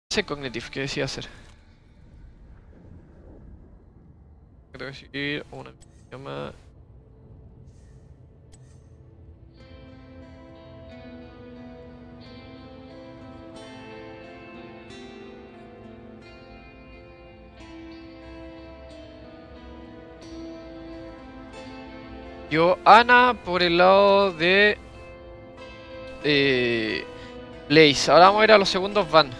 Ese Cognitive, ¿qué decía hacer? Creo que seguir una llama. Yo, Ana, por el lado de Blaze. Ahora vamos a ir a los segundos van.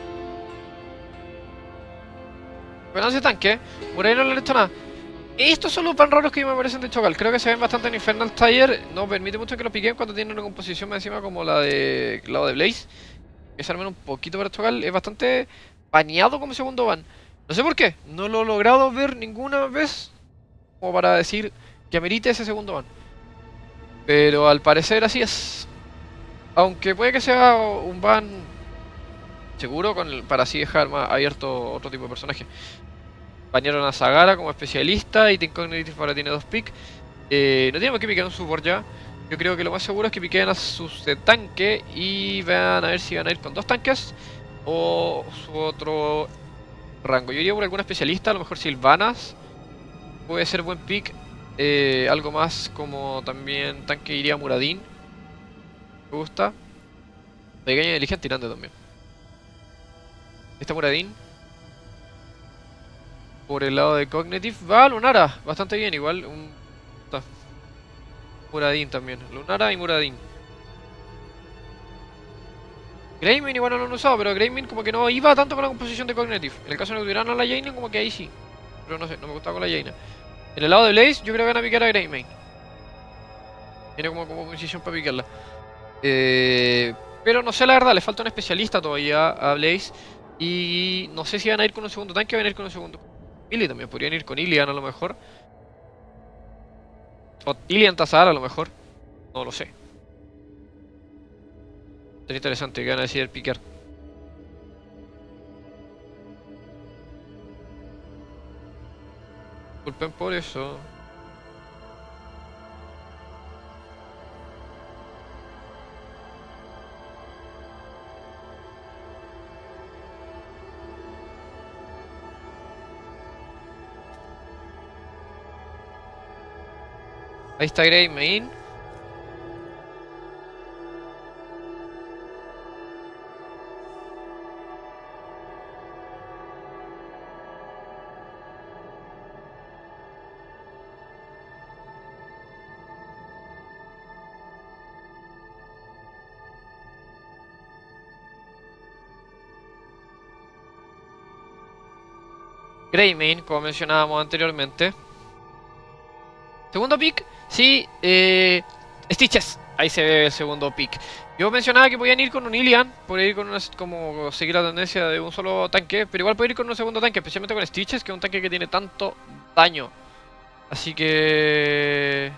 Bueno, ese tanque, por ahí no le han hecho nada. Estos son los van raros que me parecen de Chocal. Creo que se ven bastante en Infernal Tire. No permite mucho que lo piquen cuando tienen una composición más encima como la de lado de Blaze. Que se armen un poquito para Chocal. Es bastante baneado como segundo van. No sé por qué. No lo he logrado ver ninguna vez como para decir que amerite ese segundo van. Pero al parecer así es. Aunque puede que sea un ban seguro para así dejar más abierto otro tipo de personaje. Banearon a Zagara como especialista y Team Cognitive ahora tiene 2 picks. No tenemos que piquear un support ya. Yo creo que lo más seguro es que piqueen a sus de tanque y vean a ver si van a ir con 2 tanques o su otro rango. Yo iría por algún especialista, a lo mejor Sylvanas puede ser buen pick. Algo más como también tanque iría Muradin. Me gusta. Pequeña y eligen tirante también. Este Muradin. Por el lado de Cognitive va Lunara, bastante bien, igual Muradin también, Lunara y Muradin. Greymane igual no lo han usado, pero Greymane como que no iba tanto con la composición de Cognitive. En el caso de que tuvieran a la Jaina, como que ahí sí. Pero no sé, no me gustaba con la Jaina. En el lado de Blaze, yo creo que van a picar a Greymane. Tiene como composición para picarla. Pero no sé la verdad, le falta un especialista todavía a Blaze. Y no sé si van a ir con un segundo tanque o van a ir con un segundo. Illy también, podrían ir con Ilian a lo mejor. O Ilian Tazar a lo mejor. No lo sé. Sería interesante que van a decidir picar. Disculpen por eso. Ahí está Greymane. Greymane, como mencionábamos anteriormente. Segundo pick, sí, Stitches. Ahí se ve el segundo pick. Yo mencionaba que podían ir con un Ilian, podían ir con una, como seguir la tendencia de un solo tanque, pero igual pueden ir con un segundo tanque, especialmente con Stitches, que es un tanque que tiene tanto daño. Así que...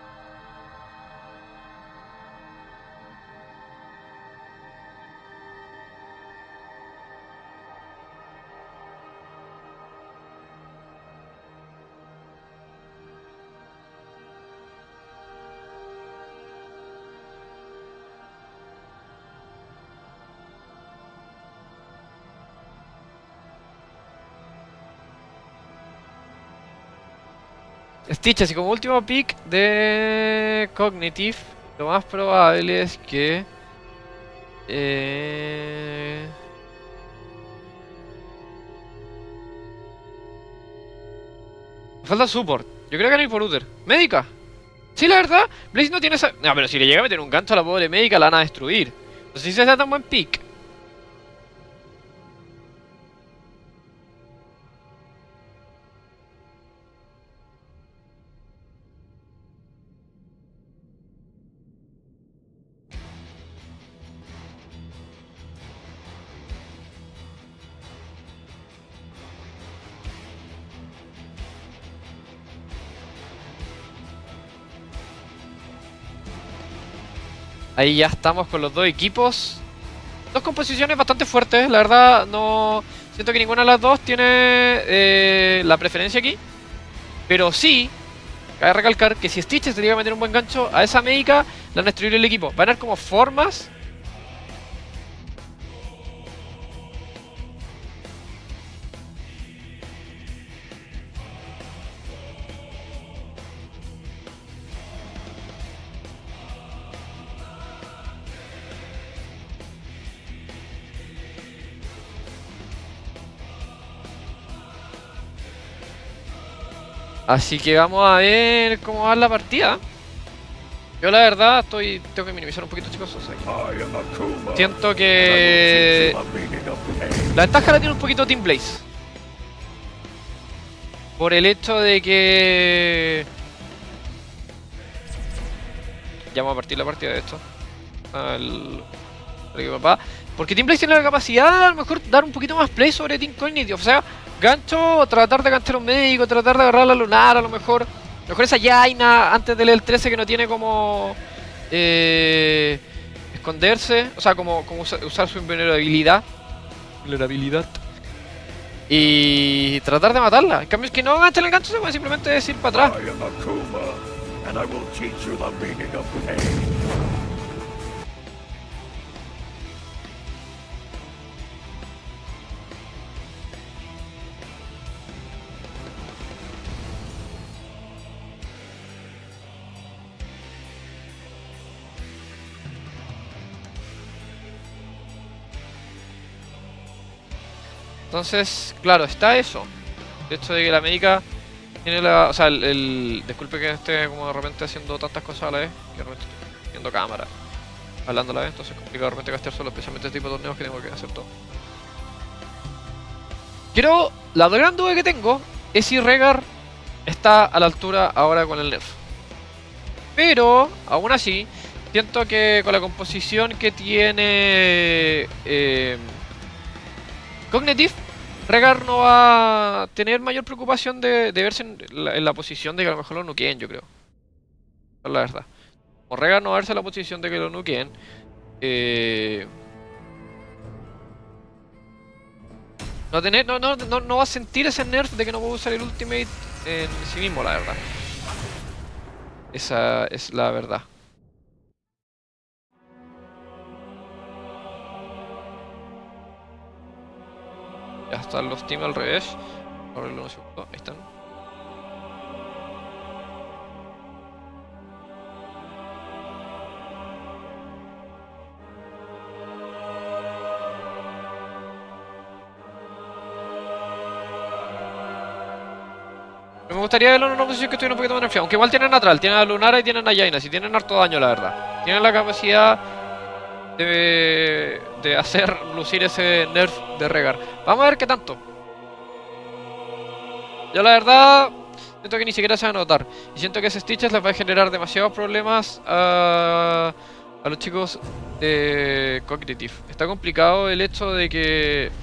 Stitches, y como último pick de Cognitive, lo más probable es que... Falta support. Yo creo que van a ir por Uther. Médica. Sí, la verdad, Blaze no tiene esa... No, pero si le llega a meter un gancho a la pobre médica, la van a destruir. No sé si sea tan buen pick. Ahí ya estamos con los dos equipos. Dos composiciones bastante fuertes, la verdad no... Siento que ninguna de las dos tiene la preferencia aquí. Pero sí, cabe recalcar que si Stitches te llega a meter un buen gancho a esa médica, le van a destruir el equipo. Van a ver como formas. Así que vamos a ver cómo va la partida. Yo la verdad tengo que minimizar un poquito, chicos. O sea, siento que la ventaja la tiene un poquito Team Blaze. Por el hecho de que... Ya vamos a partir la partida de esto. Porque Team Blaze tiene la capacidad de a lo mejor dar un poquito más play sobre Team Cognitive. O sea, gancho, tratar de ganchar un médico, tratar de agarrar la lunar a lo mejor. A lo mejor esa Jaina antes del L13 que no tiene como esconderse. O sea, como usar su invulnerabilidad. Y tratar de matarla. En cambio es que no ganchan el gancho, se puede simplemente decir para atrás. Entonces, claro, está eso. El hecho de que la médica tiene la... O sea, disculpe que esté como de repente haciendo tantas cosas a la vez, que de repente estoy viendo cámara, hablando a la vez, entonces es complicado de repente castear solo, especialmente este tipo de torneos que tengo que hacer todo. La gran duda que tengo es si Rehgar está a la altura ahora con el nerf. Pero, aún así, siento que con la composición que tiene... Cognitive, Rehgar no va a tener mayor preocupación de verse en la posición de que a lo mejor lo nuqueen, yo creo. Esa es la verdad. O Rehgar no va a verse en la posición de que lo nuqueen. No va a sentir ese nerf de que no puede usar el ultimate en sí mismo, la verdad. Esa es la verdad. Ya están los teams al revés. Ahora un segundo. Ahí están. Me gustaría verlo en una posición que estuviera un poquito más nerfeada. Aunque igual tienen a Thrall, tienen a Lunara y tienen a Jaina. Si tienen harto daño, la verdad. Tienen la capacidad de hacer lucir ese nerf de Rehgar. Vamos a ver qué tanto. Yo la verdad siento que ni siquiera se va a notar. Y siento que ese Stitches les va a generar demasiados problemas a los chicos de Cognitive. Está complicado el hecho de que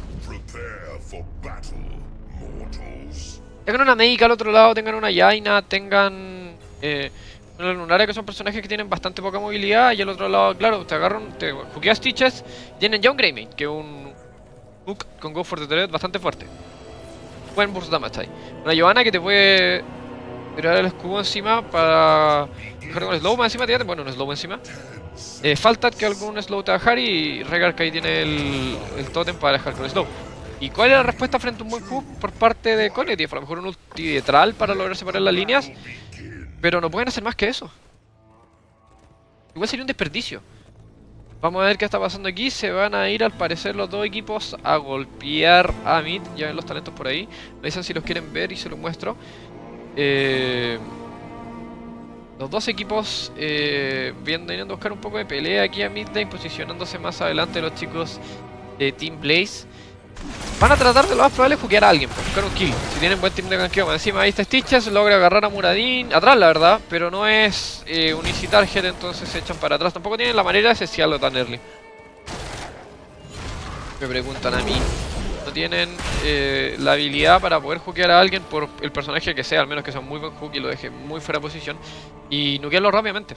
tengan una médica al otro lado, tengan una Jaina, tengan una Lunara, que son personajes que tienen bastante poca movilidad. Y al otro lado, claro, te hookeas Stitches. Tienen ya un Greymane, que es un hook con Go for the Thread bastante fuerte. Buen burst damage ahí. Una Giovanna que te puede tirar el escudo encima para dejar con slow más encima. Bueno, un slow encima. Falta que algún slow te va a dejar, y Rehgar que ahí tiene el totem para dejar con slow. ¿Y cuál es la respuesta frente a un buen hook por parte de Cognitive? A lo mejor un ulti de Thrall para lograr separar las líneas. Pero no pueden hacer más que eso. Igual sería un desperdicio. Vamos a ver qué está pasando aquí. Se van a ir al parecer los dos equipos a golpear a mid. Ya ven los talentos por ahí. Me dicen si los quieren ver y se los muestro. Los dos equipos viendo a buscar un poco de pelea aquí a mid lane, posicionándose más adelante los chicos de Team Blaze. Van a tratar de lo más probable hookear a alguien, buscar un kill. Si tienen buen team de ganqueo. Encima ahí está Stitches, logra agarrar a Muradin atrás, la verdad, pero no es un easy target, entonces se echan para atrás. Tampoco tienen la manera esencial o tan early. Me preguntan a mí. No tienen la habilidad para poder hookear a alguien por el personaje que sea, al menos que sea un muy buen hook y lo deje muy fuera de posición, y nukearlo rápidamente.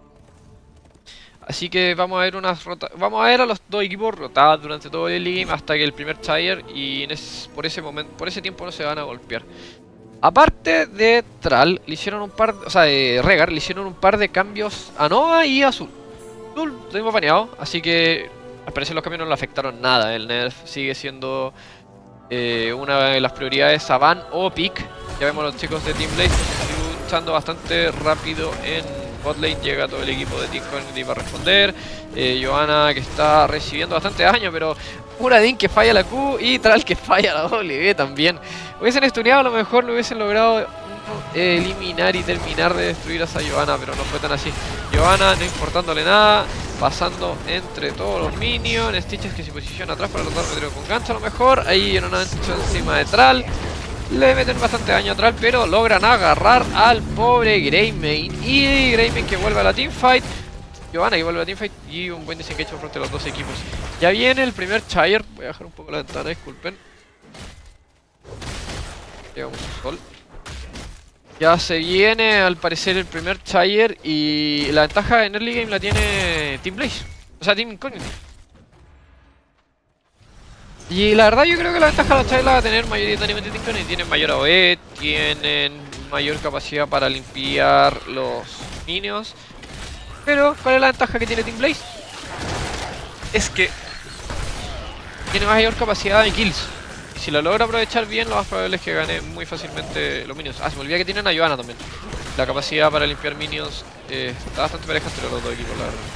Así que vamos a ver vamos a ver a los dos equipos rotados durante todo el game hasta que el primer Tire, y por ese tiempo no se van a golpear. Aparte de Thrall, le hicieron un par de, Rehgar le hicieron un par de cambios a Nova y a Azul. Azul lo mismo baneado, así que al parecer los cambios no le afectaron nada. El nerf sigue siendo una de las prioridades a Van o Pick. Ya vemos a los chicos de Team Blaze luchando bastante rápido en botlane. Llega todo el equipo de Team Cognitive a responder. Giovanna que está recibiendo bastante daño, pero Muradin que falla la Q y Thrall que falla la W también. Hubiesen estudiado, a lo mejor lo hubiesen logrado un eliminar y terminar de destruir a esa Giovanna, pero no fue tan así. Giovanna, no importándole nada, pasando entre todos los minions. Stitches que se posiciona atrás para tratar de meterlo con gancho a lo mejor. Ahí en una ancho encima de Thrall. Le meten bastante daño a Thrall, pero logran agarrar al pobre Greymane. Y Greymane que vuelve a la teamfight. Giovanna que vuelve a la teamfight y un buen disengage por parte de los dos equipos. Ya viene el primer Chire. Voy a bajar un poco la ventana, disculpen. Llegamos al sol. Ya se viene al parecer el primer Chire y la ventaja en early game la tiene Team Blaze. O sea, Team Incognito. Y la verdad yo creo que la ventaja de los Chire la va a tener mayoritariamente Team Incognito. Tienen mayor AOE, tienen mayor capacidad para limpiar los minions. Pero, ¿cuál es la ventaja que tiene Team Blaze? Es que tiene mayor capacidad de kills. Y si lo logra aprovechar bien, lo más probable es que gane muy fácilmente los minions. Ah, se me olvida que tienen a Giovanna también. La capacidad para limpiar minions está bastante pareja entre los dos equipos, la verdad.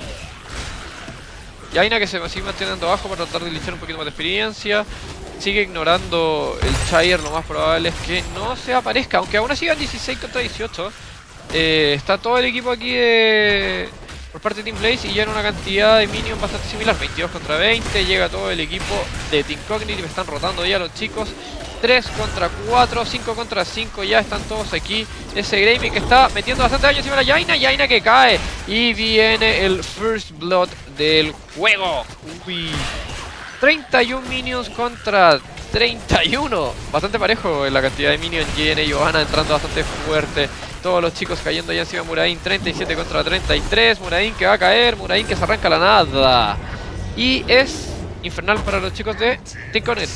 Y Aina que se sigue manteniendo abajo para tratar de lichar un poquito más de experiencia. Sigue ignorando el Chire, lo más probable es que no se aparezca. Aunque aún así van 16 contra 18. Está todo el equipo aquí por parte de Team Blaze y ya en una cantidad de minions bastante similar. 22 contra 20, llega todo el equipo de Team Incognito y me están rotando ya los chicos. 3 contra 4, 5 contra 5, ya están todos aquí. Ese Greymane que está metiendo bastante daño encima de la Jaina, Jaina que cae. Y viene el First Blood del juego. Uy. 31 minions contra 31. Bastante parejo en la cantidad de minions. Viene Giovanna entrando bastante fuerte. Todos los chicos cayendo ya encima de Muradin. 37 contra 33. Muradin que va a caer. Muradin que se arranca la nada. Y es infernal para los chicos de Team Incognito.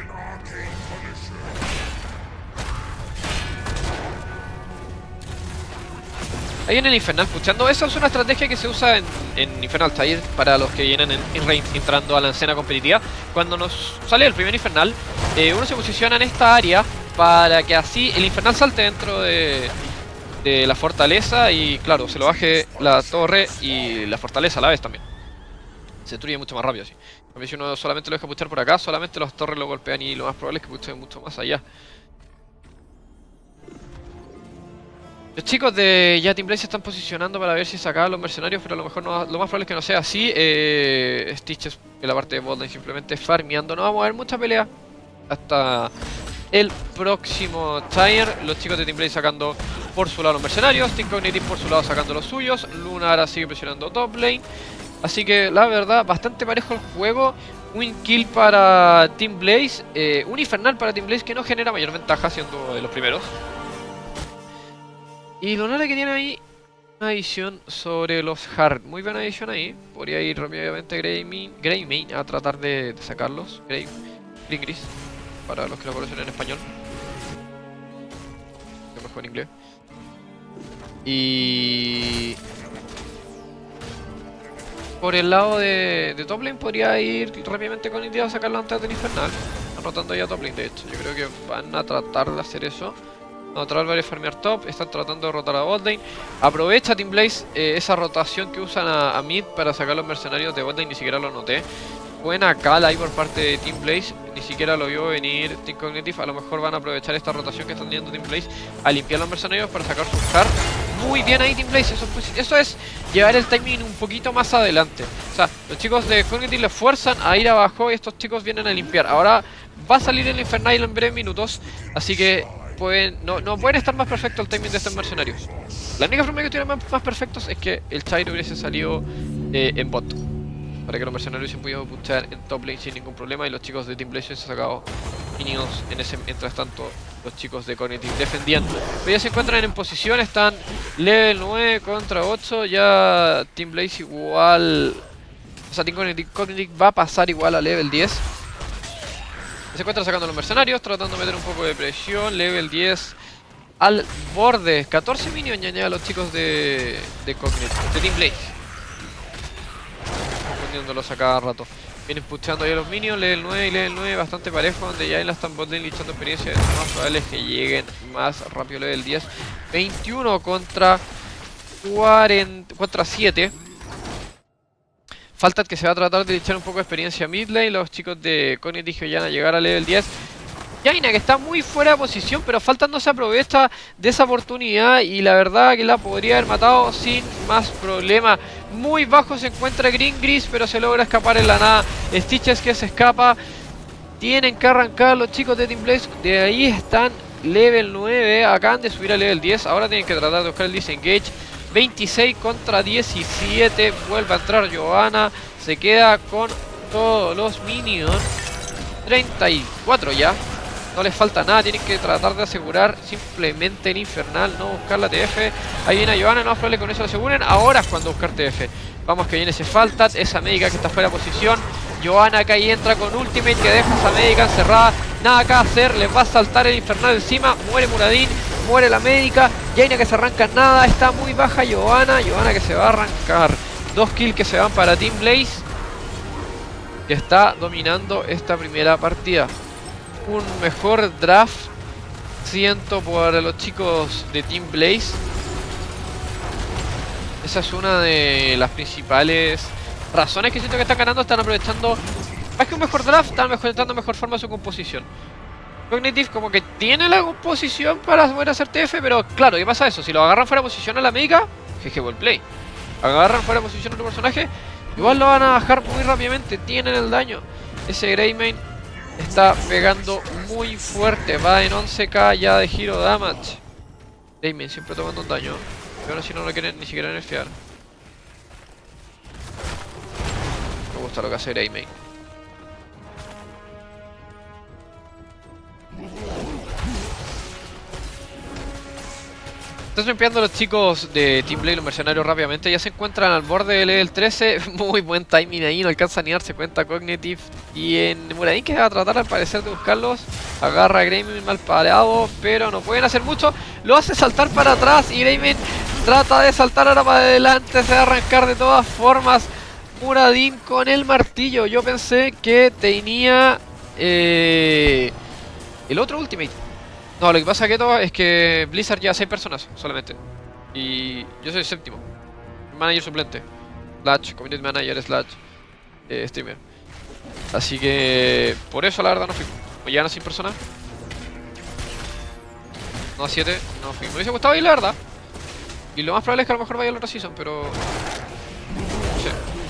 Ahí en el Infernal puchando. Esa es una estrategia que se usa en Infernal Tire para los que vienen en range entrando a la escena competitiva. Cuando nos sale el primer Infernal, uno se posiciona en esta área para que así el Infernal salte dentro de la fortaleza y claro, se lo baje la torre y la fortaleza a la vez también. Se destruye mucho más rápido así. A si uno solamente lo deja puchar por acá, solamente las torres lo golpean y lo más probable es que puchen mucho más allá. Los chicos de Team Blaze se están posicionando para ver si sacaban los mercenarios, pero a lo mejor no, lo más probable es que no sea así. Stitches en la parte de botlane simplemente farmeando. No vamos a ver mucha pelea hasta el próximo Tire. Los chicos de Team Blaze sacando por su lado los mercenarios, Team Incognito por su lado sacando los suyos. Lunara sigue presionando top lane. Así que la verdad, bastante parejo el juego. Win kill para Team Blaze, un infernal para Team Blaze que no genera mayor ventaja siendo de los primeros. Y Lunara que tiene ahí una edición sobre los Hard. Muy buena edición ahí. Podría ir rápidamente Greymane a tratar de sacarlos. Gringris, para los que lo conocen en español. Yo mejor en inglés. Y por el lado de top lane podría ir rápidamente con idea a sacarlo antes del infernal. Están rotando ya top lane, de hecho. Yo creo que van a tratar de hacer eso. No, Thrall va a farmear top, están tratando de rotar a botlane. Aprovecha Team Blaze esa rotación que usan a mid para sacar los mercenarios de botlane, ni siquiera lo noté. Buena call ahí por parte de Team Blaze, ni siquiera lo vio venir Team Incognito. A lo mejor van a aprovechar esta rotación que están teniendo Team Blaze a limpiar los mercenarios para sacar su hard. Muy bien ahí Team Blaze, eso es llevar el timing un poquito más adelante. O sea, los chicos de Incognito le fuerzan a ir abajo y estos chicos vienen a limpiar. Ahora va a salir el Infernal en breves minutos, así que no pueden estar más perfecto el timing de estos mercenarios. La única forma que tienen más perfectos es que el Chire hubiese salido en bot, para que los mercenarios se pudieran puchar en top lane sin ningún problema y los chicos de Team Blaze hubiesen sacado minions en ese mientras tanto los chicos de Cognitive defendiendo. Pero ya se encuentran en posición, están level 9 contra 8, ya Team Blaze igual, o sea Team Cognitive va a pasar igual a level 10. Se encuentran sacando los mercenarios, tratando de meter un poco de presión, level 10 al borde. 14 minions ya los chicos de Cognitive, de Team Blaze. Confundiéndolos a cada rato. Vienen puchando ya los minions, level 9 y level 9 bastante parejo, donde ya en la están botlane lichando experiencia. Es más probable es que lleguen más rápido level 10. 21 contra 7. Falta que se va a tratar de echar un poco de experiencia mid lane. Los chicos de Cognitive ya van a llegar a level 10. Jaina, que está muy fuera de posición, pero Faltat no se aprovecha de esa oportunidad y la verdad que la podría haber matado sin más problema. Muy bajo se encuentra Green Gris, pero se logra escapar en la nada. Stitches que se escapa. Tienen que arrancar los chicos de Team Blaze. De ahí están level 9. Acaban de subir a level 10. Ahora tienen que tratar de buscar el disengage. 26 contra 17. Vuelve a entrar Giovanna. Se queda con todos los minions. 34 ya. No les falta nada, tienen que tratar de asegurar simplemente el infernal, no buscar la TF. Ahí viene Giovanna, no es probable que con eso lo aseguren. Ahora es cuando buscar TF. Vamos que viene ese Faltat, esa médica que está fuera de posición. Giovanna acá y entra con ultimate que deja a esa médica encerrada. Nada que hacer, les va a saltar el infernal encima. Muere Muradin, muere la médica. Jaina que se arranca en nada, está muy baja Giovanna. Giovanna que se va a arrancar. 2 kills que se van para Team Blaze, que está dominando esta primera partida. Un mejor draft, siento, por los chicos de Team Blaze. Esa es una de las principales razones que siento que están ganando. Están aprovechando, más que un mejor draft, están aprovechando mejor forma su composición. Cognitive como que tiene la composición para poder hacer TF, pero claro, ¿qué pasa eso? Si lo agarran fuera de posición a la médica, GG ball play. Agarran fuera de posición a otro personaje, igual lo van a bajar muy rápidamente. Tienen el daño. Ese Greymane está pegando muy fuerte. Va en 11k ya de hero damage. Greymane siempre tomando un daño. Pero si no lo quieren ni siquiera nerfear. Me gusta lo que hace Greymane. Están trampeando los chicos de Team Blaze, los mercenarios, rápidamente. Ya se encuentran al borde del level 13. Muy buen timing ahí, no alcanza ni a darse cuenta Cognitive. Y en Muradin, que va a tratar al parecer de buscarlos. Agarra a Greymane mal parado, pero no pueden hacer mucho. Lo hace saltar para atrás y Greymane trata de saltar ahora para adelante. Se va a arrancar de todas formas Muradin con el martillo. Yo pensé que tenía el otro ultimate. No, lo que pasa es que Blizzard lleva 6 personas solamente. Y yo soy el séptimo. Manager suplente. Slash, community manager, slash streamer. Así que por eso la verdad no fui. ¿O llegan a 100 personas? No a 7, no fui. Me hubiese gustado ir la verdad. Y lo más probable es que a lo mejor vaya a la otra season, pero... sí.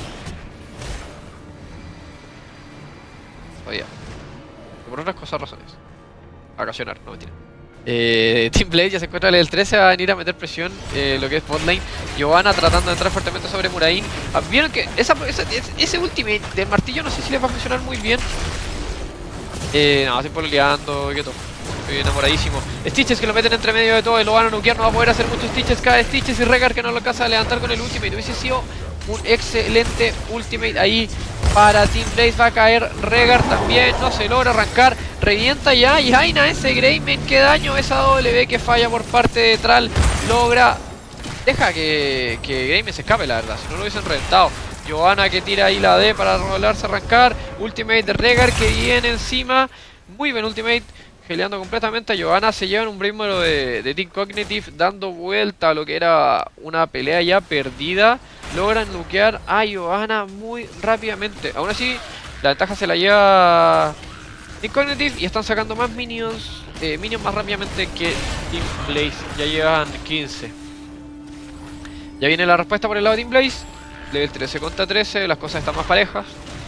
Todavía. Por otras cosas, razones. Vacacionar, no mentira. Team Blaze ya se encuentra en el 13, va a venir a meter presión lo que es botlane. Giovanna tratando de entrar fuertemente sobre Muradin. Vieron que ese ultimate del martillo no sé si les va a funcionar muy bien. No, estoy pololeando y que todo. Estoy enamoradísimo. Stitches que lo meten entre medio de todo y lo van a nukear. No va a poder hacer muchos Stitches. Cae Stitches y Rehgar que no lo alcanza a levantar con el ultimate. Hubiese sido un excelente ultimate ahí para Team Blaze. Va a caer Rehgar también. No se logra arrancar. Revienta ya. Y Jaina, ese Greymane. Qué daño. Esa W que falla por parte de Thrall. Logra. Deja que Greymane se escape, la verdad. Si no lo hubiesen reventado. Giovanna que tira ahí la D para rolarse, arrancar. Ultimate de Rehgar que viene encima. Muy buen ultimate. Geleando completamente a Giovanna. Se llevan un Brimero de Team Cognitive, dando vuelta a lo que era una pelea ya perdida. Logran nukear a Giovanna muy rápidamente. Aún así, la ventaja se la lleva Team Cognitive y están sacando más minions más rápidamente que Team Blaze. Ya llevan 15. Ya viene la respuesta por el lado de Team Blaze. Level 13 contra 13, las cosas están más parejas.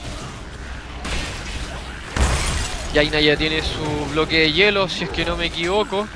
Jaina ya tiene su bloque de hielo, si es que no me equivoco.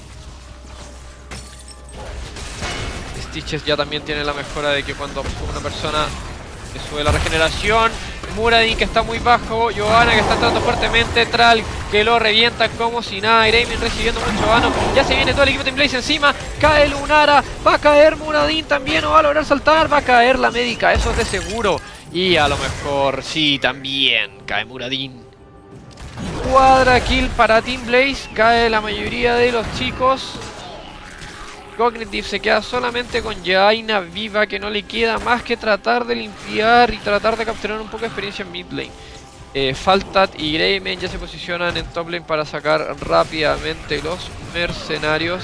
Stitches ya también tiene la mejora de que cuando una persona que sube la regeneración. Muradin que está muy bajo. Giovanna que está entrando fuertemente. Thrall que lo revienta como si nada. Greymane recibiendo mucho daño. Ya se viene todo el equipo de Team Blaze encima. Cae Lunara. Va a caer Muradin también. O va a lograr saltar. Va a caer la médica. Eso es de seguro. Y a lo mejor sí, también cae Muradin. Cuadra kill para Team Blaze. Cae la mayoría de los chicos. Cognitive se queda solamente con Jaina viva, que no le queda más que tratar de limpiar y tratar de capturar un poco de experiencia en mid lane. Faltat y Greymane ya se posicionan en top lane para sacar rápidamente los mercenarios.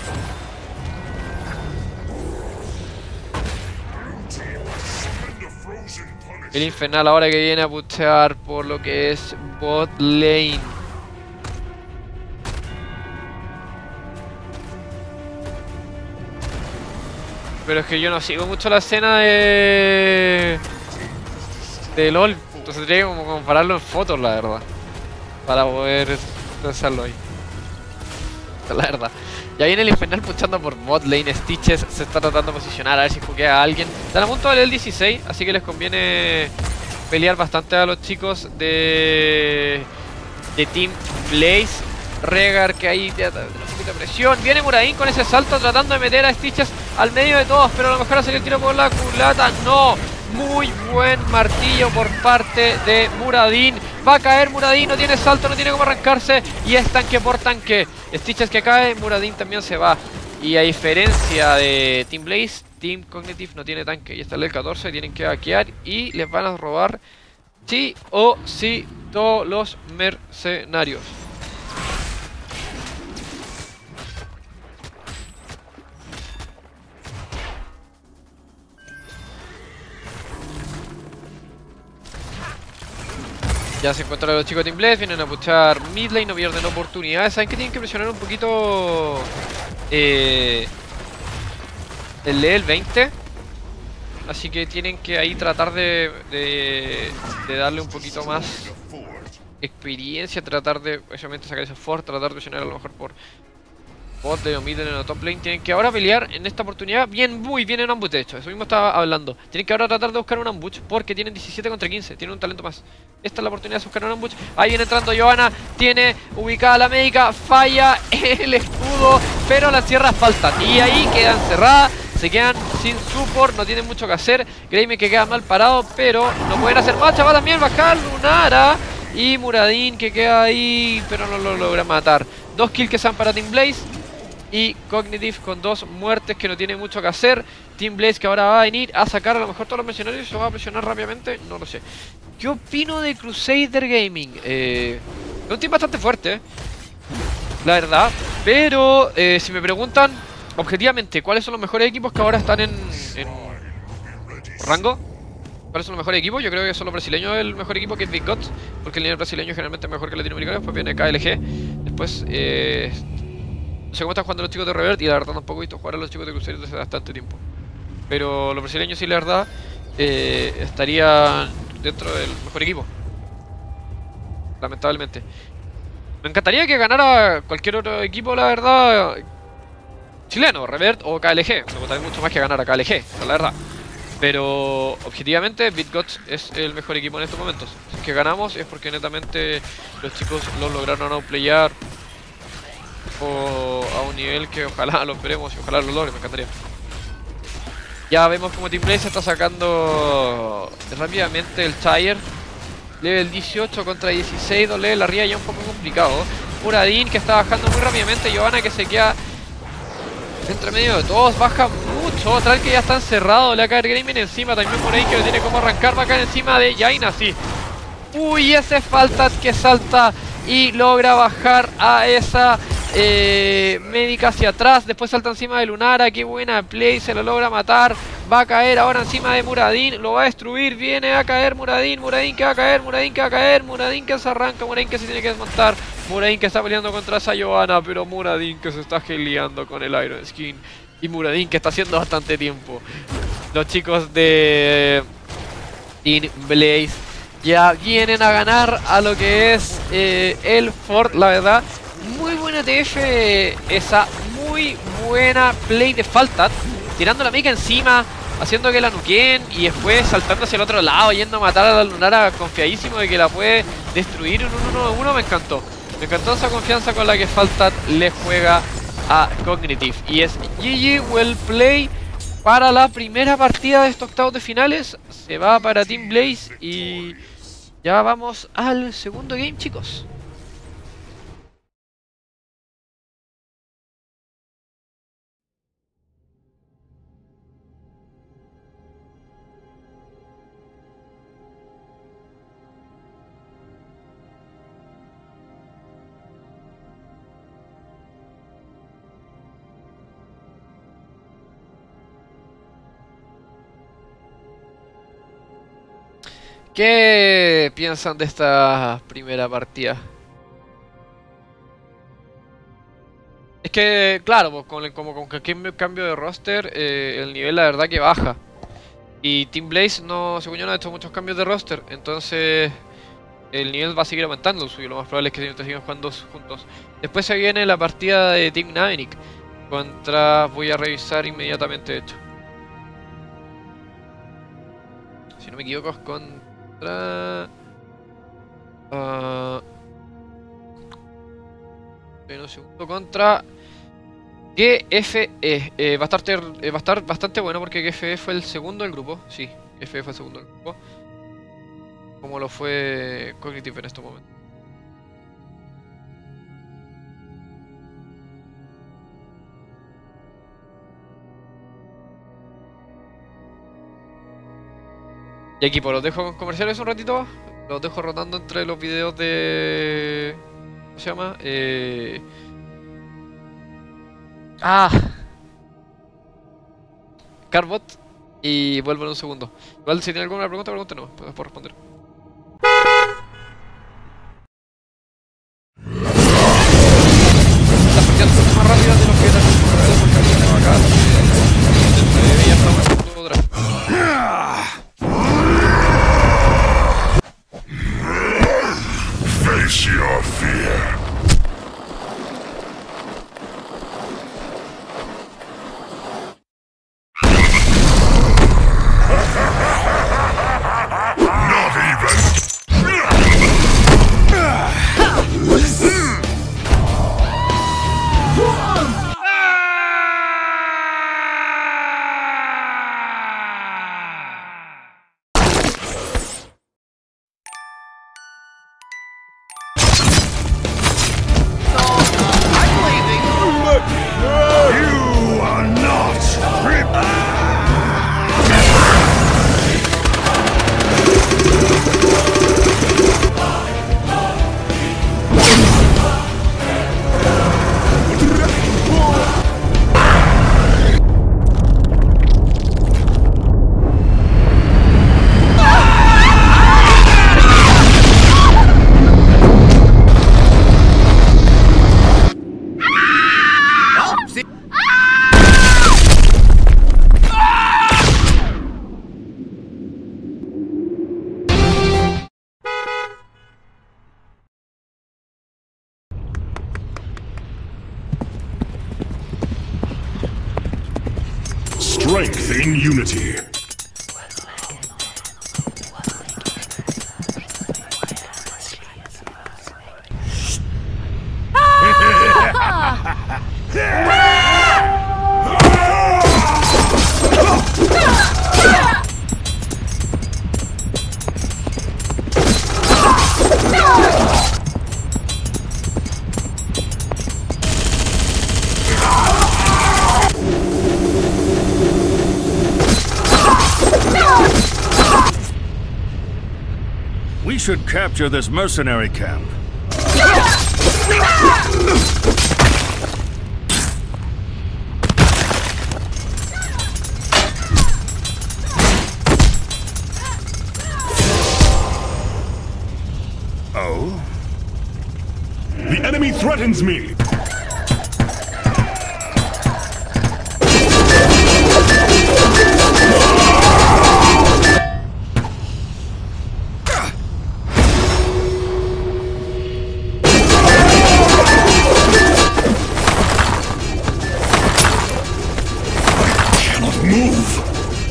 El infernal ahora que viene a putear por lo que es bot lane. Pero es que yo no sigo mucho la escena de LOL, entonces tendría que como compararlo en fotos, la verdad, para poder pensarlo ahí. La verdad. Ya viene el Infernal puchando por bot lane. Stitches se está tratando de posicionar a ver si juquea a alguien. Están a punto de level 16, así que les conviene pelear bastante a los chicos de Team Blaze. Regar que ahí te da un poquito de presión. Viene Muradin con ese salto tratando de meter a Stitches al medio de todos, pero a lo mejor ha salido el tiro por la culata. No. Muy buen martillo por parte de Muradin. Va a caer Muradin, no tiene salto, no tiene cómo arrancarse. Y es tanque por tanque. Stitches que cae, Muradin también se va. Y a diferencia de Team Blaze, Team Cognitive no tiene tanque. Y está el 14, tienen que hackear y les van a robar sí o sí todos los mercenarios. Ya se encuentran los chicos de Team Blaze, vienen a puchar mid lane, no pierden oportunidades. Saben que tienen que presionar un poquito el level 20. Así que tienen que ahí tratar de darle un poquito más experiencia, tratar de obviamente sacar ese fort, tratar de presionar a lo mejor por bot de o mid en la top lane. Tienen que ahora pelear en esta oportunidad muy bien en ambush, de hecho, eso mismo estaba hablando. Tienen que ahora tratar de buscar un ambush porque tienen 17 contra 15, tienen un talento más. Esta es la oportunidad de buscar un ambush. Ahí viene entrando Johanna, tiene ubicada la médica, falla el escudo, pero las sierras faltan. Y ahí quedan cerradas, se quedan sin support, no tienen mucho que hacer. Greymane que queda mal parado, pero no pueden hacer más. Va también bajar Lunara. Y Muradin que queda ahí, pero no lo logra matar. 2 kills que se van para Team Blaze. Y Cognitive con 2 muertes que no tiene mucho que hacer. Team Blaze que ahora va a venir a sacar a lo mejor todos los mercenarios y se va a presionar rápidamente. No lo sé. ¿Qué opino de Crusader Gaming? Es un team bastante fuerte, la verdad. Pero si me preguntan objetivamente cuáles son los mejores equipos que ahora están en rango, ¿cuáles son los mejores equipos? Yo creo que son los brasileños el mejor equipo, que es Big Gods, porque el nivel brasileño generalmente es mejor que el latinoamericano. Después viene KLG. Después no sé cómo están jugando los chicos de Revert, y la verdad tampoco he visto jugar a los chicos de Crusader desde bastante tiempo. Pero los brasileños sí, la verdad, estarían dentro del mejor equipo, lamentablemente. Me encantaría que ganara cualquier otro equipo, la verdad, chileno, Revert o KLG. Me gustaría mucho más que ganar a KLG, esa es la verdad. Pero objetivamente BitGods es el mejor equipo en estos momentos. Si es que ganamos es porque netamente los chicos lo lograron outplayar a un nivel que ojalá lo esperemos y ojalá lo logre, me encantaría. Ya vemos como Team Blaze está sacando rápidamente el Tire. Level 18 contra 16, 2 level arriba, ya un poco complicado. Muradin que está bajando muy rápidamente. Johanna que se queda entre medio de todos, baja mucho. Tal que ya está encerrado, le va a caer Greymane encima. También por ahí que no tiene cómo arrancar, va a caer encima de Jaina, sí. Uy, ese Faltat que salta y logra bajar a esa médica hacia atrás. Después salta encima de Lunara, qué buena play, se lo logra matar. Va a caer ahora encima de Muradin, lo va a destruir, viene a caer Muradin. Muradin que va a caer, Muradin que va a caer, Muradin que se arranca, Muradin que se tiene que desmontar. Muradin que está peleando contra esa Johanna, pero Muradin que se está geleando con el Iron Skin. Y Muradin que está haciendo bastante tiempo. Los chicos de Team Blaze ya vienen a ganar a lo que es el Fort, la verdad. Muy buena TF esa, muy buena play de Faltat, tirando la meca encima, haciendo que la nuqueen y después saltando hacia el otro lado, yendo a matar a la Lunara, confiadísimo de que la puede destruir en un 1-1. Me encantó esa confianza con la que Faltat le juega a Cognitive. Y es GG, well play para la primera partida de estos octavos de finales. Se va para Team Blaze y ya vamos al segundo game, chicos. ¿Qué piensan de esta primera partida? Es que, claro, pues como con cualquier cambio de roster, el nivel la verdad que baja. Y Team Blaze no, según yo, no ha hecho muchos cambios de roster, entonces el nivel va a seguir aumentando el suyo. Lo más probable es que sigan jugando juntos. Después se viene la partida de Team Navenic contra, voy a revisar inmediatamente, de hecho. Si no me equivoco es contra... en un segundo, contra GFE. Va a estar bastante bueno porque GFE fue el segundo del grupo. Sí, GFE fue el segundo del grupo. Como lo fue Cognitive en este momento. Y equipo, los dejo con comerciales un ratito. Los dejo rotando entre los videos de... ¿Cómo se llama? Carbot. Y vuelvo en un segundo. Igual si tienen alguna pregunta, pregúntenos. Puedo responder. Las partidas son más rápidas de lo que eran porque aquí tengo acá. Ya estamos en el punto draft. Face your fear. Not You are not prepared. Strength in unity. We should capture this mercenary camp. Oh? The enemy threatens me! Move!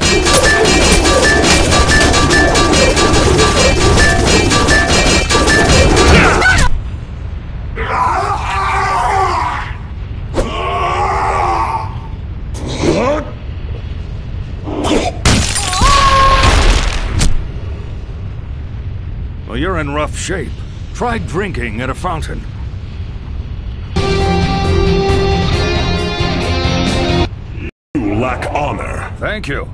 Well, you're in rough shape. Try drinking at a fountain. You lack honor. Thank you.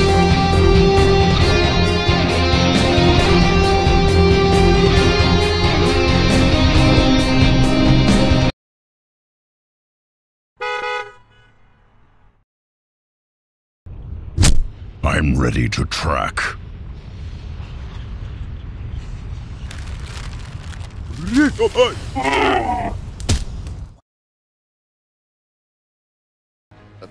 I'm ready to track.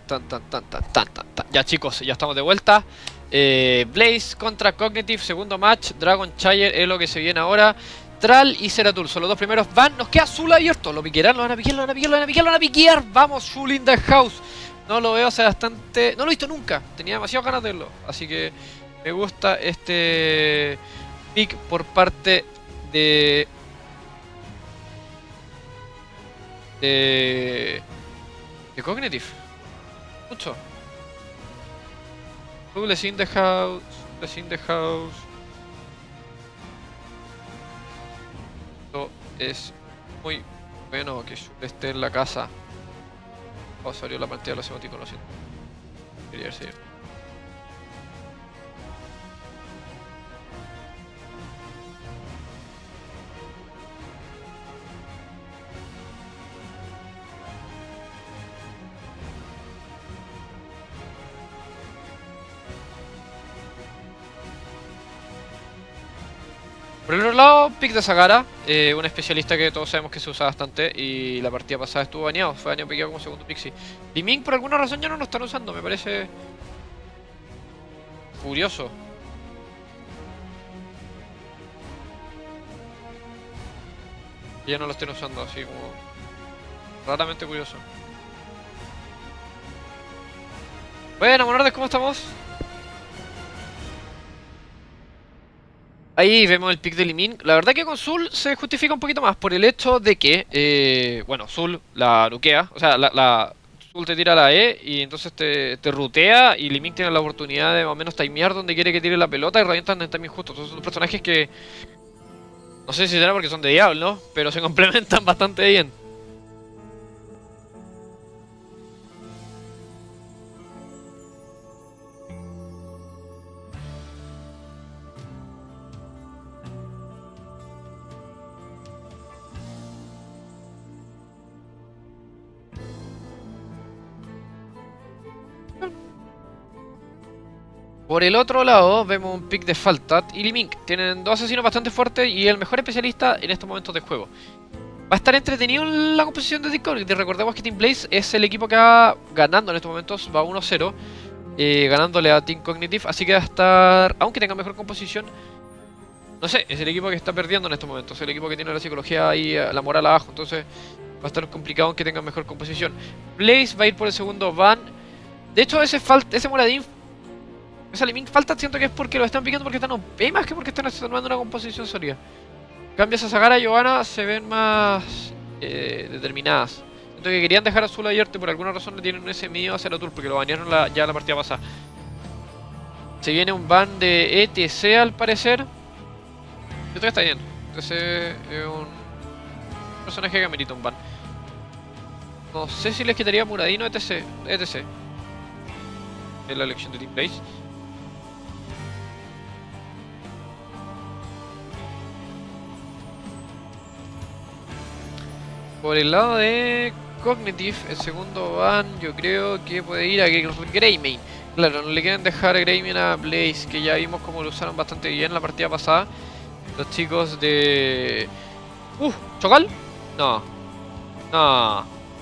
Ya chicos, ya estamos de vuelta. Blaze contra Cognitive, segundo match. Dragon Chair es lo que se viene ahora. Thrall y Zeratul son los dos primeros. Nos queda Zul abierto. Lo piquearán, lo van a piquear, lo van a piquear, lo van a piquear, lo van a piquear. Vamos, Zul in the house. No lo veo hace bastante... No lo he visto nunca. Tenía demasiadas ganas de verlo. Así que me gusta este pick por parte de Cognitive. Mucho. Zul is in the house. Zul is in the house. Esto es muy bueno que Zul esté en la casa. Oh, salió la pantalla de los emoticos, lo siento. Quería decir. Por el otro lado, pick de Zagara, un especialista que todos sabemos que se usa bastante y la partida pasada estuvo baneado, fue baneado piqueado como segundo pixie. Liming por alguna razón ya no lo están usando, me parece curioso. Que ya no lo estén usando, así como raramente curioso. Bueno, monardes, ¿cómo estamos? Ahí vemos el pick de Liming. La verdad que con Zul se justifica un poquito más por el hecho de que, bueno, Zul la nuquea, o sea, Zul te tira la E y entonces te rutea y Liming tiene la oportunidad de más o menos timear donde quiere que tire la pelota y revientan en el timing justo. Entonces son personajes que, no sé si será porque son de Diablo, ¿no? Pero se complementan bastante bien. Por el otro lado vemos un pick de Faltat y Liming. Tienen dos asesinos bastante fuertes y el mejor especialista en estos momentos de juego. Va a estar entretenido en la composición de Discord. Recordemos que Team Blaze es el equipo que va ganando en estos momentos, va 1-0, ganándole a Team Cognitive. Así que va a estar, aunque tenga mejor composición, no sé, es el equipo que está perdiendo en estos momentos. Es el equipo que tiene la psicología y la moral abajo. Entonces va a estar complicado aunque tenga mejor composición. Blaze va a ir por el segundo ban. De hecho ese Moradin, ese Liming falta, siento que es porque lo están picando porque están OP más que porque están tomando una composición sólida. Cambias a Zagara y Giovanna, se ven más determinadas. Siento que querían dejar a Zul abierto y por alguna razón le tienen ese miedo a Zeratul porque lo banearon ya la partida pasada. Se viene un ban de ETC al parecer. Siento que está bien. ETC es un personaje que amerita un ban. No sé si les quitaría Muradino ETC. ETC. Es la elección de Team Blaze. Por el lado de Cognitive, el segundo ban yo creo que puede ir a Greymane. Claro, no le quieren dejar Greymane a Blaze, que ya vimos como lo usaron bastante bien la partida pasada. Los chicos de... ¿Chocal? No. No.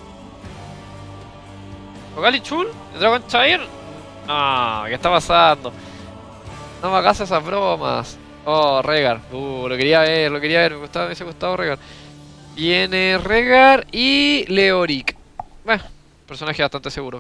¿Chocal y Chul? ¿De Dragon Chair? No, ¿qué está pasando? No me hagas esas bromas. Oh, Regar. Lo quería ver, me hubiese gustado Regar. Viene Regar y Leoric. Bueno, personaje bastante seguro.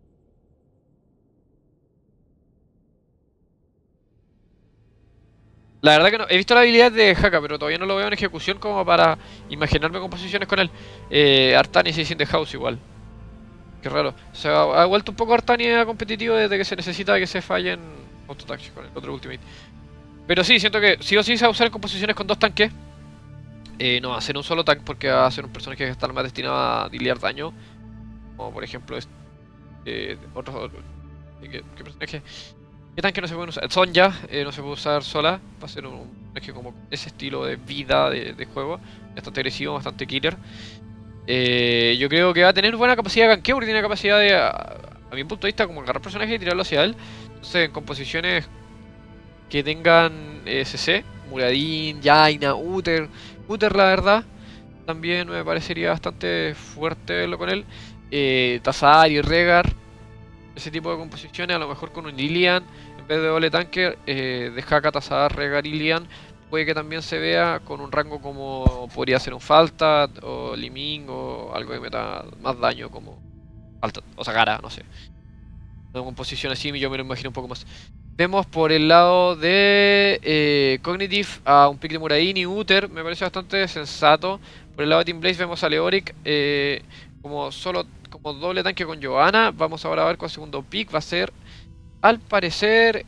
La verdad que no, he visto la habilidad de Haka, pero todavía no lo veo en ejecución como para imaginarme composiciones con él. Artanis y Sin the House igual. Qué raro. Se ha vuelto un poco Artania competitivo desde que se necesita que se fallen autotax con el otro ultimate. Pero sí, siento que sí o sí se va a usar en composiciones con dos tanques. No va a ser un solo tank porque va a ser un personaje que está más destinado a dealear daño. Como por ejemplo otros... ¿Qué personaje? ¿Qué tanque no se puede usar? Sonja no se puede usar sola. Va a ser un personaje como ese estilo de vida de juego. Bastante agresivo, bastante killer. Yo creo que va a tener buena capacidad de ganqueo porque tiene capacidad de, a mi punto de vista, como agarrar personajes y tirarlo hacia él. Entonces en composiciones que tengan CC, Muradin, Jaina, Uther, la verdad, también me parecería bastante fuerte verlo con él. Tazar y Regar, ese tipo de composiciones, a lo mejor con un Lilian, en vez de doble tanque, deja Katazadar regar Lilian. Puede que también se vea con un rango como podría ser un Faltat o Liming o algo que meta más daño como Faltat o Sagara, no sé. Una composición así yo me lo imagino un poco más. Vemos por el lado de Cognitive a un pick de Muradin y Uther, me parece bastante sensato. Por el lado de Team Blaze vemos a Leoric como doble tanque con Johanna. Vamos ahora a ver cuál segundo pick va a ser, al parecer,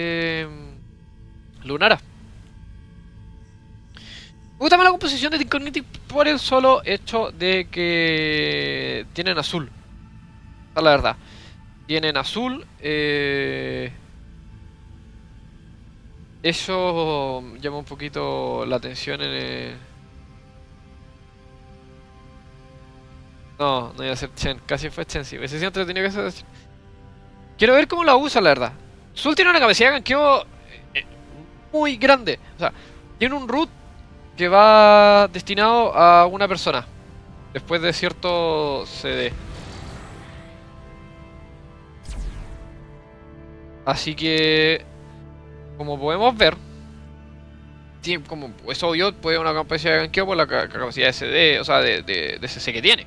Lunara. Me gusta más la composición de Team Cognitive por el solo hecho de que tienen azul. Esa es la verdad. Tienen azul. Eso llama un poquito la atención en el... No iba a ser Chen, casi fue Chen, sí. Ese siempre tenía que ser... Quiero ver cómo la usa, la verdad. Zul tiene una capacidad de ganqueo muy grande. O sea, tiene un root que va destinado a una persona después de cierto CD. Así que, como podemos ver, como es obvio, puede una capacidad de ganqueo por la capacidad de CD, o sea, de CC que tiene.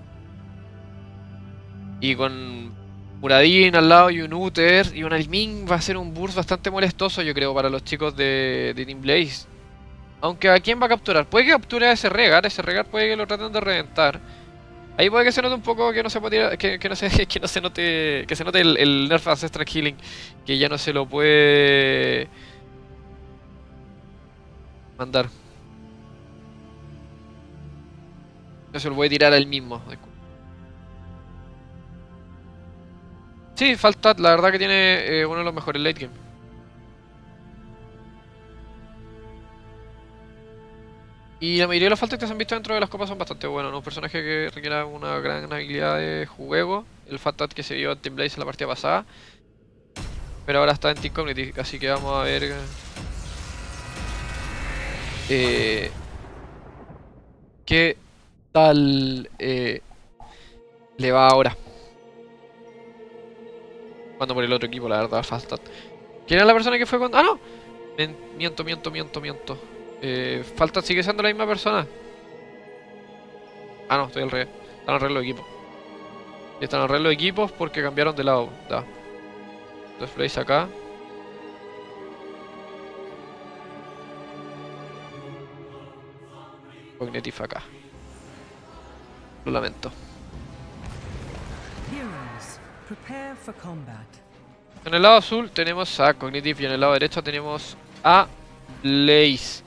Y con Muradin al lado y un Uther y un Liming va a ser un burst bastante molestoso, yo creo, para los chicos de Team Blaze. Aunque ¿a quién va a capturar? Puede que capture a ese Regar puede que lo traten de reventar. Ahí puede que se note un poco que no se puede tirar, que no se note el nerf Ancestral Healing, que ya no se lo puede mandar. No se lo puede tirar a él mismo. Sí, Faltat, la verdad que tiene uno de los mejores late game. Y la mayoría de los Faltats que se han visto dentro de las copas son bastante buenos, ¿no? Un personaje que requiere una gran habilidad de juego. El Faltat que se vio en Team Blaze en la partida pasada. Pero ahora está en Team Cognitive, así que vamos a ver... ¿qué tal le va ahora? Cuando por el otro equipo, la verdad, Faltat. ¿Quién era la persona que fue con...? ¡Ah, no! Miento. Faltat sigue siendo la misma persona. Ah, no, estoy al revés. Están al arreglo de equipo. Y están al arreglo de equipos porque cambiaron de lado. Da. Entonces Blaze acá. Cognitive acá. Lo lamento. En el lado azul tenemos a Cognitive y en el lado derecho tenemos a Blaze.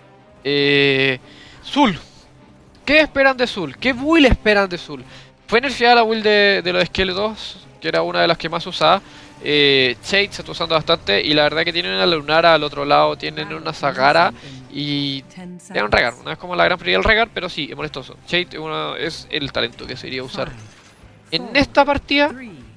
Zul. ¿Qué esperan de Zul? ¿Qué build esperan de Zul? Fue nerfeada la build de los Skeletos, que era una de las que más usaba. Shade se está usando bastante. Y la verdad que tienen una Lunara al otro lado, tienen una Sagara y tienen un Regar. No es como la gran prioridad del Regar, pero sí, es molestoso. Shade es el talento que se iría a usar en esta partida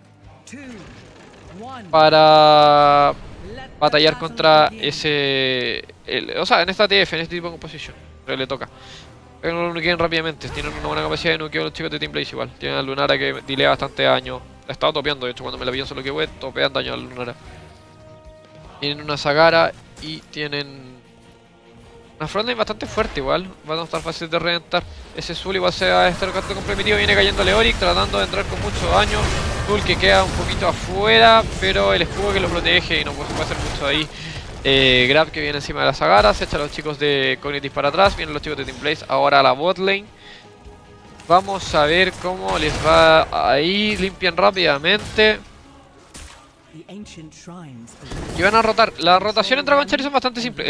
para batallar contra ese... o sea, en esta TF, en este tipo de composición. Pero le toca. Pero no lo nuqueen rápidamente. Tienen una buena capacidad de nuqueo los chicos de Team Blaze igual. Tienen a Lunara que dilea bastante daño. Ha estado topeando, de hecho, cuando me la pillan solo que voy, topean daño a Lunara. Tienen una Sagara y tienen una frontline bastante fuerte igual. Va a estar fácil de reventar. Ese Zul igual se va a estar con primitivo. Viene cayendo Leoric, tratando de entrar con mucho daño. Zul que queda un poquito afuera, pero el escudo que lo protege y no puede hacer mucho ahí. Grab que viene encima de la Sagara, se echa a los chicos de Cognitive para atrás, vienen los chicos de Team Blaze ahora a la bot lane. Vamos a ver cómo les va ahí, limpian rápidamente. Y van a rotar, la rotación entre Conchari son bastante simple.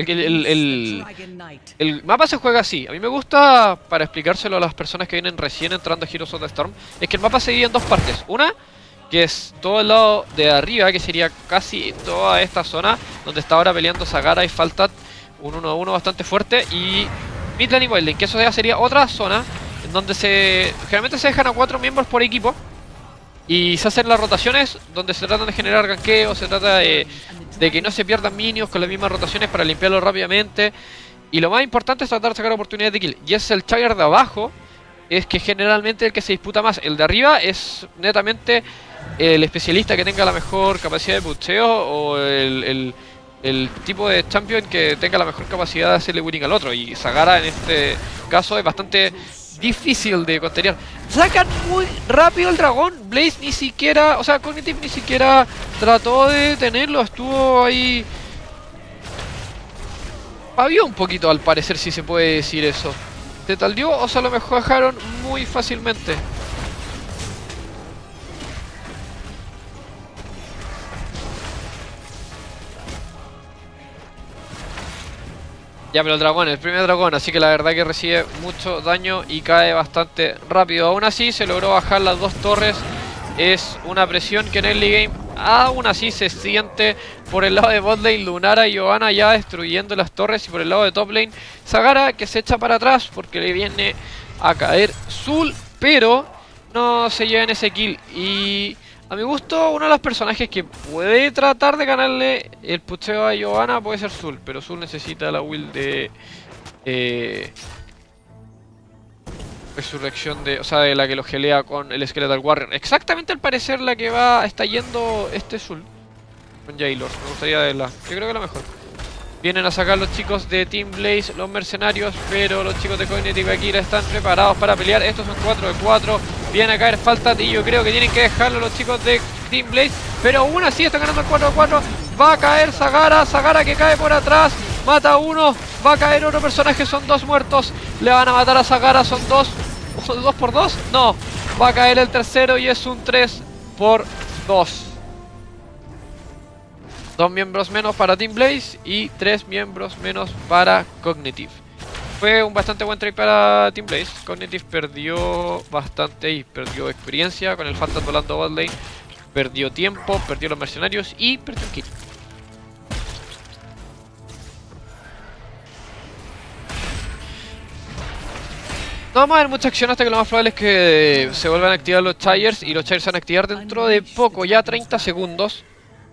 El mapa se juega así, a mí me gusta, para explicárselo a las personas que vienen recién entrando a Heroes of the Storm, es que el mapa se divide en dos partes. Una, que es todo el lado de arriba, que sería casi toda esta zona donde está ahora peleando Sagara y Faltat, un 1-1 bastante fuerte, y midlane y wildlane, que eso ya sería otra zona en donde generalmente se dejan a 4 miembros por equipo y se hacen las rotaciones donde se tratan de generar ganqueo, se trata de que no se pierdan minions con las mismas rotaciones para limpiarlo rápidamente, y lo más importante es tratar de sacar oportunidades de kill, y es el Chagger de abajo es que generalmente el que se disputa más. El de arriba es netamente el especialista que tenga la mejor capacidad de pucheo o el tipo de champion que tenga la mejor capacidad de hacerle winning al otro. Y Zagara en este caso es bastante difícil de contener. Sacan muy rápido el dragón. Blaze ni siquiera, o sea, Cognitive ni siquiera trató de detenerlo. Estuvo ahí... Pavió un poquito, al parecer, si se puede decir eso. Se taldió o se lo mejoraron muy fácilmente. Ya, pero el primer dragón, así que la verdad que recibe mucho daño y cae bastante rápido. Aún así se logró bajar las dos torres. Es una presión que en early game aún así se siente por el lado de botlane. Lunara y Giovanna ya destruyendo las torres, y por el lado de top lane Zagara que se echa para atrás porque le viene a caer Zul, pero no se llevan ese kill. Y a mi gusto, uno de los personajes que puede tratar de ganarle el pucheo a Giovanna puede ser Zul, pero Zul necesita la build de resurrección de, o sea, de la que lo gelea con el Skeletal Warrior. Exactamente al parecer la que está yendo este Zul con Jailor. Me gustaría verla. Yo creo que la mejor. Vienen a sacar los chicos de Team Blaze, los mercenarios, pero los chicos de Cognitive Akira están preparados para pelear. Estos son 4 de 4. Viene a caer falta y yo creo que tienen que dejarlo los chicos de Team Blaze, pero aún así están ganando el 4 de 4. Va a caer Zagara, Zagara que cae por atrás, mata a uno, va a caer otro personaje, son 2 muertos. Le van a matar a Zagara, son 2. ¿2 por 2? No, va a caer el tercero y es un 3 por 2. 2 miembros menos para Team Blaze y 3 miembros menos para Cognitive. Fue un bastante buen trade para Team Blaze. Cognitive perdió bastante y perdió experiencia con el Phantom volando botlane. Perdió tiempo, perdió los mercenarios y perdió el kill. No vamos a ver mucha acción hasta que lo más probable es que se vuelvan a activar los Chires. Y los Chires se van a activar dentro de poco, ya 30 segundos.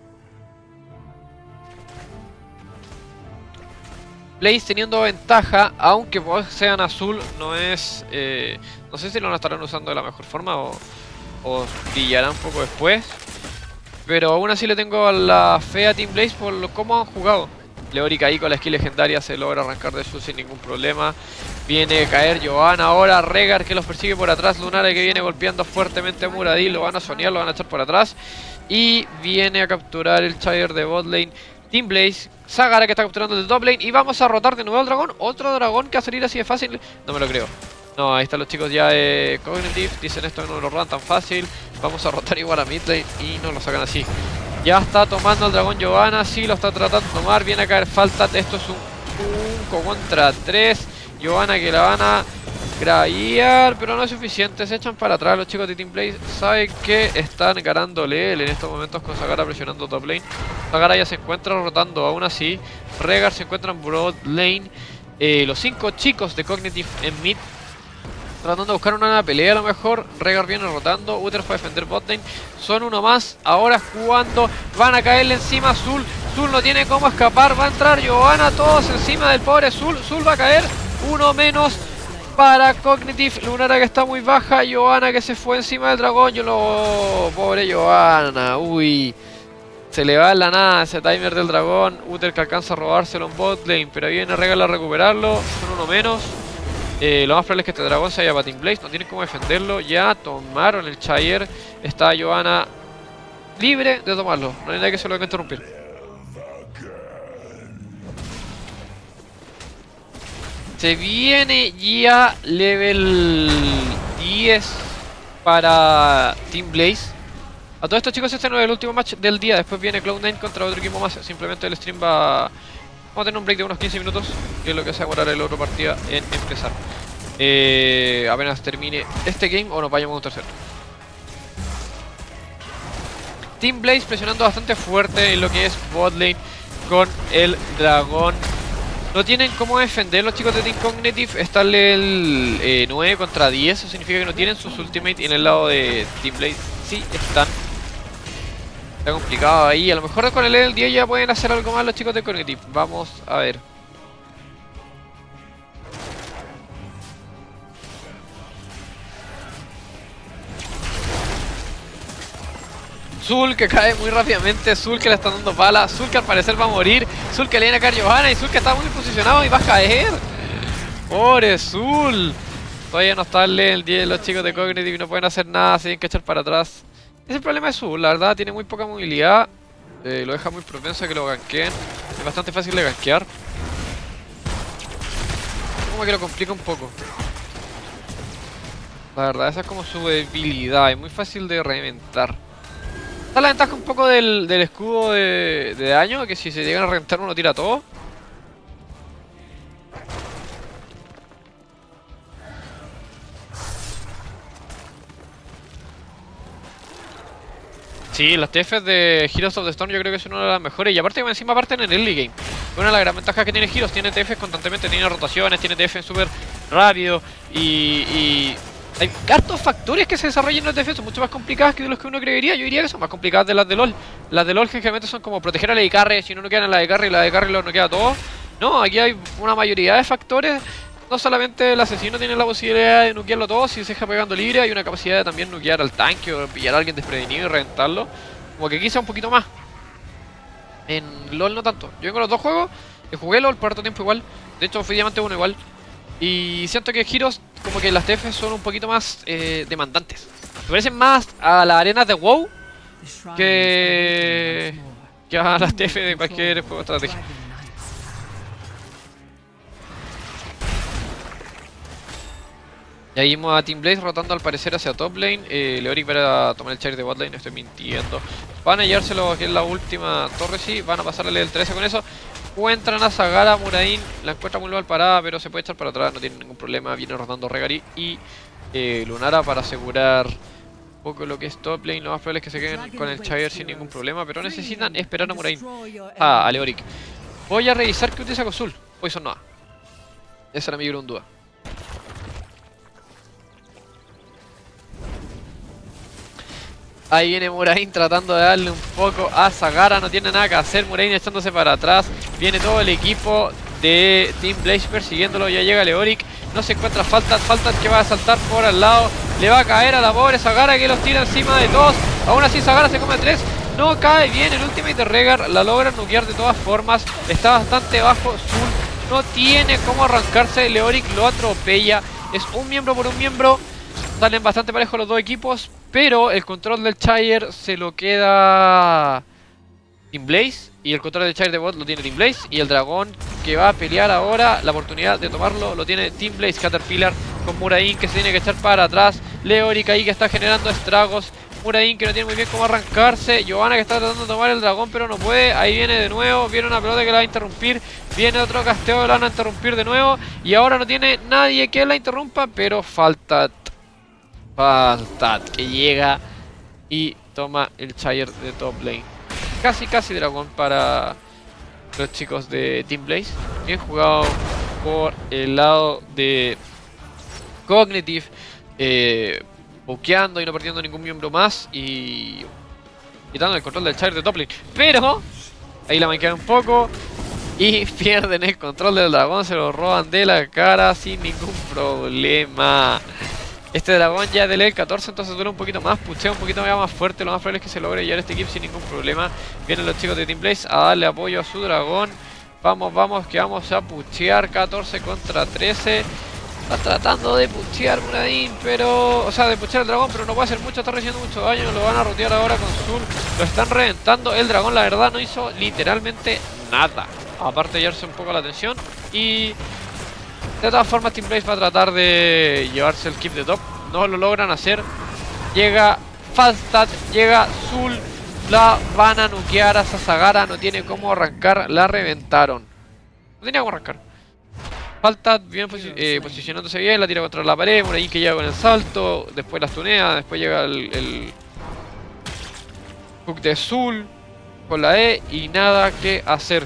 Blaze teniendo ventaja, aunque sean azul, no es... no sé si lo estarán usando de la mejor forma o brillará un poco después. Pero aún así le tengo la fe a Team Blaze por cómo han jugado. Leoric ahí con la skill legendaria se logra arrancar de su sin ningún problema. Viene a caer Giovanna ahora, Rehgar que los persigue por atrás, Lunara que viene golpeando fuertemente a Muradin, lo van a sonear, lo van a echar por atrás. Y viene a capturar el Chire de botlane Team Blaze, Zagara que está capturando el top lane. Y vamos a rotar de nuevo al dragón, otro dragón que va a salir así de fácil. No me lo creo. No, ahí están los chicos ya de Cognitive, dicen esto que no lo roban tan fácil. Vamos a rotar igual a mid lane y no lo sacan así. Ya está tomando el dragón Giovanna, sí lo está tratando de tomar, viene a caer falta. Esto es un 5 contra 3. Giovanna que la van a grayear, pero no es suficiente, se echan para atrás los chicos de Team Blaze. Saben que están ganándole en estos momentos con Zagara presionando top lane. Zagara ya se encuentra rotando aún así. Rehgar se encuentra en broad lane. Los 5 chicos de Cognitive en mid tratando de buscar una pelea a lo mejor. Rehgar viene rotando, Uther fue a defender botlane. Son uno más, ahora jugando. Van a caerle encima a Zul. Zul no tiene cómo escapar, va a entrar Giovanna, todos encima del pobre Zul. Zul va a caer, uno menos para Cognitive. Lunara que está muy baja, Giovanna que se fue encima del dragón. Pobre Giovanna, uy. Se le va en la nada ese timer del dragón. Uther que alcanza a robárselo en botlane, pero viene Rehgar a recuperarlo. Son uno menos. Lo más probable es que este dragón se vaya para Team Blaze. No tienen cómo defenderlo. Ya tomaron el Chire. Está Giovanna libre de tomarlo. No hay nadie que se lo venga a interrumpir. Se viene ya level 10 para Team Blaze. A todos estos chicos, este no es el último match del día. Después viene Cloud9 contra otro equipo más. Simplemente el stream va... Vamos a tener un break de unos 15 minutos, que es lo que se va a demorar el otro partida en empezar. Apenas termine este game o nos vayamos a un tercero. Team Blaze presionando bastante fuerte en lo que es botlane con el dragón. No tienen cómo defender los chicos de Team Cognitive. Está el level 9 contra 10. Eso significa que no tienen sus ultimate. Y en el lado de Team Blaze sí están. Está complicado ahí. A lo mejor con el level 10 ya pueden hacer algo más los chicos de Cognitive. Vamos a ver. Zul que cae muy rápidamente, Zul que le están dando balas, Zul que al parecer va a morir, Zul que le viene a caer Johanna y Zul que está muy posicionado y va a caer. Pobre Zul. Todavía no está el level 10 los chicos de Cognitive y no pueden hacer nada, se tienen que echar para atrás. Ese es el problema de Zul, la verdad, tiene muy poca movilidad, lo deja muy propenso a que lo ganqueen, es bastante fácil de gankear. Como que lo complica un poco. La verdad, esa es como su debilidad, es muy fácil de reventar. Está la ventaja un poco del escudo de daño, que si se llegan a reventar uno tira todo. Sí, las TFs de Heroes of the Storm yo creo que es una de las mejores. Y aparte encima parten en el early game. Una de las gran ventajas que tiene Heroes, tiene TFs constantemente, tiene rotaciones, tiene TFs súper rápido. Y hay hartos factores que se desarrollan en los TFs, son mucho más complicadas que de los que uno creería. Yo diría que son más complicadas de las de LoL. Las de LoL generalmente son como proteger a la de carry, si no quedan en la de carry y la de carry lo noquea todo. No, aquí hay una mayoría de factores. No solamente el asesino tiene la posibilidad de nukearlo todo, si se deja pegando libre, hay una capacidad de también nukear al tanque o pillar a alguien desprevenido y reventarlo. Como que quizá un poquito más. En LoL no tanto. Yo vengo los dos juegos, jugué LoL por harto tiempo igual. De hecho fui Diamante 1 igual. Y siento que Heroes, como que las TFs son un poquito más demandantes. Se parecen más a las arenas de WoW que a las TFs de cualquier juego de estrategia. Y ahí vimos a Team Blaze rotando al parecer hacia top lane. Leoric para tomar el charge de bot lane, estoy mintiendo. Van a llevárselo aquí en la última torre, sí. Van a pasarle el 13 con eso. Encuentran a Zagara, Murain. La encuentra muy mal parada, pero se puede echar para atrás, no tiene ningún problema. Viene rotando Regari y Lunara para asegurar un poco lo que es top lane. Lo más probable es que se queden con el charge sin ningún problema, pero necesitan esperar a Murain. A Leoric. Voy a revisar qué utiliza Kozul. Poison Noah. Esa era mi gran duda. Ahí viene Murain tratando de darle un poco a Zagara, no tiene nada que hacer, Murain echándose para atrás. Viene todo el equipo de Team Blaze persiguiéndolo, ya llega Leoric. No se encuentra Faltat que va a saltar por al lado. Le va a caer a la pobre Zagara que los tira encima de todos. Aún así Zagara se come 3, no cae bien el ultimate de Rehgar, la logra nukear de todas formas. Está bastante bajo, Zul no tiene cómo arrancarse, Leoric lo atropella. Es un miembro por un miembro, salen bastante parejos los dos equipos. Pero el control del Chire se lo queda Team Blaze. Y el control del Chire de bot lo tiene Team Blaze. Y el dragón que va a pelear ahora, la oportunidad de tomarlo, lo tiene Team Blaze. Caterpillar con Murain que se tiene que echar para atrás. Leoric ahí que está generando estragos. Murain que no tiene muy bien cómo arrancarse. Johanna que está tratando de tomar el dragón pero no puede. Ahí viene de nuevo, viene una pelota que la va a interrumpir. Viene otro casteo que la van a interrumpir de nuevo. Y ahora no tiene nadie que la interrumpa, pero Faltat que llega y toma el Chire de top lane. Casi dragón para los chicos de Team Blaze. Bien jugado por el lado de Cognitive, pokeando y no perdiendo ningún miembro más y quitando el control del Chire de top lane. Pero ahí la manquean un poco y pierden el control del dragón, se lo roban de la cara sin ningún problema. Este dragón ya es de level 14, entonces dura un poquito más, puchea un poquito más fuerte. Lo más probable es que se logre llevar este equipo sin ningún problema. Vienen los chicos de Team Blaze a darle apoyo a su dragón. Vamos, que vamos a puchear 14 contra 13. Está tratando de puchear Murain, pero... O sea, de puchear el dragón, pero no puede hacer mucho, está recibiendo mucho daño. Lo van a rotear ahora con Zul. Lo están reventando. El dragón, la verdad, no hizo literalmente nada. Aparte de llevarse un poco la atención. Y... de todas formas Team Blaze va a tratar de llevarse el keep de top. No lo logran hacer. Llega Falstad, llega Zul. La van a nukear a Zagara. No tiene cómo arrancar, la reventaron. No tenía cómo arrancar. Falstad bien posicionándose bien. La tira contra la pared, Murain que llega con el salto. Después la tunea, después llega el hook de Zul con la E y nada que hacer.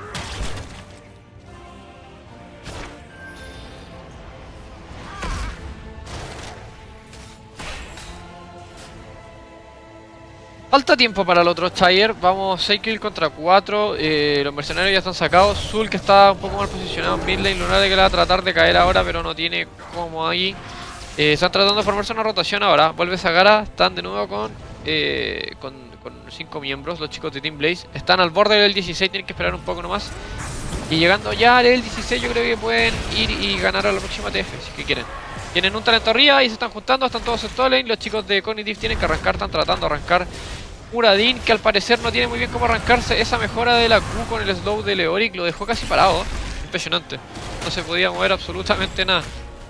Falta tiempo para el otro Chire, vamos 6 kills contra 4, los mercenarios ya están sacados. Zul que está un poco mal posicionado en mid lane, Lunara que la va a tratar de caer ahora pero no tiene como ahí. Están tratando de formarse una rotación ahora, vuelve Zagara, están de nuevo con con 5 miembros, los chicos de Team Blaze. Están al borde del 16, tienen que esperar un poco nomás. Y llegando ya al 16 yo creo que pueden ir y ganar a la próxima TF, si que quieren. Tienen un talento arriba y se están juntando, están todos en top lane. Los chicos de Cognitive tienen que arrancar, están tratando de arrancar. Muradin, que al parecer no tiene muy bien cómo arrancarse. Esa mejora de la Q con el slow de Leoric lo dejó casi parado. Impresionante. No se podía mover absolutamente nada.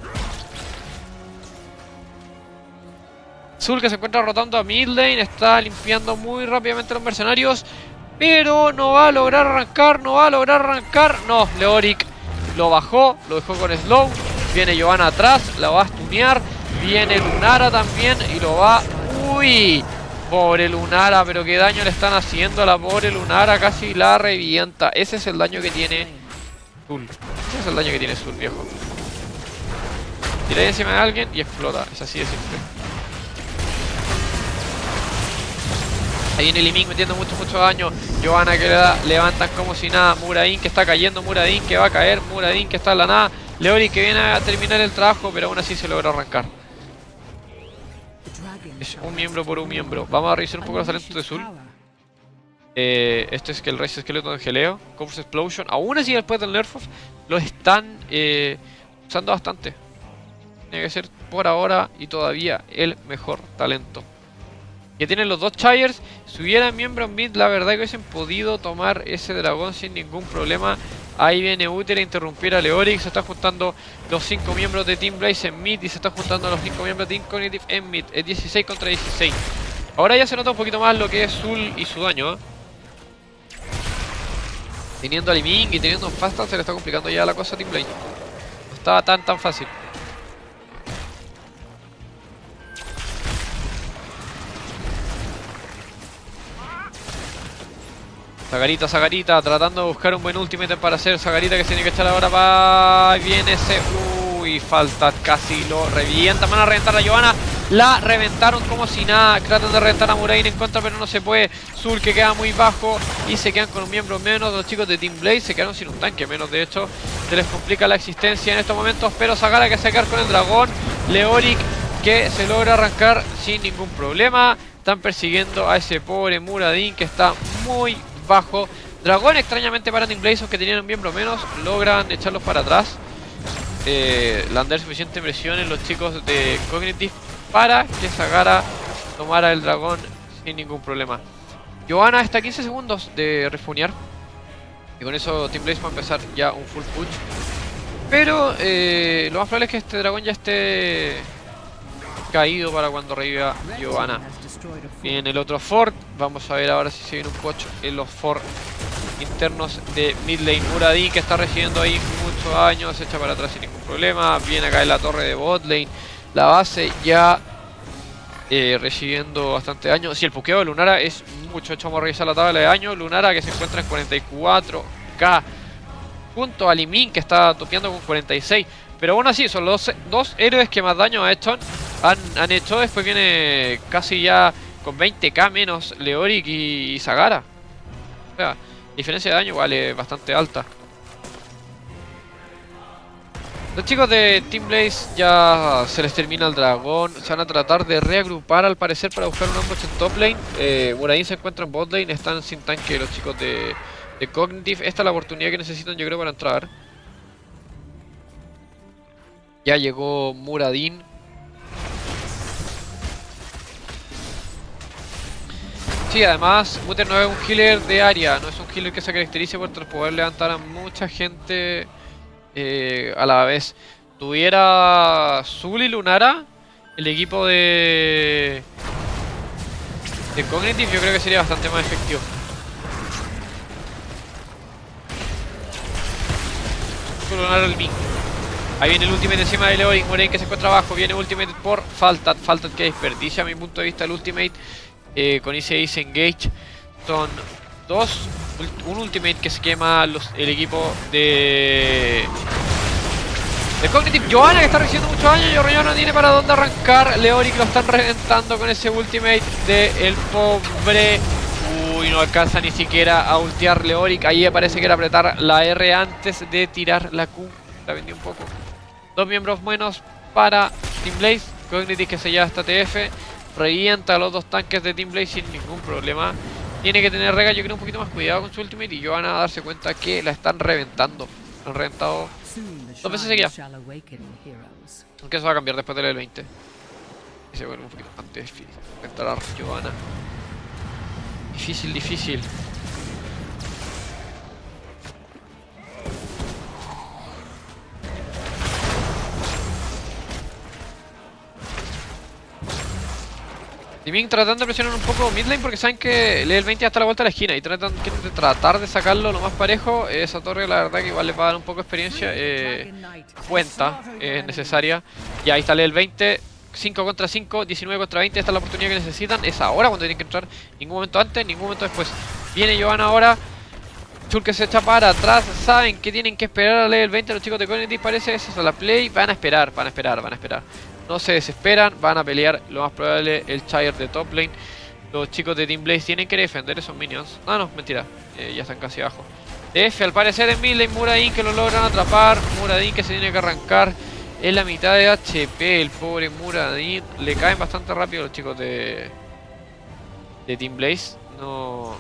Zul, que se encuentra rotando a mid lane, está limpiando muy rápidamente a los mercenarios. Pero no va a lograr arrancar, no va a lograr arrancar. No, Leoric lo bajó, lo dejó con slow. Viene Giovanna atrás, la va a stunear. Viene Lunara también y lo va... ¡Uy! Pobre Lunara, pero qué daño le están haciendo a la pobre Lunara. Casi la revienta. Ese es el daño que tiene Zul. Ese es el daño que tiene Zul, viejo. Tira encima de alguien y explota. Es así de simple. Ahí viene Liming metiendo mucho daño. Giovanna que le da, levantan como si nada. Muradin que está cayendo, Muradin que va a caer, Muradin que está en la nada. Leoric que viene a terminar el trabajo, pero aún así se logra arrancar. Es un miembro por un miembro. Vamos a revisar un poco los talentos de Zul. Este es que el Race Skeleton de Geleo, Corpse Explosion. Aún así después del nerf lo están usando bastante. Tiene que ser por ahora y todavía el mejor talento. Que tienen los dos Chires. Si hubieran miembro en mid, la verdad que hubiesen podido tomar ese dragón sin ningún problema. Ahí viene Uther a interrumpir a Leoric. Se están juntando los 5 miembros de Team Blaze en mid y se están juntando los 5 miembros de Team Cognitive en mid. Es 16 contra 16. Ahora ya se nota un poquito más lo que es Zul y su daño, ¿eh? Teniendo a Liming y teniendo un Fastan se le está complicando ya la cosa a Team Blaze. No estaba tan fácil. Zagarita, tratando de buscar un buen ultimate para hacer. Zagarita que se tiene que echar ahora para... Viene ese... Uy, falta, casi lo revientan. Van a reventar a Giovanna. La reventaron como si nada. Tratan de reventar a Muradin en contra, pero no se puede. Zul que queda muy bajo y se quedan con un miembro menos. Los chicos de Team Blaze se quedaron sin un tanque menos, de hecho. Se les complica la existencia en estos momentos, pero Zagara que se queda con el dragón. Leoric que se logra arrancar sin ningún problema. Están persiguiendo a ese pobre Muradin que está muy bajo. Dragón extrañamente para Team Blaze, que tenían un miembro menos, logran echarlos para atrás. Lander suficiente presión en los chicos de Cognitive para que Zagara tomara el dragón sin ningún problema. Giovanna está a 15 segundos de refunear y con eso Team Blaze va a empezar ya un full push. Pero lo más probable es que este dragón ya esté caído para cuando reviva Giovanna. Viene el otro fort. Vamos a ver ahora si se viene un push en los fort internos de mid lane. Muradin que está recibiendo ahí mucho daño, se echa para atrás sin ningún problema. Viene acá en la torre de bot lane. La base ya recibiendo bastante daño. Si el pukeo de Lunara es mucho. Vamos a revisar la tabla de daño. Lunara que se encuentra en 44k junto a Liming que está topeando con 46. Pero aún así son los dos héroes que más daño han hecho. Después viene casi ya con 20k menos Leoric y Zagara. O sea, diferencia de daño vale bastante alta. Los chicos de Team Blaze ya se les termina el dragón. Se van a tratar de reagrupar al parecer para buscar un ambush en top lane. Muradin se encuentra en bot lane. Están sin tanque los chicos de Cognitive. Esta es la oportunidad que necesitan, yo creo, para entrar. Ya llegó Muradin. Sí, además Uther no es un healer de área. No es un healer que se caracterice por poder levantar a mucha gente a la vez. Tuviera Zul y Lunara, el equipo de Cognitive, yo creo que sería bastante más efectivo. Lunara el Ming. Ahí viene el ultimate encima de Leoric. Muradin que se encuentra abajo. Viene ultimate por Faltat. Faltat que desperdicia a mi punto de vista el ultimate. Con ese Ace Engage. Son dos. Un ultimate que se quema el equipo de Cognitive. Giovanna que está recibiendo mucho daño. Giovanna no tiene para dónde arrancar. Leoric lo están reventando con ese ultimate del pobre. Uy, no alcanza ni siquiera a ultear Leoric. Ahí parece que era apretar la R antes de tirar la Q. La vendí un poco. Dos miembros buenos para Team Blaze. Cognitive que se lleva esta TF. revienta a los dos tanques de Team Blaze sin ningún problema. Tiene que tener Rega, yo creo, un poquito más cuidado con su ultimate y Johanna a darse cuenta que la están reventando. Han reventado 2 veces seguidas. Aunque eso va a cambiar después del level 20. Y se vuelve un poquito más difícil. Entrar a Johanna. Difícil, difícil. Liming tratando de presionar un poco midlane porque saben que level 20 ya está a la vuelta de la esquina y quieren tratar de sacarlo lo más parejo. Esa torre la verdad que igual les va a dar un poco de experiencia, cuenta, es necesaria. Y ahí está level 20, 5 contra 5, 19 contra 20, esta es la oportunidad que necesitan, es ahora cuando tienen que entrar, ningún momento antes, ningún momento después. Viene Johanna ahora, Zul que se echa para atrás, saben que tienen que esperar a level 20 los chicos de Cognity, parece, esa es la play, van a esperar. No se desesperan, van a pelear, lo más probable, el Chire de top lane. Los chicos de Team Blaze tienen que defender esos minions. Ah, no, mentira, ya están casi abajo. DF al parecer en mid lane, Muradin que lo logran atrapar. Muradin que se tiene que arrancar en la mitad de HP, el pobre Muradin. Le caen bastante rápido los chicos de Team Blaze. No...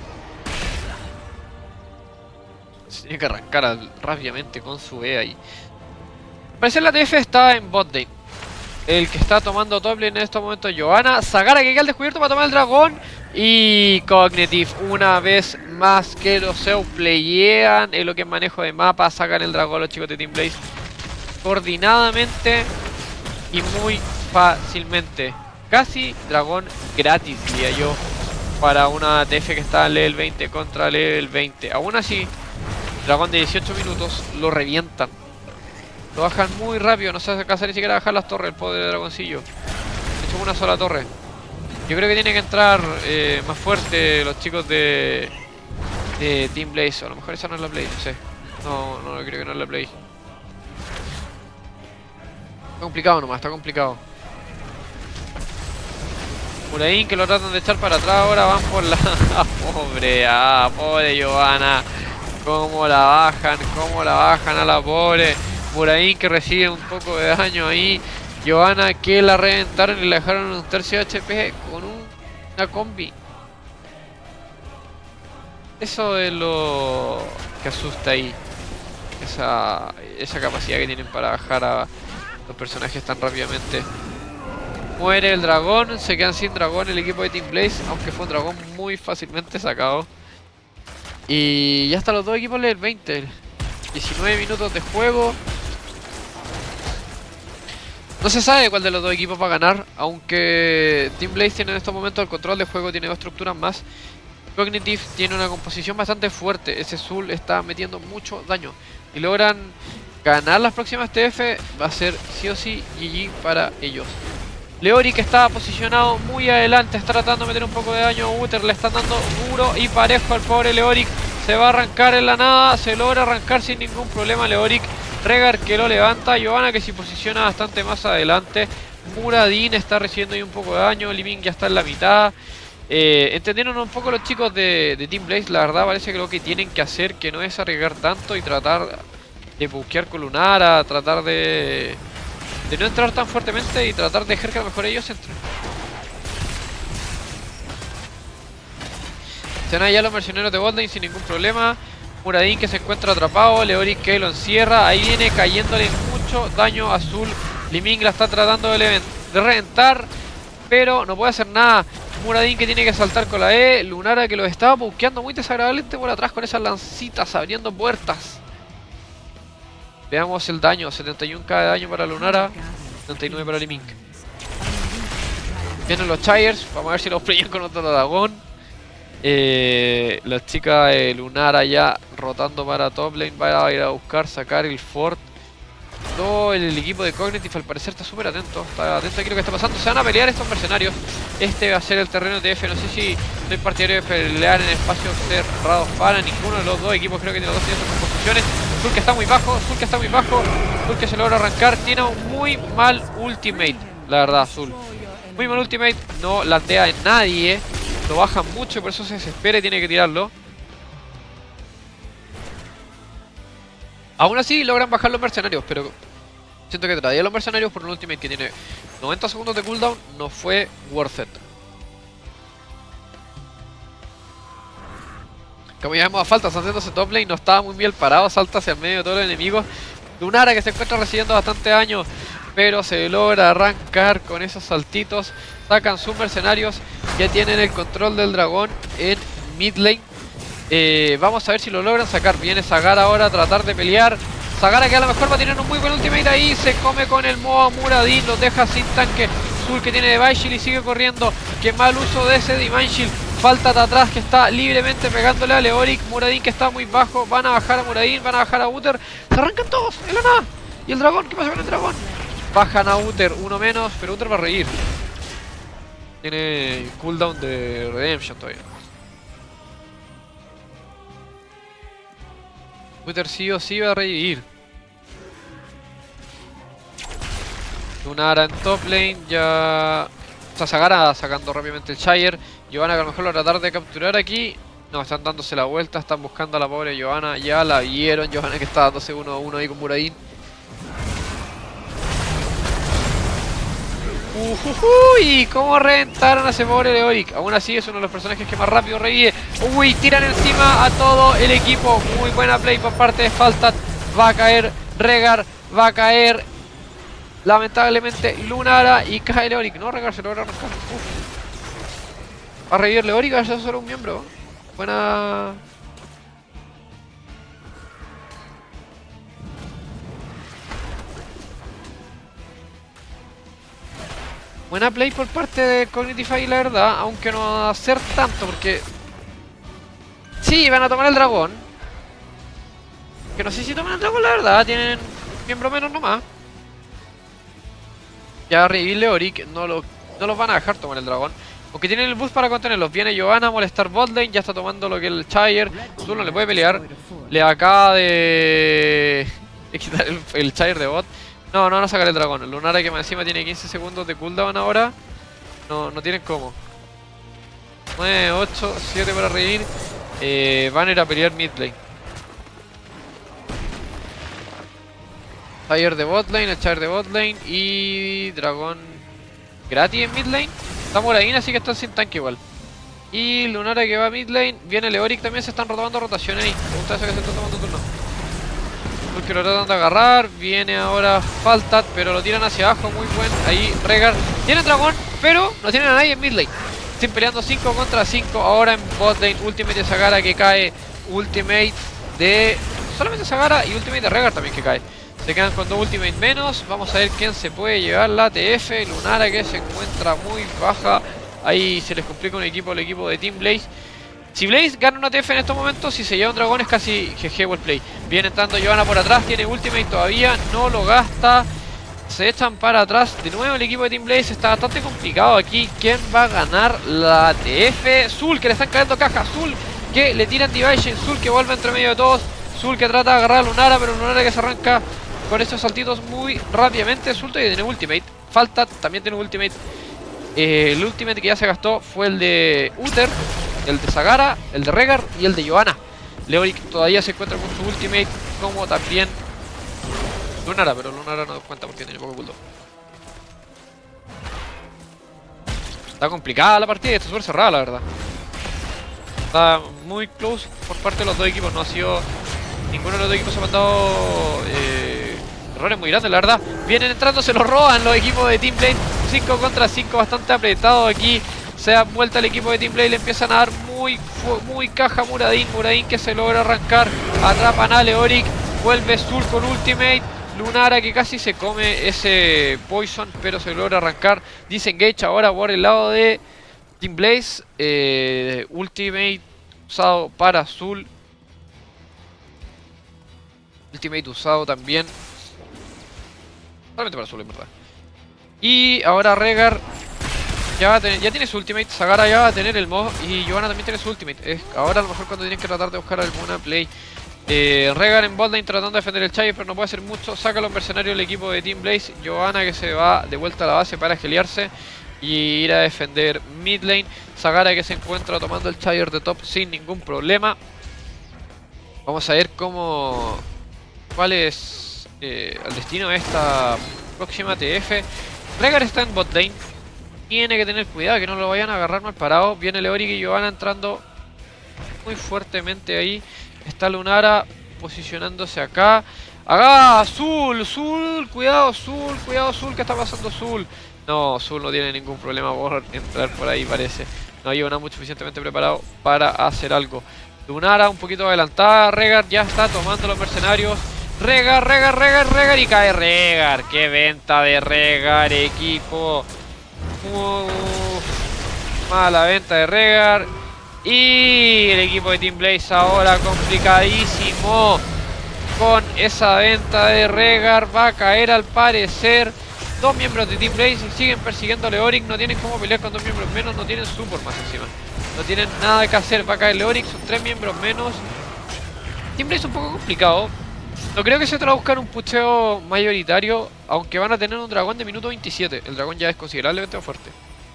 Se tiene que arrancar rápidamente con su E ahí. Al parecer la TF está en bot lane. El que está tomando top lane en estos momentos es Johanna. Zagara que queda al descubierto para tomar el dragón. Y Cognitive una vez más que los outplayean en lo que es manejo de mapa. Sacan el dragón los chicos de Team Blaze coordinadamente y muy fácilmente. Casi dragón gratis, diría yo, para una TF que está en level 20 contra level 20. Aún así, dragón de 18 minutos lo revientan. Lo bajan muy rápido, no se alcanza ni siquiera a bajar las torres, el poder de dragoncillo. De hecho, una sola torre. Yo creo que tienen que entrar más fuerte los chicos de Team Blaze. O a lo mejor esa no es la play, no sé. No, creo que no es la play. Está complicado nomás, está complicado. Muradin que lo tratan de echar para atrás, ahora van por la... pobre Johanna. Cómo la bajan a la pobre. Muradin que recibe un poco de daño ahí. Johanna que la reventaron y la dejaron en un tercio de HP con una combi. Eso es lo que asusta ahí. Esa capacidad que tienen para bajar a los personajes tan rápidamente. Muere el dragón, se quedan sin dragón el equipo de Team Blaze, aunque fue un dragón muy fácilmente sacado. Y ya están los dos equipos level 20. 19 minutos de juego. No se sabe cuál de los dos equipos va a ganar, aunque Team Blaze tiene en estos momentos el control de juego, tiene dos estructuras más. Cognitive tiene una composición bastante fuerte, ese Zul está metiendo mucho daño. Y logran ganar las próximas TF, va a ser sí o sí GG para ellos. Leoric está posicionado muy adelante, está tratando de meter un poco de daño a Uther, le están dando duro y parejo al pobre Leoric. Se va a arrancar en la nada, se logra arrancar sin ningún problema Leoric. Rehgar que lo levanta, Johanna que se posiciona bastante más adelante. Muradin está recibiendo ahí un poco de daño, Liming ya está en la mitad. Entendieron un poco los chicos de Team Blaze, la verdad parece que lo que tienen que hacer que no es arriesgar tanto y tratar de buquear con Lunara, tratar de no entrar tan fuertemente y tratar de dejar que a lo mejor ellos entren. Se van allá los mercenarios de botlane sin ningún problema. Muradin que se encuentra atrapado, Leoric que lo encierra, ahí viene cayéndole mucho daño a Zul. Liming la está tratando de reventar, pero no puede hacer nada. Muradin que tiene que saltar con la E, Lunara que lo estaba buqueando muy desagradablemente por atrás con esas lancitas abriendo puertas. Veamos el daño, 71k de daño para Lunara, 79 para Liming. Vienen los Chires, vamos a ver si los playan con otro dragón. La chica Lunara ya rotando para top lane, va a ir a buscar sacar el fort. Todo el equipo de Cognitive al parecer está súper atento, está atento a lo que está pasando. Se van a pelear estos mercenarios. Este va a ser el terreno de TF. No sé si soy partidario de pelear en espacios cerrados para ninguno de los dos equipos. Creo que los dos tienen sus composiciones. Zul que está muy bajo, Zul que se logra arrancar. Tiene un muy mal ultimate, la verdad, Zul. Muy mal ultimate, no landea en nadie. Lo bajan mucho y por eso se desespera y tiene que tirarlo. Aún así logran bajar los mercenarios, pero siento que todavía los mercenarios por un ultimate que tiene 90 segundos de cooldown no fue worth it. Como ya vemos a Falta, está haciéndose top lane, no estaba muy bien parado, salta hacia el medio de todos los enemigos. Lunara que se encuentra recibiendo bastante daño, pero se logra arrancar con esos saltitos. Sacan sus mercenarios, ya tienen el control del dragón en mid lane. Vamos a ver si lo logran sacar. Viene Zagara ahora a tratar de pelear. Zagara que a lo mejor va a tener un muy buen ultimate ahí. Se come con el Moa Muradin, los deja sin tanque. Zul que tiene Divine Shield y sigue corriendo. Qué mal uso de ese Divine Shield. Falta de atrás que está libremente pegándole a Leoric. Muradin que está muy bajo. Van a bajar a Muradin, van a bajar a Uther. Se arrancan todos, en la nada. ¿Y el dragón? ¿Qué pasa con el dragón? Bajan a Uther, uno menos, pero Uther va a reír. Tiene cooldown de Redemption todavía. Uther sí o sí va a revivir. Lunara en top lane, ya... O sea, Zagara sacando rápidamente el Shire. Giovanna que a lo mejor lo va a tratar de capturar aquí. No, están dándose la vuelta, están buscando a la pobre Giovanna. Ya la vieron, Giovanna que está dándose 1-1 ahí con Muradin. Uy, cómo reventaron a ese pobre Leoric. Aún así es uno de los personajes que más rápido revive. Uy, tiran encima a todo el equipo. Muy buena play por parte de Faltat. Va a caer Rehgar, va a caer lamentablemente Lunara y cae Leoric. No, Rehgar se logra arrancar. Va a revivir Leoric, a ver si es solo un miembro. Buena... Buena play por parte de Cognitify, la verdad, aunque no va a hacer tanto porque... Sí, van a tomar el dragón. Que no sé si toman el dragón, la verdad, tienen un miembro menos nomás. Ya revivir Leoric, no los van a dejar tomar el dragón. Aunque tienen el boost para contenerlos. Viene Giovanna a molestar botlane, ya está tomando lo que es el Shire. Zul no le puede pelear. Le acaba de quitar el Shire de bot. No, no van a sacar el dragón. Lunara que más encima tiene 15 segundos de cooldown ahora. No tienen cómo. 9, 8, 7 para revivir. Van a ir a pelear mid lane. Shire de bot lane, el Shire de bot lane y dragón gratis en mid lane. Está Muradin, así que están sin tanque igual. Y Lunara que va a mid lane. Viene Leoric también, se están tomando rotaciones ahí. Me gusta eso que se está tomando turno. Porque lo tratan de agarrar, viene ahora Faltat, pero lo tiran hacia abajo, muy buen, ahí Rehgar. Tienen dragón, pero no tienen a nadie en mid lane. Están peleando 5 contra 5, ahora en bot lane, ultimate de Zagara que cae, ultimate de... solamente Zagara y ultimate de Rehgar también que cae. Se quedan con 2 ultimate menos, vamos a ver quién se puede llevar la TF, Lunara que se encuentra muy baja, ahí se les complica el equipo de Team Blaze. Si Blaze gana una TF en estos momentos, si se lleva un dragón es casi GG well play. Viene entrando Giovanna por atrás, tiene ultimate todavía, no lo gasta. Se echan para atrás. De nuevo el equipo de Team Blaze está bastante complicado aquí. ¿Quién va a ganar la TF? Zul que le están cayendo cajas. Zul que le tiran Divine. Zul que vuelve entre medio de todos. Zul que trata de agarrar a Lunara, pero Lunara que se arranca con estos saltitos muy rápidamente. Zul todavía tiene ultimate. Falta, también tiene ultimate. El ultimate que ya se gastó fue el de Uther, el de Zagara, el de Rehgar y el de Giovanna. Leoric todavía se encuentra con su ultimate, como también Lunara, pero Lunara no da cuenta porque tiene poco cooldown. Está complicada la partida y está súper cerrada, la verdad. Está muy close por parte de los dos equipos. No ha sido... ninguno de los dos equipos ha mandado errores muy grandes, la verdad. Vienen entrando, se los roban los equipos de Team Blaze. 5 contra 5, bastante apretado aquí. Se da vuelta el equipo de Team Blaze, le empiezan a dar muy caja a Muradin. Muradin que se logra arrancar, atrapan a Leoric, vuelve Zul con ultimate. Lunara que casi se come ese poison, pero se logra arrancar. Disengage ahora por el lado de Team Blaze. Ultimate usado para Zul. Ultimate usado también. Solamente para Zul, en verdad. Y ahora Rehgar ya tiene su ultimate. Zagara ya va a tener el mod. Y Giovanna también tiene su ultimate. Es ahora a lo mejor cuando tienen que tratar de buscar alguna play. Rehgar en botlane tratando de defender el Chai, pero no puede hacer mucho. Saca a los mercenarios del equipo de Team Blaze. Giovanna que se va de vuelta a la base para gelearse y ir a defender mid lane. Zagara que se encuentra tomando el Chai de top sin ningún problema. Vamos a ver cuál es el destino de esta próxima TF. Rehgar está en bot lane. Tiene que tener cuidado que no lo vayan a agarrar mal parado. Viene Leoric y Giovanna entrando muy fuertemente ahí. Está Lunara posicionándose acá. ¡Acá! ¡Zul! ¡Zul! ¡Cuidado, Zul! ¡Cuidado, Zul! ¿Qué está pasando, Zul? No, Zul no tiene ningún problema por entrar por ahí, parece. No hay una mucho suficientemente preparado para hacer algo. Lunara un poquito adelantada. Rehgar ya está tomando los mercenarios. Rehgar, Rehgar, Rehgar, Rehgar. Y cae Rehgar. ¡Qué venta de Rehgar, equipo! Mala venta de Rehgar. Y el equipo de Team Blaze ahora complicadísimo. Con esa venta de Rehgar va a caer al parecer. Dos miembros de Team Blaze siguen persiguiendo a Leoric. No tienen cómo pelear con dos miembros menos. No tienen support más encima. No tienen nada que hacer. Va a caer Leoric. Son tres miembros menos. Team Blaze un poco complicado. No creo que se traduzca en un pucheo mayoritario. Aunque van a tener un dragón de minuto 27. El dragón ya es considerablemente fuerte.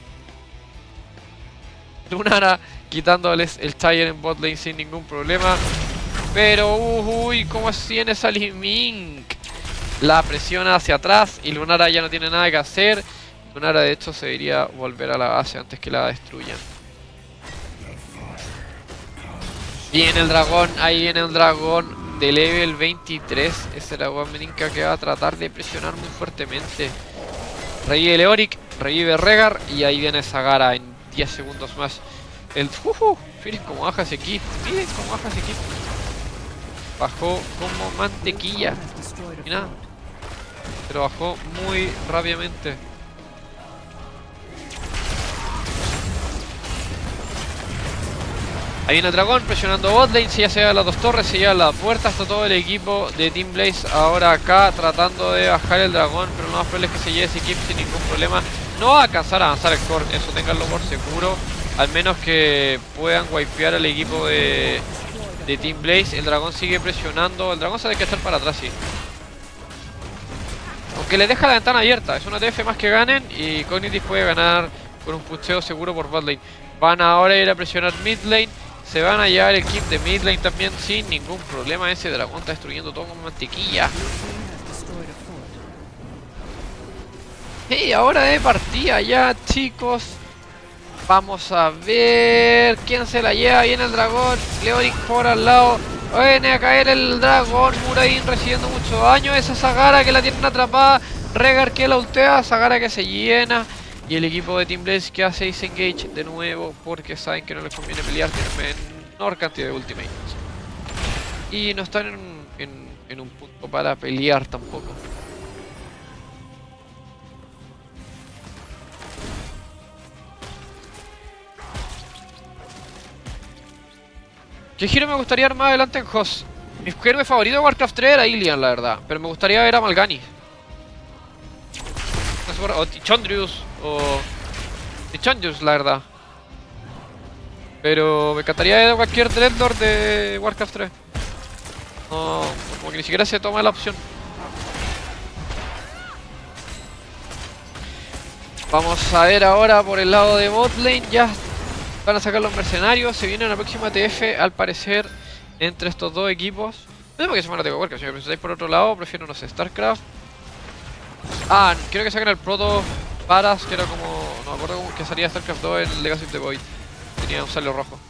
Lunara quitándoles el Tiger en bot lane sin ningún problema. Pero, uy, ¿cómo tiene esa Limink? La presiona hacia atrás y Lunara ya no tiene nada que hacer. Lunara de hecho se debería volver a la base antes que la destruyan. Viene el dragón, ahí viene el dragón de level 23. Ese dragón Meninka que va a tratar de presionar muy fuertemente. Revive Leoric, revive Rehgar y ahí viene Zagara en 10 segundos más. El miren cómo baja ese equipo, miren cómo baja ese equipo. Bajó como mantequilla. Mira, pero bajó muy rápidamente. Ahí viene el dragón presionando botlane. Se ya se lleva las dos torres, se lleva la puerta. Está todo el equipo de Team Blaze ahora acá tratando de bajar el dragón. Pero lo más probable es que se lleve ese equipo sin ningún problema. No va a alcanzar a avanzar el core, eso ténganlo por seguro. Al menos que puedan wipear al equipo de Team Blaze. El dragón sigue presionando. El dragón se tiene que echar para atrás, sí. Aunque le deja la ventana abierta. Es una TF más que ganen. Y Cognitive puede ganar con un pucheo seguro por botlane. Van ahora a ir a presionar midlane. Se van a llevar el kit de midlane también sin ningún problema. Ese dragón está destruyendo todo con mantequilla. Y ahora de partida ya, chicos. Vamos a ver quién se la lleva. Viene el dragón. Leoric por al lado. Viene a caer el dragón. Murain recibiendo mucho daño. Esa Zagara que la tienen atrapada. Rehgar que la ultea. Zagara que se llena. Y el equipo de Team Blaze que hace disengage de nuevo. Porque saben que no les conviene pelear. Tienen menor cantidad de ultimates. Y no están en un punto para pelear tampoco. ¿Qué giro me gustaría ver más adelante en Hoss? Mi héroe favorito de Warcraft 3 era Ilian, la verdad. Pero me gustaría ver a Malgani. O Tichondrius. O Tichondrius, la verdad. Pero me encantaría ver a cualquier Dreadlord de Warcraft 3. No, como que ni siquiera se toma la opción. Vamos a ver ahora por el lado de botlane. Ya van a sacar los mercenarios. Se viene una próxima TF al parecer entre estos dos equipos. No sé por qué se van a TF Warcraft. Si me pensáis por otro lado, prefiero, no sé, StarCraft. Ah, quiero que saquen el Proto Paras, que era como... no me acuerdo cómo que salía StarCraft 2 en Legacy of the Void. Tenía un salio rojo.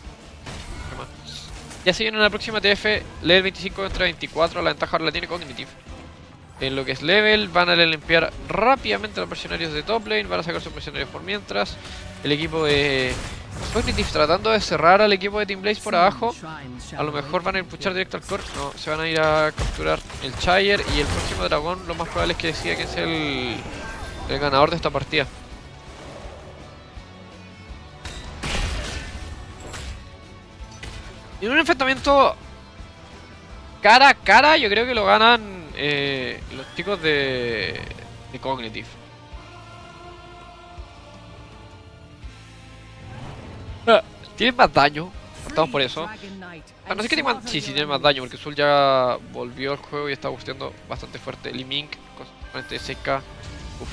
Ya se viene una próxima TF. Level 25 contra 24. La ventaja ahora la tiene Cognitive. En lo que es level, van a limpiar rápidamente a los mercenarios de top lane. Van a sacar sus mercenarios por mientras. El equipo de Cognitive tratando de cerrar al equipo de Team Blaze por abajo. A lo mejor van a ir a puchar directo al core. No, se van a ir a capturar el Shire. Y el próximo dragón lo más probable es que decida quién sea el ganador de esta partida. En un enfrentamiento cara a cara, yo creo que lo ganan los chicos de Cognitive. Tienen más daño, estamos por eso. Ah, no sé qué tiene más... Sí, tiene más daño, porque Zul ya volvió al juego y está busteando bastante fuerte. Limink con este 6k. Uf.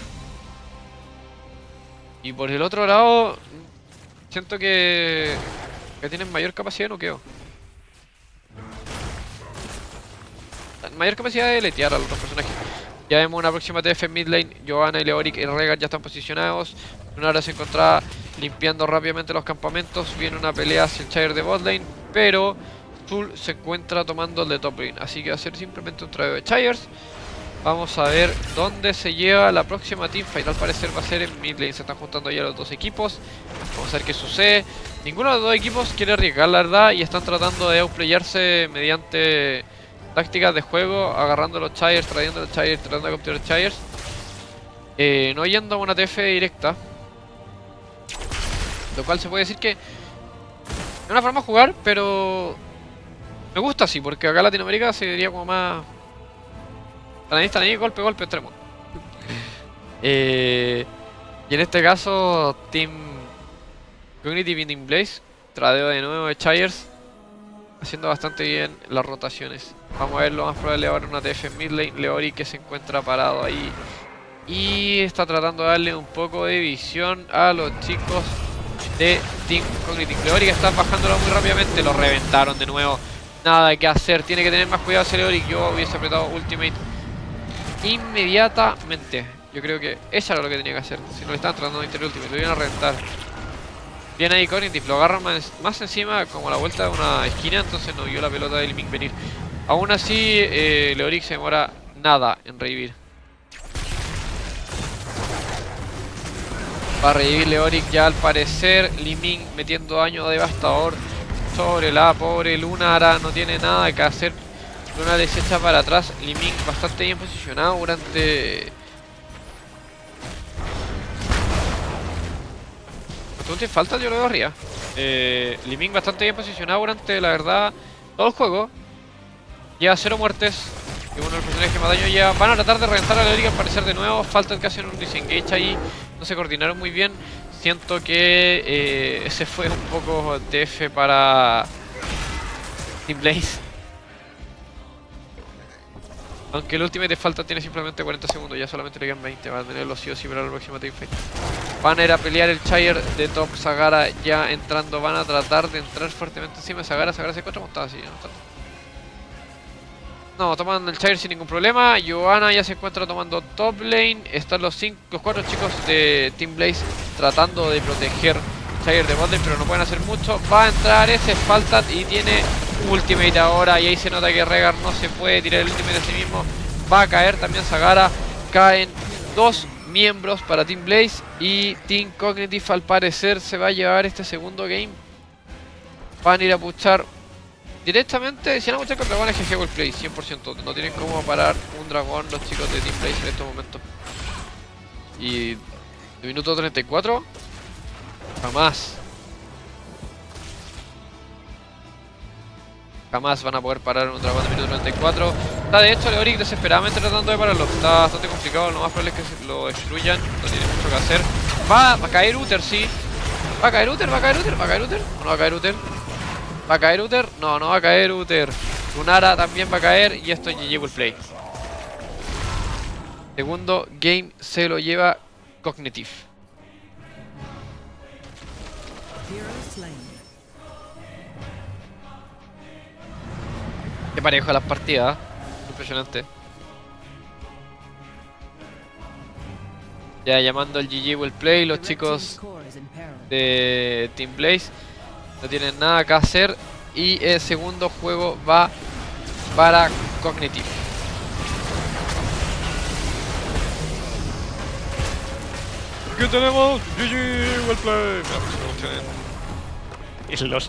Y por el otro lado, siento que tienen mayor capacidad de noqueo. Mayor capacidad de letear a los otros personajes. Ya vemos una próxima TF en mid lane. Giovanna y Leoric y Rengar ya están posicionados. Lunara se encontraba limpiando rápidamente los campamentos. Viene una pelea hacia el Chair de bot lane, pero Zul se encuentra tomando el de top lane. Así que va a ser simplemente un traveo de Chairs. Vamos a ver dónde se lleva la próxima teamfight. Al parecer va a ser en mid lane. Se están juntando ya los dos equipos. Vamos a ver qué sucede. Ninguno de los dos equipos quiere arriesgar, la verdad, y están tratando de outplayarse mediante tácticas de juego, agarrando los Chairs, trayendo los Chairs, tratando de capturar Chairs. No yendo a una TF directa. Lo cual se puede decir que es una forma de jugar, pero me gusta así, porque acá en Latinoamérica se diría como más están ahí, golpe, golpe, extremo. Y en este caso, Team Cognitive y Team Blaze, tradeo de nuevo de Chairs, haciendo bastante bien las rotaciones. Vamos a ver lo más probable ahora una TF en mid lane. Leoric que se encuentra parado ahí y está tratando de darle un poco de visión a los chicos de Team Cognitive. Leoric está bajándolo muy rápidamente, lo reventaron de nuevo. Nada que hacer, tiene que tener más cuidado ese Leoric. Yo hubiese apretado Ultimate inmediatamente. Yo creo que eso era lo que tenía que hacer. Si no le estaban tratando de interior Ultimate, lo iban a reventar. Bien ahí Cognitive, lo agarran más encima como a la vuelta de una esquina, entonces no vio la pelota de Liming venir. Aún así, Leoric se demora nada en revivir. Va a revivir Leoric ya al parecer. Liming metiendo daño devastador sobre la pobre Lunara. No tiene nada que hacer. Lunara se echa para atrás. Liming bastante bien posicionado durante... Bastante falta, yo lo veo arriba. Liming bastante bien posicionado durante, la verdad, todo el juego. Lleva 0 muertes. Y uno de los personajes que más daño lleva. Van a tratar de reventar a Leoric al parecer de nuevo. Falta que hacen un disengage ahí. No se coordinaron muy bien. Siento que ese fue un poco TF para Team Blaze. Aunque el ultimate de falta tiene simplemente 40 segundos. Ya solamente le quedan 20. Va a tenerlo sí o sí para la próxima teamfight. Van a ir a pelear el Chair de top. Zagara ya entrando. Van a tratar de entrar fuertemente encima de Zagara. Zagara se encuentra montada así. No, toman el Chair sin ningún problema. Giovanna ya se encuentra tomando top lane. Están los 4 chicos de Team Blaze tratando de proteger Chair de bot lane, pero no pueden hacer mucho. Va a entrar ese Faltat y tiene ultimate ahora. Y ahí se nota que Rengar no se puede tirar el ultimate a sí mismo. Va a caer también Zagara. Caen 2 miembros para Team Blaze. Y Team Cognitive al parecer se va a llevar este segundo game. Van a ir a puchar directamente. Si van a puchar con dragones, GG el play 100%. No tienen cómo parar un dragón los chicos de Team Blaze en estos momentos. Y de minuto 34 jamás van a poder parar un dragón de minuto 34. Está de hecho Leoric desesperadamente tratando de pararlo. Está bastante complicado, lo más probable es que lo destruyan. No tiene mucho que hacer. Va a caer Uther, sí. Va a caer Uther. ¿No va a caer Uther? ¿Va a caer Uther? No, no va a caer Uther. Lunara también va a caer y esto es GG will play. Segundo game se lo lleva Cognitive. Qué parejo las partidas, impresionante. Ya llamando al GG will play, los chicos de Team Blaze no tienen nada que hacer y el segundo juego va para Cognitive. ¿Qué tenemos? GG will play. Y los...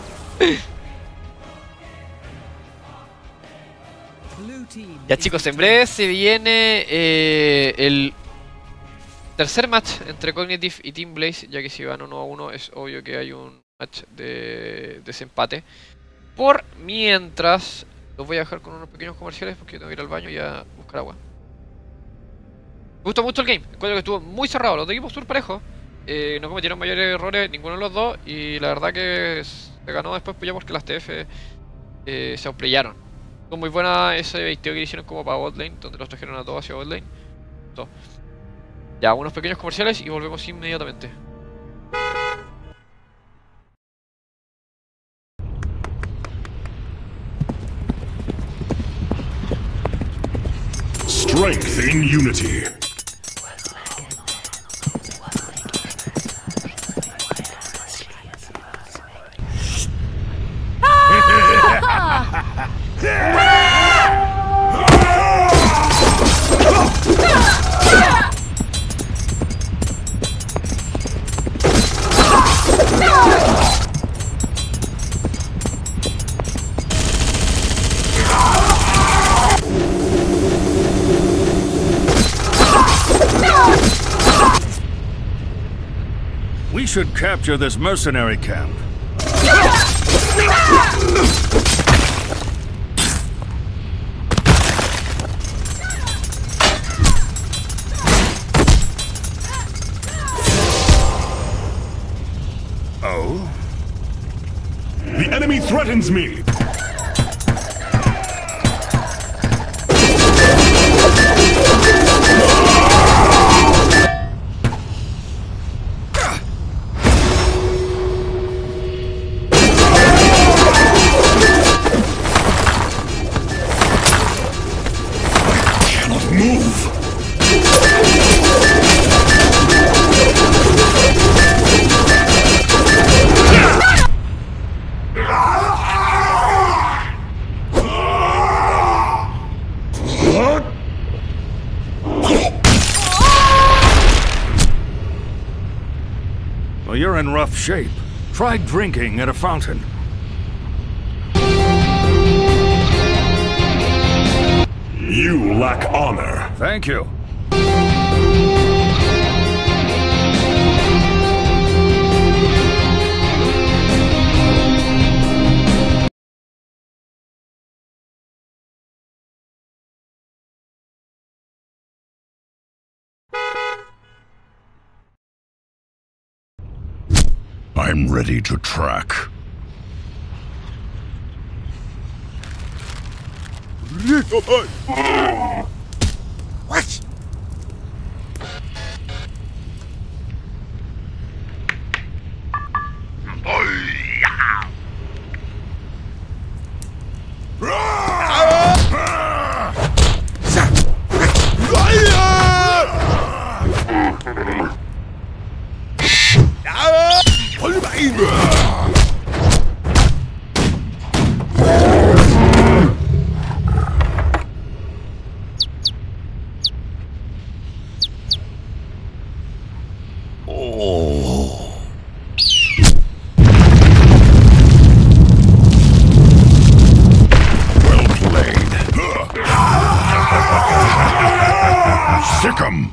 Ya chicos, en breve se viene el tercer match entre Cognitive y Team Blaze, ya que si van 1-1 es obvio que hay un match de desempate. Por mientras, los voy a dejar con unos pequeños comerciales porque tengo que ir al baño y a buscar agua. Me gustó mucho el game, encuentro que estuvo muy cerrado, los dos equipos súper parejos. No cometieron mayores errores ninguno de los dos y la verdad que se ganó después ya porque las TF se outplayaron. Fue muy buena ese baiteo que hicieron como para botlane, donde los trajeron a todos hacia botlane. Todo. Ya, unos pequeños comerciales y volvemos inmediatamente. strength in unity. We should capture this mercenary camp. Oh? The enemy threatens me! Well, you're in rough shape. Try drinking at a fountain. You lack honor. Thank you. I'm ready to track. What? Sick 'em!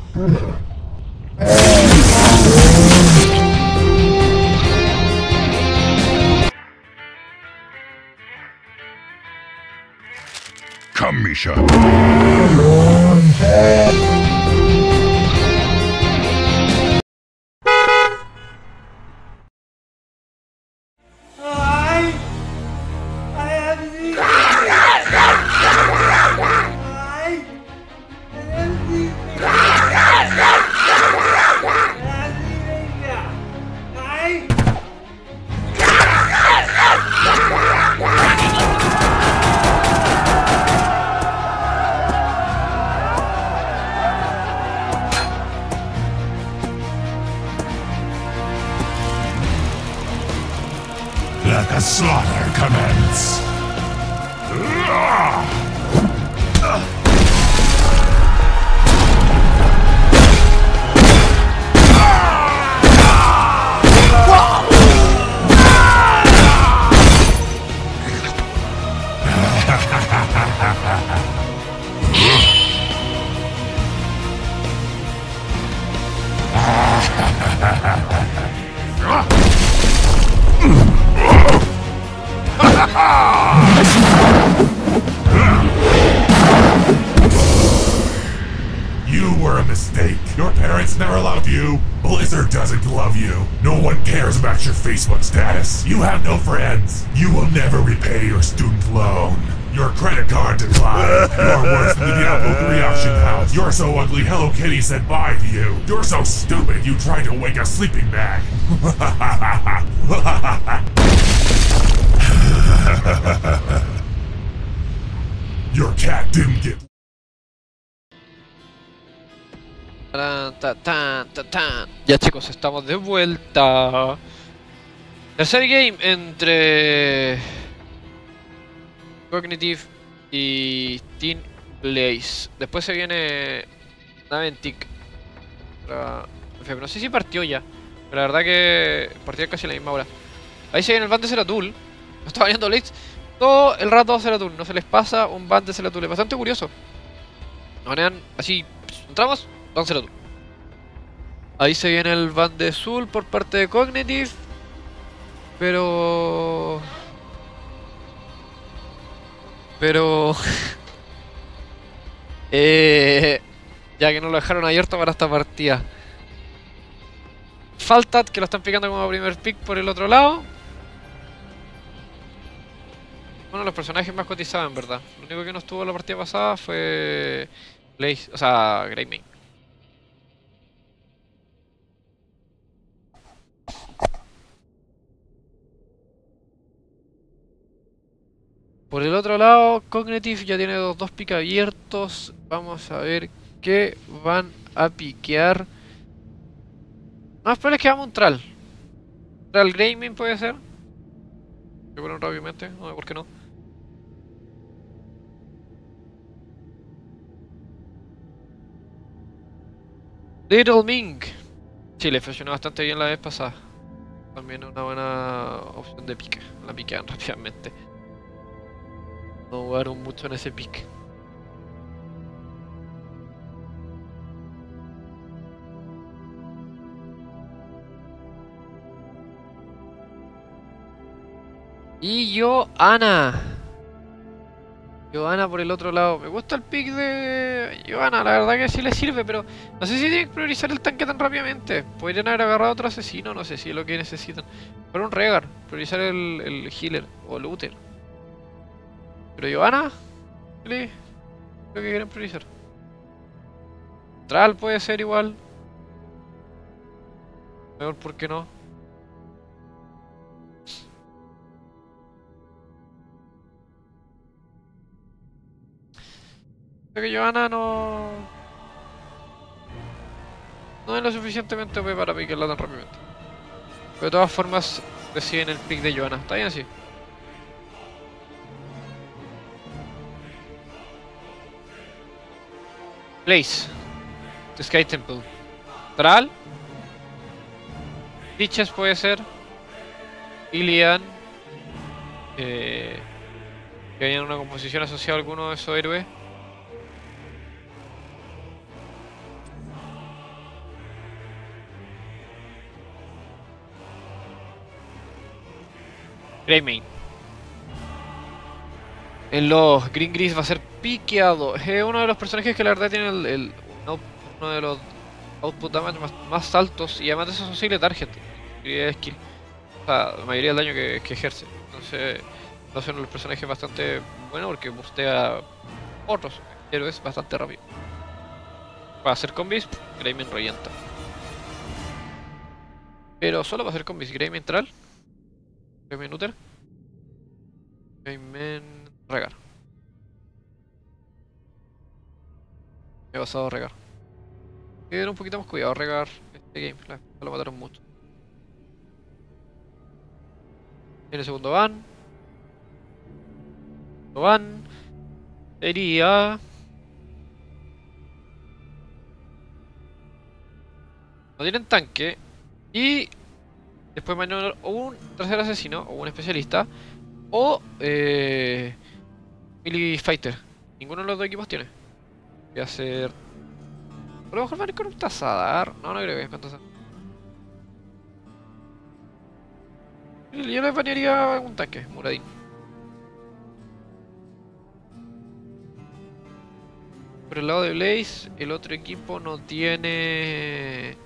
Come, Misha. Let the slaughter commence! You were a mistake. Your parents never loved you. Blizzard doesn't love you. No one cares about your Facebook status. You have no friends. You will never repay your student loan. Your credit card declined. You're worse than the Diablo 3 auction house. You're so ugly Hello Kitty said bye to you. You're so stupid you tried to wake a sleeping bag. Your cat didn't get... Tan, tan, tan, tan, tan. Ya chicos, estamos de vuelta. Tercer game entre Cognitive y Team Blaze. Después se viene Naventic. No sé si partió ya, pero la verdad que partió casi a la misma hora. Ahí se viene el ban de Zeratul. No está baneando Blaze todo el rato a Zeratul. No se les pasa un ban de Zeratul. Es bastante curioso. No banean así. Entramos, ban Zeratul. Ahí se viene el ban de Zul por parte de Cognitive. Pero ya que no lo dejaron abierto para esta partida. Faltat, que lo están picando como primer pick por el otro lado. Uno de los personajes más cotizados, en verdad. Lo único que no estuvo en la partida pasada fue Blaze, o sea, Greymane. Por el otro lado, Cognitive ya tiene dos pick abiertos. Vamos a ver qué van a piquear. No, más probable es que hagamos un Tral. Tral Greymane puede ser. Seguro rápidamente, no sé por qué no. Little Mink. Sí, le funcionó bastante bien la vez pasada. También una buena opción de pique. La piquean rápidamente. No jugaron mucho en ese pick. Y Johanna por el otro lado. Me gusta el pick de Johanna, la verdad que sí le sirve, pero no sé si tienen que priorizar el tanque tan rápidamente. Podrían haber agarrado a otro asesino, no sé si es lo que necesitan. Pero un Rehgar, priorizar el healer o el Uther. Pero Johanna, creo que quieren priorizar. Tral puede ser igual. Mejor, ¿por qué no? Creo que Johanna no es lo suficientemente OP para picarla tan rápidamente. Pero de todas formas reciben el pick de Johanna. Está bien así. Blaze, The Sky Temple, Tral, Liches puede ser, Ilian, que haya una composición asociada a alguno de esos héroes. Greymane. En los Green Gris va a ser piqueado. Es uno de los personajes que la verdad tiene uno de los output damage más altos. Y además de eso son single target. De skill. O sea, la mayoría del daño que ejerce. Entonces, no es uno de los personajes bastante bueno porque bustea otros héroes bastante rápido. Para hacer combis, Greymane revienta. Pero solo para hacer combis, Greymane Tral, Greymane Uther, Greymane Rehgar. Me he pasado a Rehgar. Hay que tener un poquito más cuidado Rehgar este game, lo mataron mucho. Viene el segundo ban. Sería... No tienen tanque. Y después mañana o un tercer asesino, o un especialista, o melee fighter. Ninguno de los dos equipos tiene. Voy a hacer... A lo mejor van a ir con un Tazadar. No creo que es con Tazadar. Yo le banearía un tanque, Muradin. Por el lado de Blaze, el otro equipo no tiene...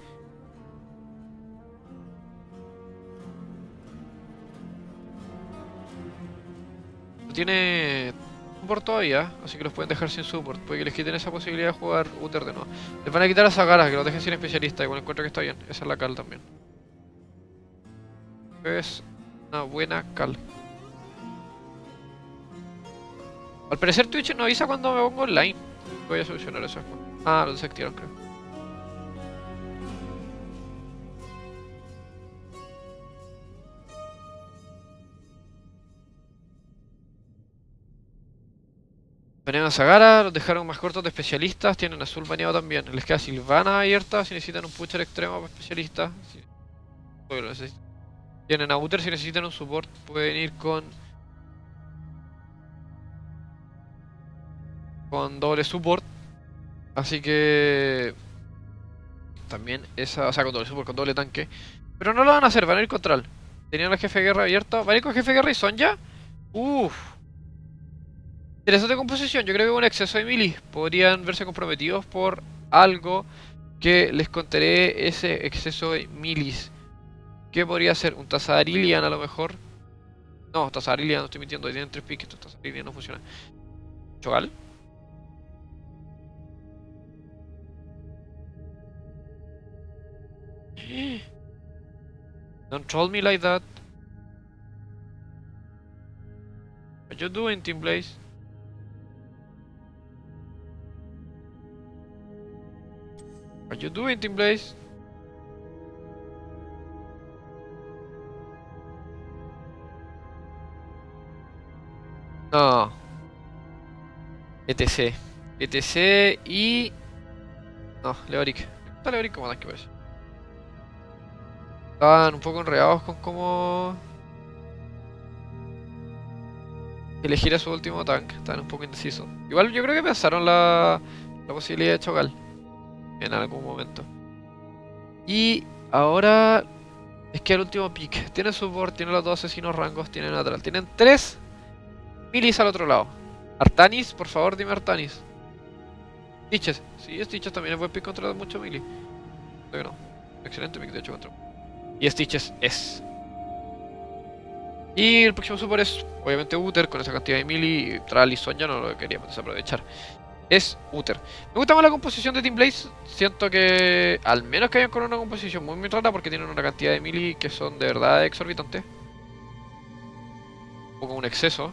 No tiene support todavía, así que los pueden dejar sin support. Puede que les quiten esa posibilidad de jugar Uther de nuevo. Les van a quitar a Zagara, que los dejen sin especialista. Igual encuentro que está bien, esa es la cal también. Es una buena cal. Al parecer Twitch no avisa cuando me pongo online. Voy a solucionar eso después. Ah, lo desactivaron creo. Banearon a Zagara, los dejaron más cortos de especialistas, tienen azul baneado también. Les queda Sylvana abierta si necesitan un pusher extremo para especialistas. Sí. Tienen a Uther si necesitan un support, pueden ir con doble support. Así que también esa, o sea, con doble support, con doble tanque. Pero no lo van a hacer, van a ir con Thrall. Tenían al jefe de guerra abierto, van a ir con jefe de guerra y Sonja. Uff. Interesante composición, yo creo que con exceso de melee podrían verse comprometidos por algo que les contaré ese exceso de melees. ¿Qué podría ser? Un Tazarilian a lo mejor. No, Tazarilian, no estoy mintiendo, tienen 3 picks, Tazarilian no funciona. ¿Chogal? Don't troll me like that. What you doing, Team Blaze? What you doing, Team Blaze? No. ETC. ETC y... No, Leoric. Está Leoric como tanque parece. Estaban un poco enredados con cómo elegir a su último tank. Estaban un poco indecisos. Igual yo creo que pensaron la posibilidad de Cho'Gall en algún momento. Y ahora es que el último pick. Tiene support, tiene los 2 asesinos rangos, tiene natural. Tienen 3 milis al otro lado. Artanis, por favor dime Artanis. Stitches. Sí, Stitches también es buen pick contra mucho melee. Creo que no. Excelente pick de hecho contra. Y Stitches es. Y el próximo support es obviamente Uther con esa cantidad de melee. Y Thrall y Sonja no lo queríamos desaprovechar. Es Uther. Me gusta más la composición de Team Blaze. Siento que al menos que hayan con una composición muy rara porque tienen una cantidad de melee que son de verdad exorbitantes. Un poco un exceso.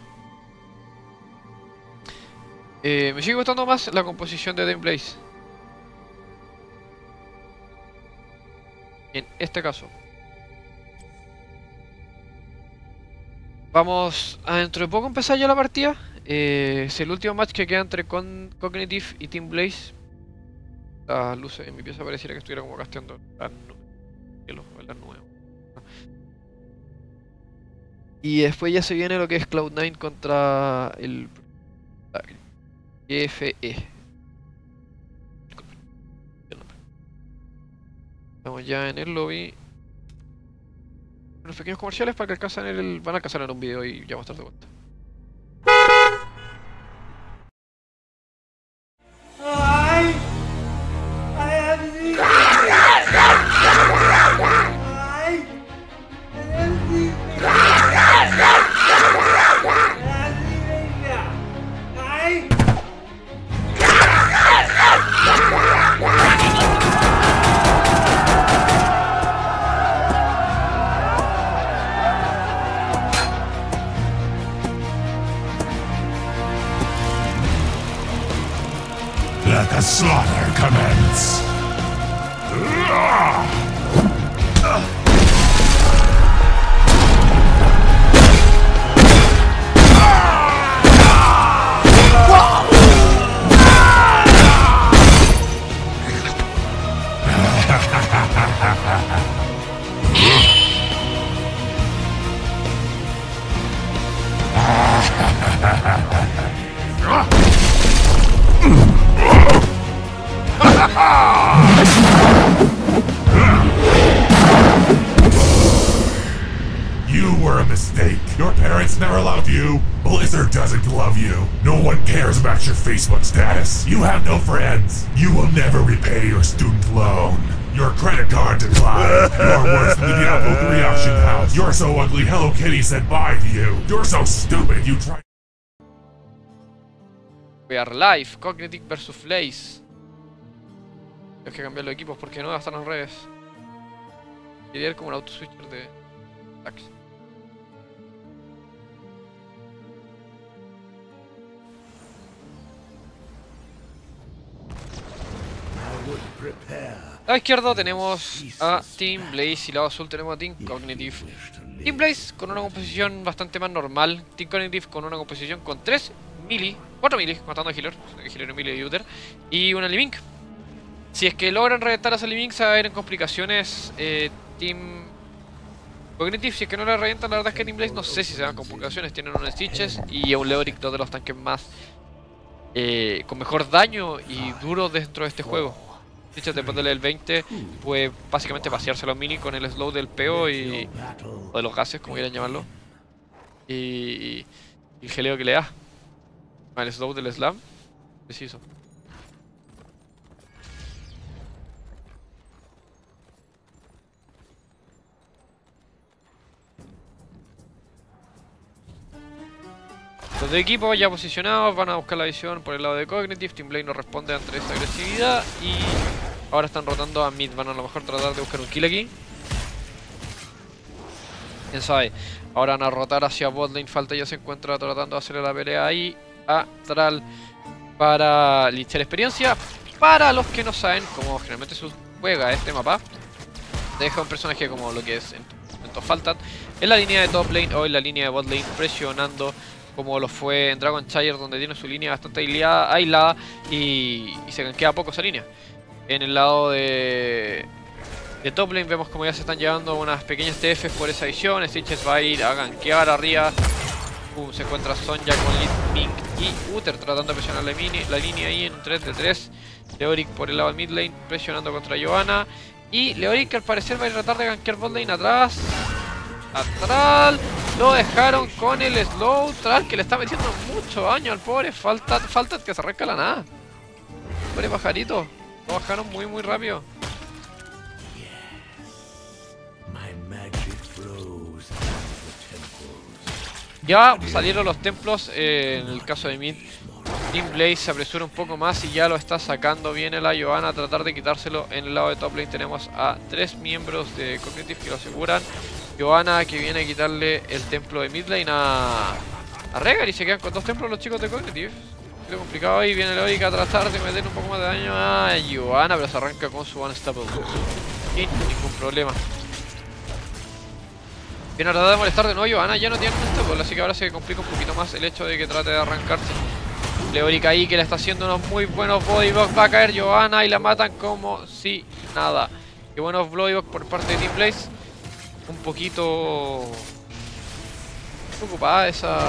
Me sigue gustando más la composición de Team Blaze. En este caso. Vamos a dentro de poco empezar ya la partida. Es el último match que queda entre Cognitive y Team Blaze. Las luces en mi pieza pareciera que estuviera como casteando las nubes. Y después ya se viene lo que es Cloud9 contra el GFE. Estamos ya en el lobby. Unos pequeños comerciales para que alcancen van a alcanzar en un video y ya vamos a estar de vuelta. Let the slaughter commence! You were a mistake. Your parents never loved you. Blizzard doesn't love you. No one cares about your Facebook status. You have no friends. You will never repay your student loan. Your credit card declined. You're worse than the Diablo 3 auction house. You're so ugly Hello Kitty said bye to you. You're so stupid you tried. We are live, Cognitive vs Blaze. Hay que cambiar los equipos porque no están al revés. Quería ir como un auto switcher de taxi. A la izquierda tenemos a Team Blaze y lado azul tenemos a Team Cognitive. Team Blaze con una composición bastante más normal. Team Cognitive con una composición con 3 melee, 4 melee, matando a healer y melee y Uther, y una Link. Si es que logran reventar a esa Link, se va a ver en complicaciones Team Cognitive. Si es que no la revientan, la verdad es que Team Blaze no sé si se van con complicaciones. Tienen un Stitches y a un Leoric, dos de los tanques más con mejor daño y duro dentro de este juego. Stitches después del level 20 puede básicamente pasearse los mini con el slow del PO y o de los gases, como quieran llamarlo, y el geleo que le da. El slow del slam, preciso. Los de equipo ya posicionados van a buscar la visión por el lado de Cognitive. Team Blaze no responde ante esta agresividad y ahora están rotando a mid. Van a lo mejor tratar de buscar un kill aquí. Quién sabe. Ahora van a rotar hacia botlane. Falta ya se encuentra tratando de hacerle la pelea ahí a Thrall para lichar experiencia. Para los que no saben cómo generalmente se juega este mapa, deja un personaje como lo que es en Faltat en la línea de top lane o en la línea de bot lane, presionando como lo fue en Dragonshire, donde tiene su línea bastante aislada y se ganquea poco esa línea. En el lado de top lane vemos como ya se están llevando unas pequeñas TFs por esa visión. Stitches va a ir a gankear arriba. Se encuentra Sonja con Link y Uther tratando de presionar la línea ahí en un 3 de 3. Leoric por el lado del mid lane presionando contra Giovanna. Y Leoric al parecer va a tratar de gankear bot lane atrás. A Thrall lo dejaron con el slow. Thrall que le está metiendo mucho daño al pobre Faltat que se arranca la nada. Pobre pajarito. Lo bajaron muy rápido. Ya salieron los templos. En el caso de mid, Team Blaze se apresura un poco más y ya lo está sacando. Viene la Giovanna a tratar de quitárselo. En el lado de top lane tenemos a 3 miembros de Cognitive que lo aseguran. Giovanna que viene a quitarle el templo de mid lane a Rengar y se quedan con 2 templos los chicos de Cognitive. Es complicado ahí. Viene Leoric a tratar de meter un poco más de daño a Giovanna, pero se arranca con su Unstoppable sin ningún problema. Viene a tratar de molestar de nuevo. Giovanna ya no tiene Unstoppable, así que ahora se complica un poquito más el hecho de que trate de arrancarse. Leoric ahí que le está haciendo unos muy buenos bodybox. Va a caer Giovanna y la matan como si nada. Qué buenos bodybox por parte de Team Blaze. Un poquito preocupada esa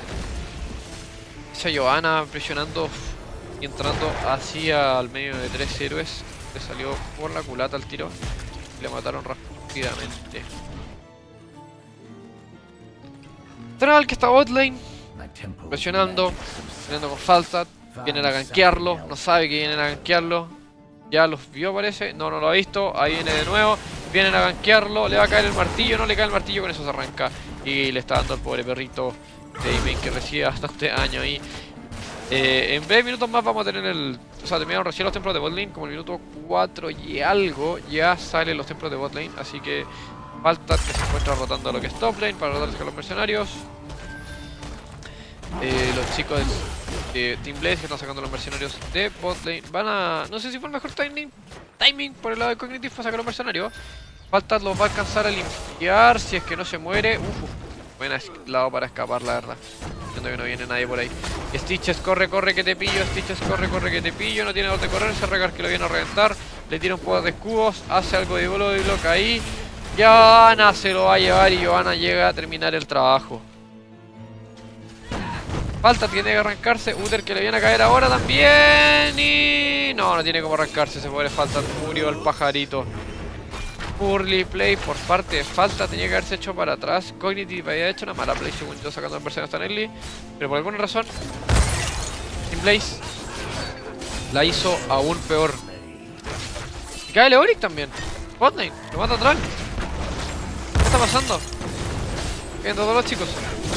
Giovanna presionando y entrando hacia el medio de 3 héroes. Le salió por la culata el tiro y le mataron rápidamente. Thrall que está botlane presionando con Faltat. Vienen a gankearlo, no sabe que vienen a gankearlo. Ya los vio parece, no lo ha visto. Ahí viene de nuevo, vienen a gankearlo. Le va a caer el martillo, no le cae el martillo, con eso se arranca. Y le está dando al pobre perrito Damien que recibe bastante daño ahí. En breves minutos más vamos a tener o sea, terminaron recién los templos de botlane. Como el minuto 4 y algo ya salen los templos de botlane. Así que Falta que se encuentra rotando lo que es top lane para rotar a los mercenarios. Los chicos de Team Blaze que están sacando los mercenarios de botlane van a... No sé si fue el mejor timing por el lado de Cognitive para sacar los mercenarios. Falta los va a alcanzar a limpiar si es que no se muere. Buen lado para escapar, la verdad. Siento que no viene nadie por ahí. Stitches, corre que te pillo. Stitches, corre que te pillo. No tiene dónde correr. Rengar que lo viene a reventar. Le tira un poco de escudos. Hace algo de block ahí. Giovanna se lo va a llevar y Giovanna llega a terminar el trabajo. Falta tiene que arrancarse. Uther que le viene a caer ahora también. Y no tiene como arrancarse. Se pobre Falta. Murió el pajarito. Poorly play por parte de Falta. Tenía que haberse hecho para atrás. Cognitive había hecho una mala play según yo, sacando en versión tan early. Pero por alguna razón Team Blaze la hizo aún peor. Y cae Leoric también. Botlane, lo mata atrás. ¿Qué está pasando? Caen todos los chicos.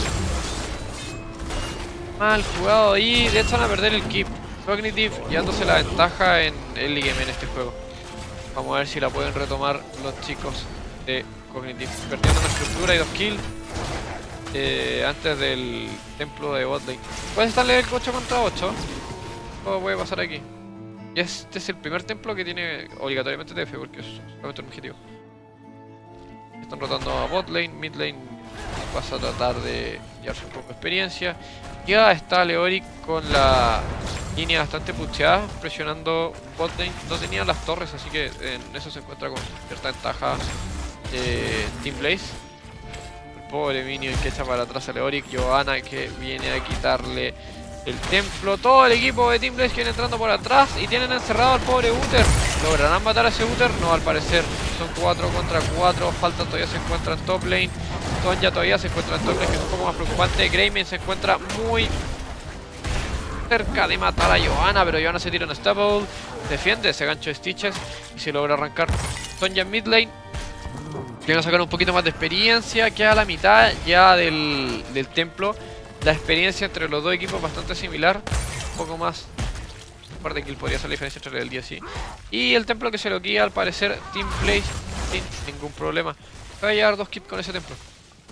Mal jugado ahí. De hecho van a perder el keep. Cognitive llevándose la ventaja en el game en este juego. Vamos a ver si la pueden retomar los chicos de Cognitive. Perdiendo una estructura y 2 kills antes del templo de botlane. Puede estar level 8 contra 8. Todo puede pasar aquí. Y este es el primer templo que tiene obligatoriamente TF porque es solamente un objetivo. Están rotando a botlane, midlane pasa a tratar de llevarse un poco de experiencia. Ya está Leoric con la línea bastante pucheada, presionando botlane. No tenía las torres, así que en eso se encuentra con cierta ventaja Team Blaze. El pobre minion que echa para atrás a Leoric. Johanna que viene a quitarle el templo. Todo el equipo de Team Blaze viene entrando por atrás y tienen encerrado al pobre Uther. ¿Lograrán matar a ese Uther? No, al parecer son 4 contra 4. Falta todavía se encuentra en top lane. Sonja todavía se encuentra en top lane, que es un poco más preocupante. Greymane se encuentra muy cerca de matar a Johanna, pero Johanna se tira un stable. Defiende ese gancho de Stitches y se logra arrancar Sonja en mid lane. Le van a sacar un poquito más de experiencia. Queda a la mitad ya del templo. La experiencia entre los dos equipos es bastante similar. Un poco más. Un par de kills podría ser la diferencia entre el día sí. Y el templo que se lo guía al parecer Team Blaze sin ningún problema. Va a llevar 2 kills con ese templo.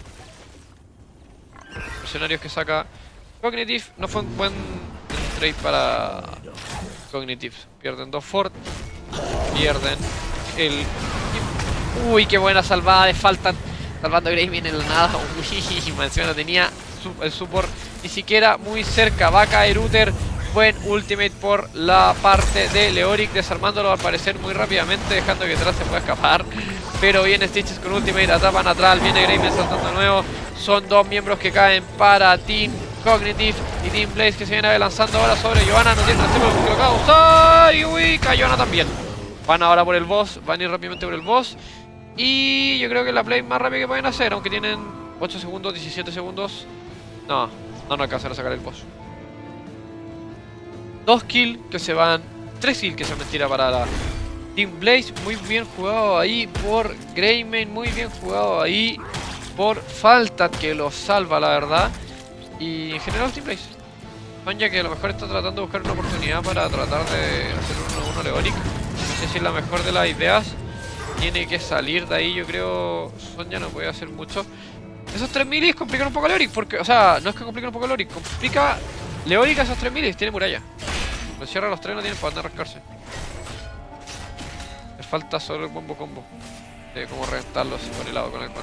Mercenarios que saca Cognitive. No fue un buen trade para Cognitive. Pierden 2 fort. Pierden el... Uy, qué buena salvada de Faltan. Salvando a Greymane en la nada. Uy, encima no tenía el support ni siquiera muy cerca. Va a caer Uther. Buen ultimate por la parte de Leoric, desarmándolo al parecer muy rápidamente, dejando que atrás se pueda escapar. Pero viene Stitches con ultimate, atrapan atrás, viene Greymane saltando de nuevo. Son 2 miembros que caen para Team Cognitive y Team Blaze, que se viene lanzando ahora sobre Johanna. No tiene tiempo que lo causa. Y uy, cayó Johanna también. Van ahora por el boss, van a ir rápidamente por el boss. Y yo creo que es la play más rápida que pueden hacer, aunque tienen 8 segundos, 17 segundos. No alcanzan a sacar el boss. 2 kills que se van, 3 kills que se mentira para la Team Blaze. Muy bien jugado ahí por Greymane, muy bien jugado ahí por Faltat, que lo salva la verdad. Y en general Team Blaze. Sonja que a lo mejor está tratando de buscar una oportunidad para tratar de hacer un 1-1 Leoric. No sé si es la mejor de las ideas. Tiene que salir de ahí, yo creo. Sonja no puede hacer mucho. Esos 3 milis complican un poco a Leoric, porque, o sea, no es que compliquen un poco a Leoric, complica Leoric a esos 3 milis, tiene muralla. Lo cierra los 3, no tienen para dónde arrancarse. Les falta solo el combo. De cómo reventarlos por el lado con algo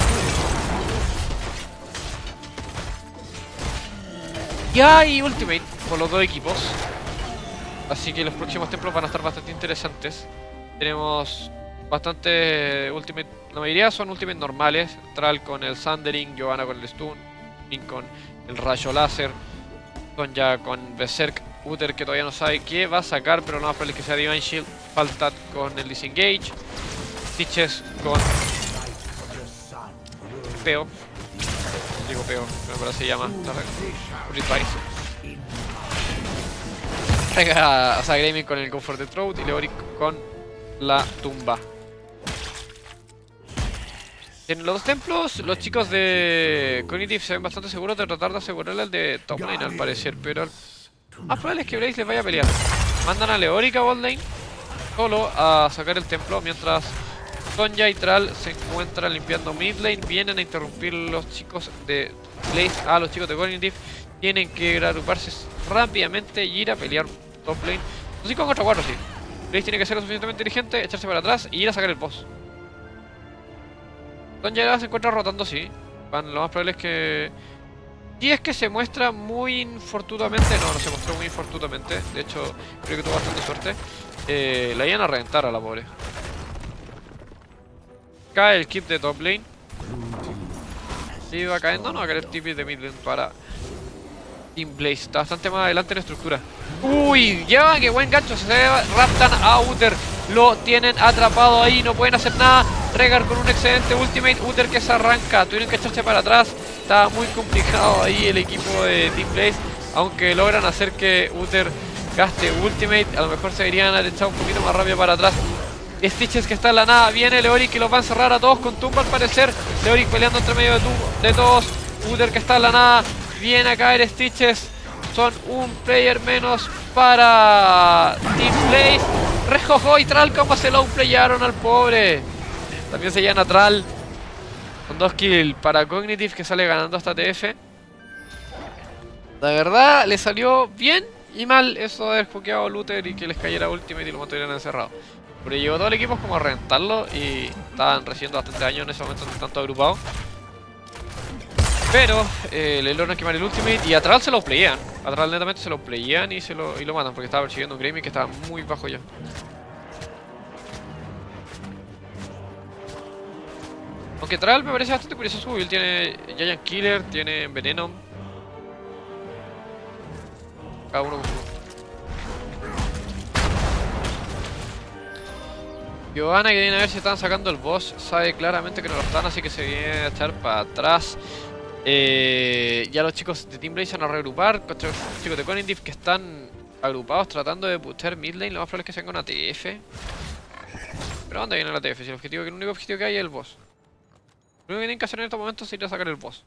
Y hay ultimate por los dos equipos. Así que los próximos templos van a estar bastante interesantes. Tenemos bastante ultimate. La mayoría son ultimate normales. Tral con el Sundering, Johanna con el Stun, Link con el Rayo Láser, Sonja con Berserk, Uther que todavía no sabe qué va a sacar, pero lo más probable es que sea Divine Shield. Faltat con el Disengage, Stitches con Peo. Digo Peo, pero así se llama. O sea, Greymane con el Comfort Throat y Leoric con la tumba. En los dos templos, los chicos de Cognitive se ven bastante seguros de tratar de asegurarle al de top lane al parecer, pero más probable es que Blaze les vaya a pelear. Mandan a Leoric a bot lane solo a sacar el templo, mientras Sonja y Tral se encuentran limpiando mid lane. Vienen a interrumpir los chicos de Blaze a los chicos de Cognitive. Tienen que agruparse rápidamente y ir a pelear top lane. 5 contra 4, sí. Blaze tiene que ser lo suficientemente inteligente, echarse para atrás y ir a sacar el boss. Sonja se encuentra rotando, sí. Lo más probable es que... Si es que se muestra muy infortunadamente. No se mostró muy infortunadamente. De hecho, creo que tuvo bastante suerte. La iban a reventar a la pobre. Cae el kit de top lane. Sí, va cayendo. No va a caer el tip de mid lane para Team Blaze. Está bastante más adelante en la estructura. Uy, lleva, qué buen gancho. Se raptan a Uther. Lo tienen atrapado ahí. No pueden hacer nada. Rehgar con un excelente ultimate. Uther que se arranca. Tuvieron que echarse para atrás. Estaba muy complicado ahí el equipo de Team Blaze. Aunque logran hacer que Uther gaste ultimate, a lo mejor se irían a echar un poquito más rápido para atrás. Stitches que está en la nada. Viene Leoric que los va a encerrar a todos con tumba al parecer. Leoric peleando entre medio de todos. Uther que está en la nada. Viene a caer Stitches. Son un player menos para Team Blaze. Rejojo y Tral como se lo playaron al pobre. También se llena Tral. Con 2 kills para Cognitive, que sale ganando hasta TF. La verdad, le salió bien y mal eso de haber pokeado a Uther y que les cayera ultimate y lo mantuvieran encerrado. Pero llegó todo el equipo como a reventarlo y estaban recibiendo bastante daño en ese momento, tanto agrupado. Pero le logran quemar el ultimate y atrás se lo playean. Atrás netamente se lo playean y lo matan porque estaba persiguiendo un Greymane que estaba muy bajo ya. Aunque Tral me parece bastante curioso su build. Tiene Giant Killer, tiene Venom. Cada uno con su. Giovanna, que viene a ver si están sacando el boss, sabe claramente que no lo están, así que se viene a echar para atrás. Ya los chicos de Team Blaze se van a reagrupar contra los chicos de Cognitive que están agrupados tratando de putear mid lane. Lo más probable es que se venga una TF. Pero ¿dónde viene la TF? Si el único objetivo que hay es el boss. Lo único que tienen que hacer en estos momentos es ir a sacar el boss.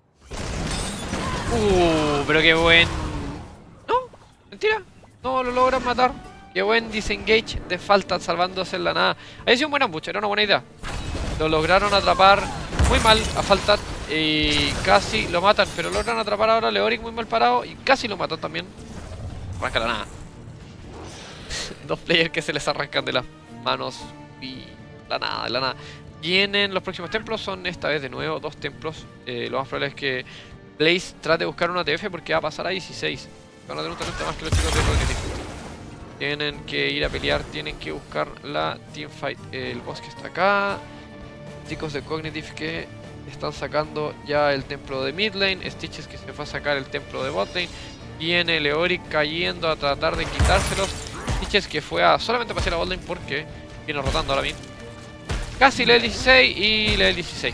Pero qué buen... No, mentira. No lo logran matar. Qué buen disengage de Faltat salvándose en la nada. Ahí sido un buen ambush, era una buena idea. Lo lograron atrapar muy mal a Faltat y casi lo matan. Pero logran atrapar ahora a Leoric muy mal parado y casi lo matan también. Arranca la nada. Dos players que se les arrancan de las manos y la nada. Vienen los próximos templos, son esta vez de nuevo 2 templos. Lo más probable es que Blaze trate de buscar una TF porque va a pasar a 16. Van a tener un talento más que los chicos de Cognitive. Tienen que ir a pelear, tienen que buscar la teamfight. El boss que está acá. Chicos de Cognitive que están sacando ya el templo de mid lane. Stitches que se fue a sacar el templo de bot lane. Viene Leoric cayendo a tratar de quitárselos. Stitches que fue a solamente pasear a bot lane porque viene rotando ahora mismo. Casi level 16 y level 16.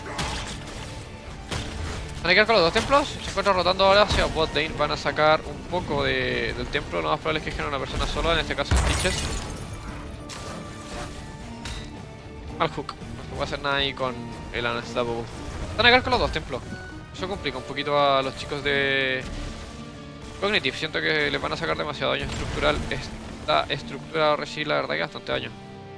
Van a quedar con los 2 templos. Se encuentran rotando ahora hacia bot lane. Van a sacar un poco del templo. Lo más probable es que dejen a una persona sola. En este caso Stitches. Al hook. No puedo hacer nada ahí con el Unstoppable. Van a quedar con los 2 templos. Eso complica un poquito a los chicos de Cognitive. Siento que les van a sacar demasiado daño estructural. Esta estructura va a recibir la verdad que bastante daño.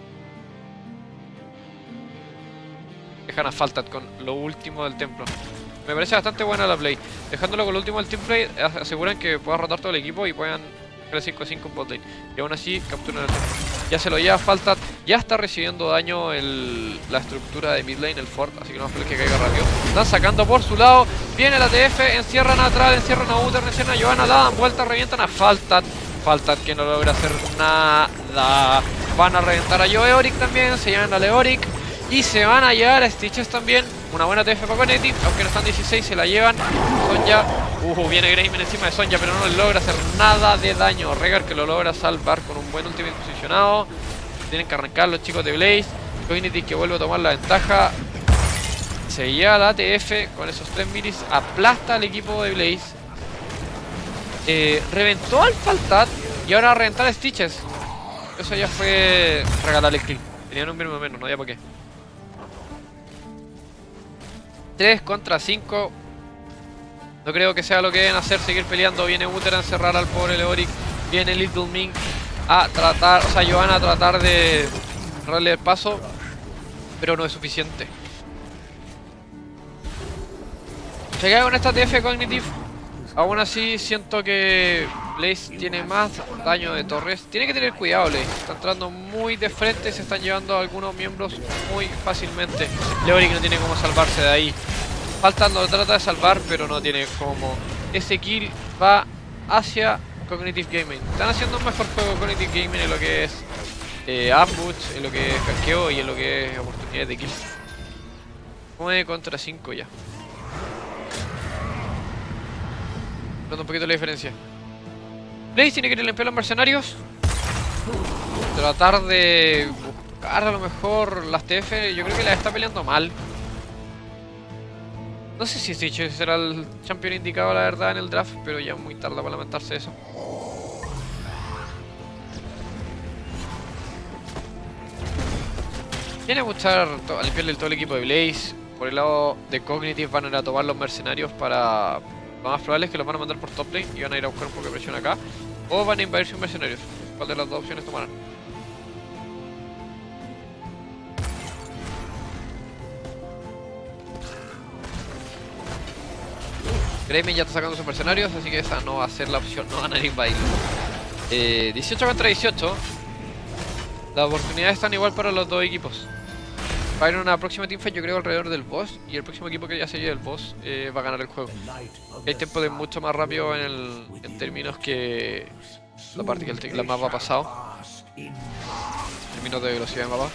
Dejan a Faltat con lo último del templo. Me parece bastante buena la play. Dejándolo con lo último del teamplay, aseguran que pueda rotar todo el equipo y puedan hacer 5-5 en botlane. Y aún así capturan el templo. Ya se lo lleva Faltat. Ya está recibiendo daño la estructura de mid lane, el fort. Así que no es que caiga rápido. Están sacando por su lado. Viene la TF. Encierran a Tral, encierran a Uther, encierran a Giovanna. La dan vuelta, revientan a Faltat. Faltat que no logra hacer nada. Van a reventar a Leoric también. Se llevan a Leoric. Y se van a llevar a Stitches también. Una buena TF para Cognitive. Aunque no están 16, se la llevan. Sonja. Viene Greymane encima de Sonja, pero no le logra hacer nada de daño. Rehgar que lo logra salvar con un buen ultimate posicionado. Tienen que arrancar los chicos de Blaze. Cognitive que vuelve a tomar la ventaja. Se lleva la TF con esos 3 milis. Aplasta al equipo de Blaze. Reventó al Faltat. Y ahora va a reventar a Stitches. Eso ya fue regalarle el kill. Tenían un mismo menos, no había por qué. 3 contra 5. No creo que sea lo que deben hacer, seguir peleando. Viene Uther a encerrar al pobre Leoric. Viene Little Ming a tratar, o sea, Giovanna a tratar de darle el paso, pero no es suficiente. Se queda con esta TF Cognitive. Aún así siento que Blaze tiene más daño de torres. Tiene que tener cuidado Blaze. Está entrando muy de frente. Se están llevando a algunos miembros muy fácilmente. Leoric no tiene cómo salvarse de ahí. Faltat lo trata de salvar, pero no tiene cómo. Ese kill va hacia Cognitive Gaming. Están haciendo un mejor juego Cognitive Gaming en lo que es ambush, en lo que es casqueo y en lo que es oportunidades de kills. 9 contra 5 ya. Nota un poquito la diferencia. Blaze tiene que ir a limpiar a los mercenarios. Tratar de buscar a lo mejor las TF. Yo creo que las está peleando mal. No sé si Stitches será el champion indicado la verdad en el draft, pero ya muy tarde para lamentarse de eso. Viene a buscar a limpiarle todo el equipo de Blaze. Por el lado de Cognitive van a ir a tomar los mercenarios para... Lo más probable es que los van a mandar por top lane y van a ir a buscar un poco de presión acá. O van a invadir sus mercenarios. ¿Cuál de las dos opciones tomarán? Greymane ya está sacando sus mercenarios, así que esa no va a ser la opción. No van a ir a invadirlo. 18 contra 18. Las oportunidades están igual para los dos equipos. Va a haber una próxima teamfight, yo creo, alrededor del boss. Y el próximo equipo que ya se lleve el boss va a ganar el juego. El tiempo de mucho más rápido en términos que la parte que el mapa ha pasado. En términos de velocidad de mapa.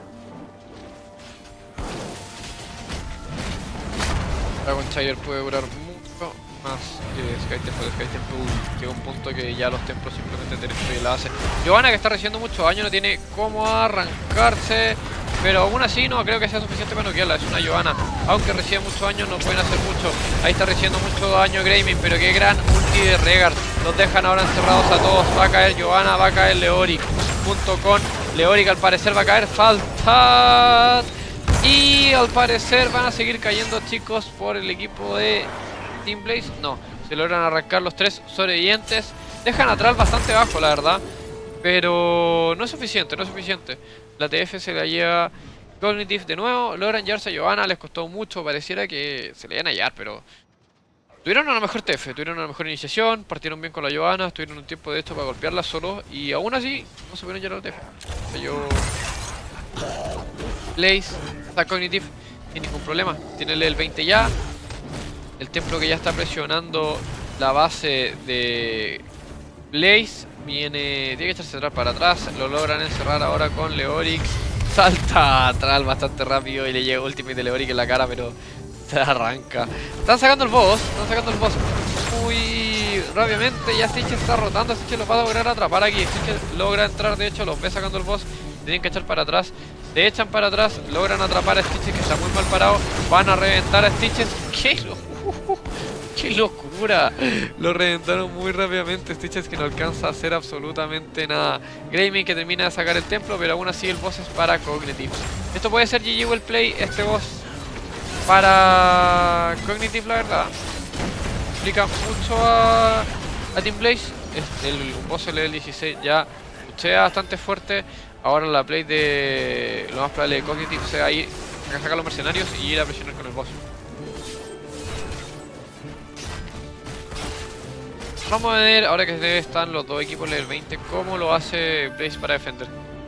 Dragon Child puede durar mucho más que Sky Temple. Sky Temple llega a un punto que ya los templos simplemente tienen la hacen. Giovanna, que está recibiendo mucho daño, no tiene cómo arrancarse. Pero aún así no creo que sea suficiente para noquearla, es una Giovanna. Aunque recibe mucho daño no pueden hacer mucho. Ahí está recibiendo mucho daño Greymane, pero qué gran ulti de Rengar. Los dejan ahora encerrados a todos. Va a caer Giovanna, va a caer Leoric. Junto con Leoric al parecer va a caer Faltat. Y al parecer van a seguir cayendo, chicos, por el equipo de Team Blaze. No, se logran arrancar los 3 sobrevivientes. Dejan atrás bastante bajo, la verdad. Pero no es suficiente, no es suficiente. La TF se la lleva Cognitive de nuevo. Logran llevarse a Giovanna, les costó mucho. Pareciera que se le iban a hallar, pero tuvieron una mejor TF, tuvieron una mejor iniciación. Partieron bien con la Giovanna, tuvieron un tiempo de esto para golpearla solo. Y aún así, no se pudieron llevar a la TF. Cayó Blaze, está Cognitive sin ningún problema. Tiene el 20 ya. El templo que ya está presionando la base de Blaze. Tiene que echarse atrás para atrás. Lo logran encerrar ahora con Leoric. Salta atrás bastante rápido y le llega ultimate de Leoric en la cara, pero se arranca. Están sacando el boss. Muy rápidamente. Ya Stitch está rotando. Stitch lo va a lograr atrapar aquí. Stitch logra entrar, de hecho los ve sacando el boss. Tienen que echar para atrás. Se echan para atrás. Logran atrapar a Stitch, que está muy mal parado. Van a reventar a Stitch. ¡Qué locura! Lo reventaron muy rápidamente. Stitches que no alcanza a hacer absolutamente nada. Greymane que termina de sacar el templo, pero aún así el boss es para Cognitive. Esto puede ser GG well play, este boss para Cognitive, la verdad. Implica mucho a Team Blaze. El boss level 16 ya luchea bastante fuerte. Ahora la play de lo más probable de Cognitive sea ir a sacar a los mercenarios y ir a presionar con el boss. Vamos a ver, ahora que están los dos equipos level 20, cómo lo hace Blaze para defender.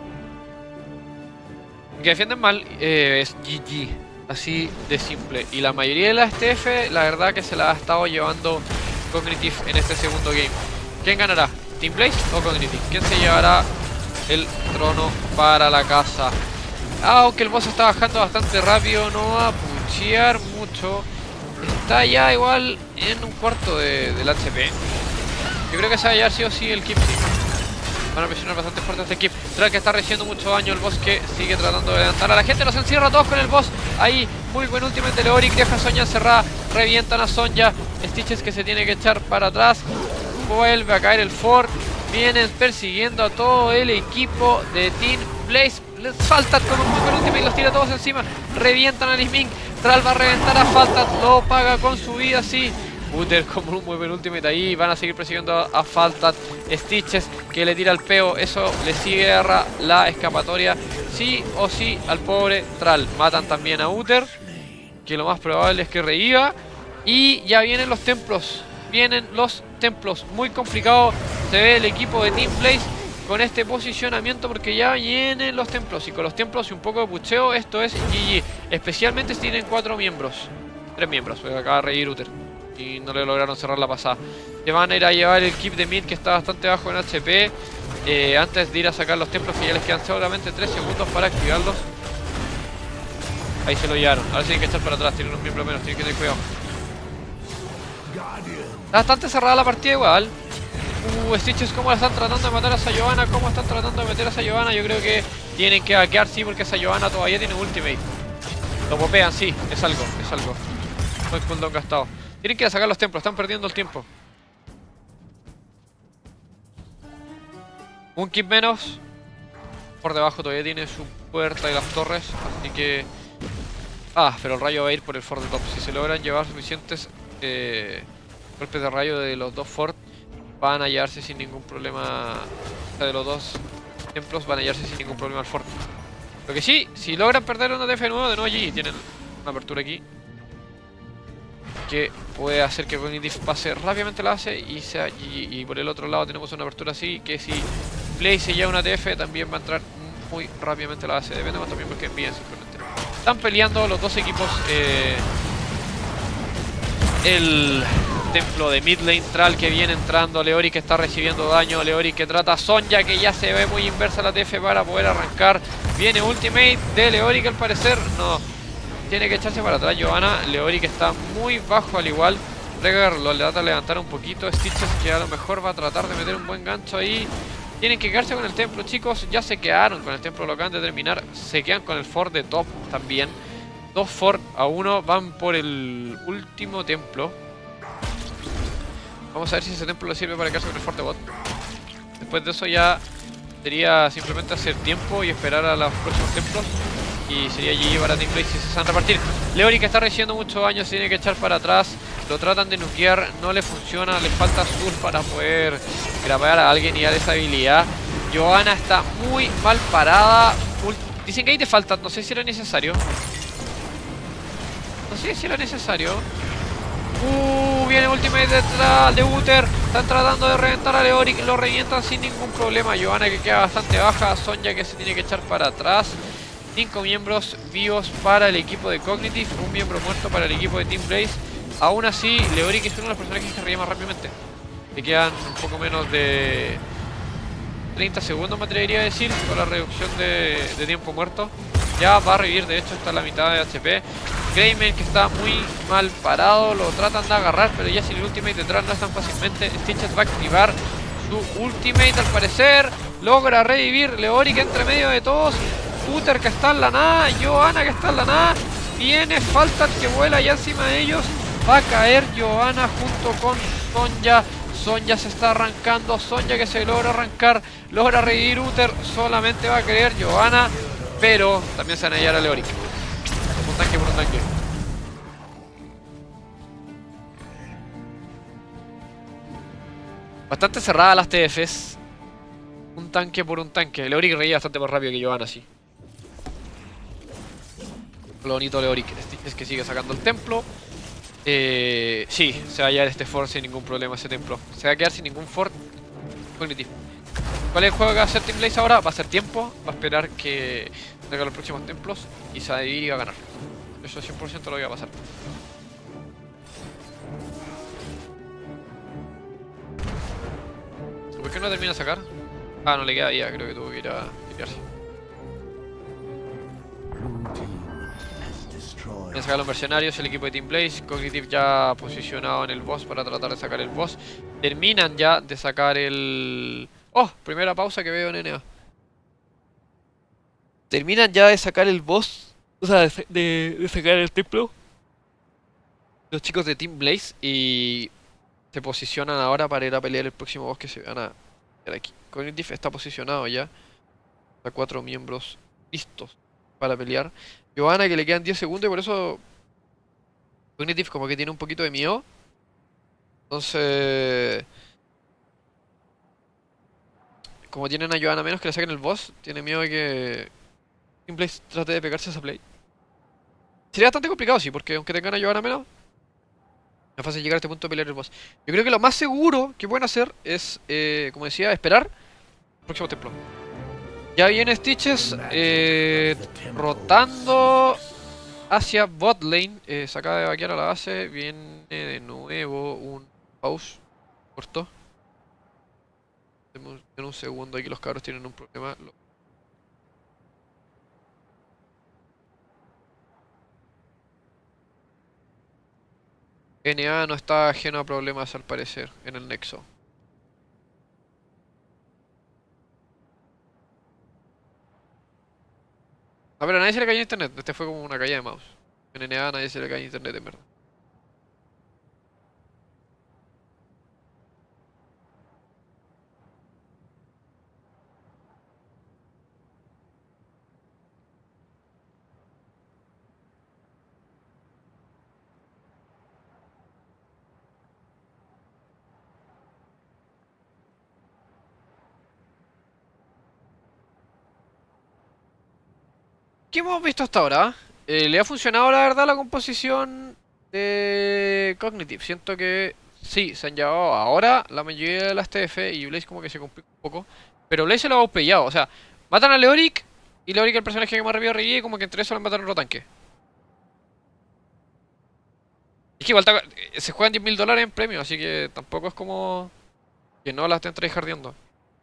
Que defienden mal es GG, así de simple. Y la mayoría de las TF, la verdad que se la ha estado llevando Cognitive en este segundo game. ¿Quién ganará? ¿Team Blaze o Cognitive? ¿Quién se llevará el trono para la casa? Aunque el boss está bajando bastante rápido, no va a puchear mucho. Está ya igual en un cuarto del HP. Yo creo que se va a llevar sí o sí el Keep. Van a presionar bastante fuerte a este Keep. Drake está recibiendo mucho daño. El boss que sigue tratando de levantar a la gente. Los encierra a todos con el boss. Ahí, muy buen ultimate de Leoric. Deja a Sonya encerrada. Revientan a Sonya. Stitches que se tiene que echar para atrás. Vuelve a caer el Ford. Vienen persiguiendo a todo el equipo de Team Blaze. Les falta con un muy buen ultimate y los tira todos encima. Revientan a Lich Min. Tral va a reventar a Faltat. Lo paga con su vida, sí. Uther como un muy buen ultimate ahí. Van a seguir persiguiendo a Faltat. Stitches que le tira el peo. Eso le cierra la escapatoria sí o sí al pobre Tral. Matan también a Uther, que lo más probable es que reviva. Y ya vienen los templos. Vienen los templos. Muy complicado se ve el equipo de Team Blaze con este posicionamiento, porque ya vienen los templos. Y con los templos y un poco de pucheo, esto es GG. Especialmente si tienen 4 miembros. 3 miembros, porque acaba de reír Uther y no le lograron cerrar la pasada. Se van a ir a llevar el keep de mid, que está bastante bajo en HP, antes de ir a sacar los templos, que ya les quedan solamente 3 segundos para activarlos. Ahí se lo llevaron. Ahora sí tienen que echar para atrás, tienen unos miembros menos, tienen que tener cuidado. Está bastante cerrada la partida igual. Stitches cómo la están tratando de matar a esa Giovanna, cómo están tratando de meter a esa Giovanna. Yo creo que tienen que hackear, sí, porque esa Giovanna todavía tiene ultimate. Lo popean, sí, es algo. No hay cooldown gastado. Tienen que ir a sacar los templos, están perdiendo el tiempo. Un keep menos. Por debajo todavía tiene su puerta y las torres, así que... pero el rayo va a ir por el fort de top. Si se logran llevar suficientes golpes de rayo de los dos forts, van a llevarse sin ningún problema. O sea, de los dos templos van a llevarse sin ningún problema al fort. Lo que sí, si logran perder una TF nueva, de nuevo allí tienen una apertura aquí que puede hacer que Cognitive pase rápidamente la base y sea GG. Y por el otro lado tenemos una apertura así, que si Blaze se lleva una TF también va a entrar muy rápidamente la base. Depende más también porque envíen simplemente. Están peleando los dos equipos el templo de midlane. Thrall que viene entrando, Leoric que está recibiendo daño, Leoric que trata a Sonja, que ya se ve muy inversa la TF para poder arrancar. Viene ultimate de Leoric al parecer, no, tiene que echarse para atrás Johanna. Leoric está muy bajo al igual. Rehgar lo le trata de levantar un poquito, Stitches que a lo mejor va a tratar de meter un buen gancho ahí. Tienen que quedarse con el templo, chicos. Ya se quedaron con el templo, lo acaban de terminar. Se quedan con el fort de top también. 2 fort a 1, van por el último templo. Vamos a ver si ese templo le sirve para quedarse con el fort de bot. Después de eso ya sería simplemente hacer tiempo y esperar a los próximos templos. Y sería GG para Team Blaze si se van a repartir. Leoric está recibiendo mucho daño, se tiene que echar para atrás. Lo tratan de nukear, no le funciona, le falta sur para poder grabar a alguien y dar esa habilidad. Johanna está muy mal parada. Dicen que ahí te falta, no sé si era necesario. No sé si era necesario. Viene ultimate detrás de Uther. Están tratando de reventar a Leoric. Lo revientan sin ningún problema. Johanna que queda bastante baja. Sonja que se tiene que echar para atrás. 5 miembros vivos para el equipo de Cognitive. Un miembro muerto para el equipo de Team Blaze. Aún así, Leoric es uno de los personajes que se ríe más rápidamente. Le quedan un poco menos de 30 segundos, me atrevería a decir, con la reducción de tiempo muerto. Ya va a revivir, de hecho está en la mitad de HP. Greymane que está muy mal parado, lo tratan de agarrar, pero ya sin el ultimate detrás no es tan fácilmente. Stitches va a activar su ultimate al parecer. Logra revivir Leoric entre medio de todos. Uther que está en la nada, Johanna que está en la nada. Viene Faltar que vuela ya encima de ellos. Va a caer Johanna junto con Sonja. Sonja se está arrancando, Sonja que se logra arrancar, logra revivir Uther. Solamente va a caer Johanna, pero también se van a hallar a Leoric. Un tanque por un tanque. Bastante cerradas las TFs. Un tanque por un tanque. Leoric reía bastante más rápido que Johanna, sí. Lo bonito de Leoric es que sigue sacando el templo. Sí, se va a hallar este fort sin ningún problema ese templo. Se va a quedar sin ningún fort Cognitive. ¿Cuál es el juego que va a hacer Team Blaze ahora? Va a hacer tiempo, va a esperar que traiga los próximos templos y se va a dividir y va a ganar. Eso 100% lo que va a pasar. ¿Por qué no termina de sacar? Ah, no le queda ya, creo que tuvo que ir a tirarse. Van a sacar los mercenarios, el equipo de Team Blaze. Cognitive ya posicionado en el boss para tratar de sacar el boss. Terminan ya de sacar el... ¡Oh! Primera pausa que veo en NA. Terminan ya de sacar el boss. O sea, de sacar el templo. Los chicos de Team Blaze. Y se posicionan ahora para ir a pelear el próximo boss que se van a ver aquí. Cognitive está posicionado ya. A 4 miembros listos para pelear. Johanna que le quedan 10 segundos y por eso Cognitive como que tiene un poquito de miedo. Entonces, como tienen a Johanna menos que le saquen el boss, tiene miedo de que Team Blaze trate de pegarse esa play. Sería bastante complicado, sí, porque aunque tengan a Johanna menos, no es fácil llegar a este punto de pelear el boss. Yo creo que lo más seguro que pueden hacer es, como decía, esperar el próximo templo. Ya viene Stitches rotando hacia bot lane. Se acaba de vaquear a la base. Viene de nuevo un pause corto. En un segundo, aquí los cabros tienen un problema. NA no está ajeno a problemas al parecer en el nexo. A ver, a nadie se le cayó internet. Este fue como una caída de mouse. En NA a nadie se le cae internet, en verdad. ¿Qué hemos visto hasta ahora? Le ha funcionado la verdad la composición de Cognitive. Siento que sí, se han llevado ahora la mayoría de las TF y Blaze como que se complica un poco. Pero Blaze se lo ha pillado, o sea, matan a Leoric Y Laurica el personaje que más rápido revive, como que entre eso le mataron otro tanque. Es que igual se juegan $10.000 en premio, así que tampoco es como que no la estén tryhardeando.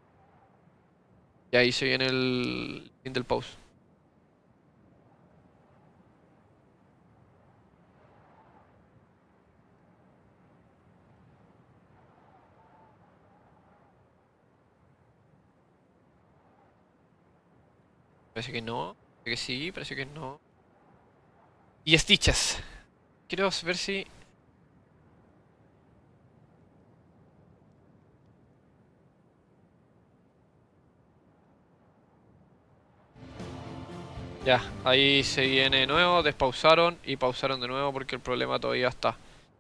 Y ahí se viene el fin del pause. Parece que no, parece que sí, parece que no. Y Stitches. Quiero ver si... Ya, ahí se viene de nuevo, despausaron y pausaron de nuevo porque el problema todavía está.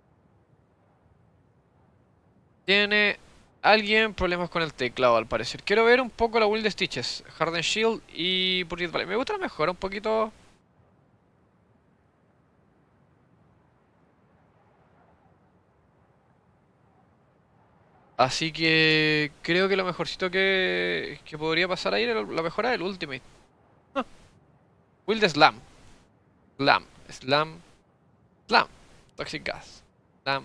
Tiene alguien problemas con el teclado al parecer. Quiero ver un poco la build de Stitches, Hardened Shield y Buried Valley. Me gusta mejor un poquito. Así que creo que lo mejorcito que podría pasar ahí era la mejora del Ultimate. Build de Slam. Slam. Toxic Gas. Slam.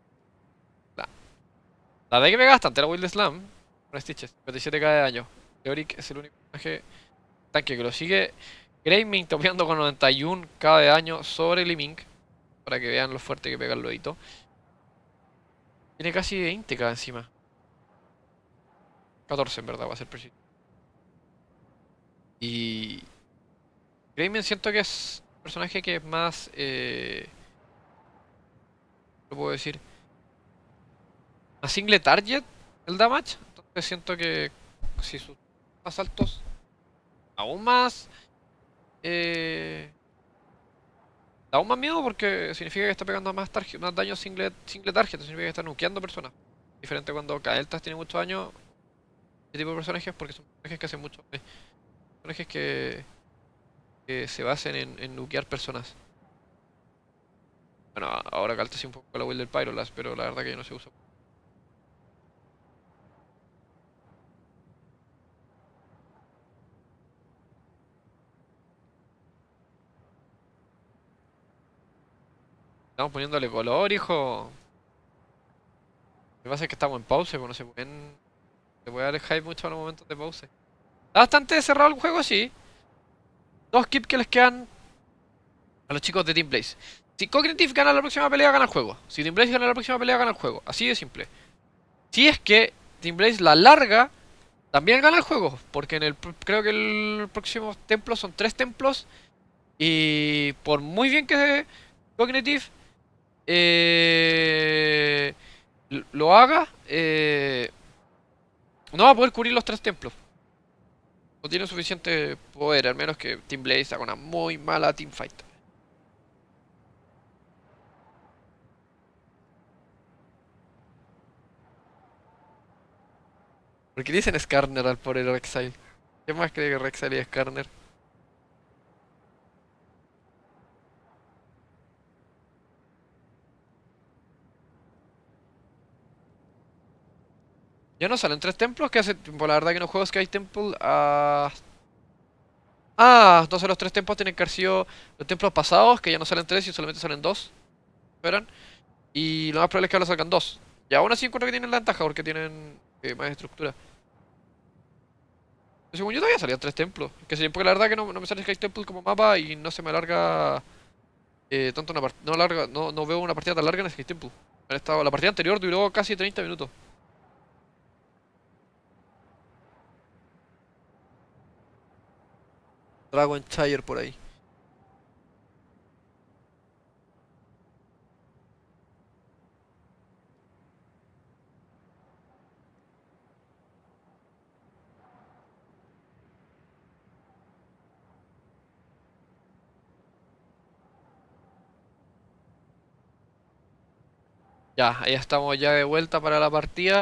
La verdad que me gasta bastante la build de Slam con Stitches, 57k de daño. Leoric es el único personaje tanque que lo sigue. Greyming topeando con 91k de daño sobre Limink, para que vean lo fuerte que pega el lodito. Tiene casi 20k encima. 14 en verdad, va a ser preciso. Y... Greyming siento que es un personaje que es más... ¿Lo puedo decir? Más single target el damage. Entonces siento que si sus más altos aún más da aún más miedo porque significa que está pegando más daño single target, significa que está nukeando personas. Diferente cuando Kael'thas tiene mucho daño, este tipo de personajes, porque son personajes que hacen mucho personajes que se basen en nukear personas. Bueno, ahora Kael'thas sí un poco con la build del Pyroblast, pero la verdad que no se usa. Estamos poniéndole color, hijo. Lo que pasa es que estamos en pause, pues no se pueden... Se puede dar el hype mucho en los momentos de pause. Está bastante cerrado el juego, sí. 2 keeps que les quedan a los chicos de Team Blaze. Si Cognitive gana la próxima pelea, gana el juego. Si Team Blaze gana la próxima pelea, gana el juego. Así de simple. Si es que Team Blaze la larga, también gana el juego. Porque creo que el próximo templo son 3 templos. Y por muy bien que Cognitive lo haga, no va a poder cubrir los 3 templos. No tiene suficiente poder, al menos que Team Blaze haga una muy mala teamfight. ¿Por qué dicen Skarner al pobre Rek'Sai? ¿Qué más cree que Rek'Sai y Skarner? Ya no salen 3 templos, que hace tiempo la verdad que no juego Sky Temple a... entonces los 3 templos tienen que haber sido los templos pasados, que ya no salen 3 y solamente salen 2. Esperan. Y lo más probable es que ahora salgan 2. Y aún así encuentro que tienen la ventaja porque tienen más estructura. Pero según yo todavía salían 3 templos. Que sé, porque la verdad que no me sale Sky Temple como mapa y no se me alarga tanto una partida. No veo una partida tan larga en Sky Temple. La partida anterior duró casi 30 minutos. Dragon Chire por ahí. Ya, ahí estamos ya de vuelta para la partida.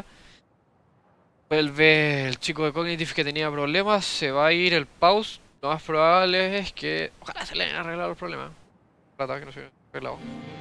Vuelve el chico de Cognitive que tenía problemas. Se va a ir el pause. Lo más probable es que... Ojalá se le hayan arreglado los problemas. Trata que no se hayan arreglado.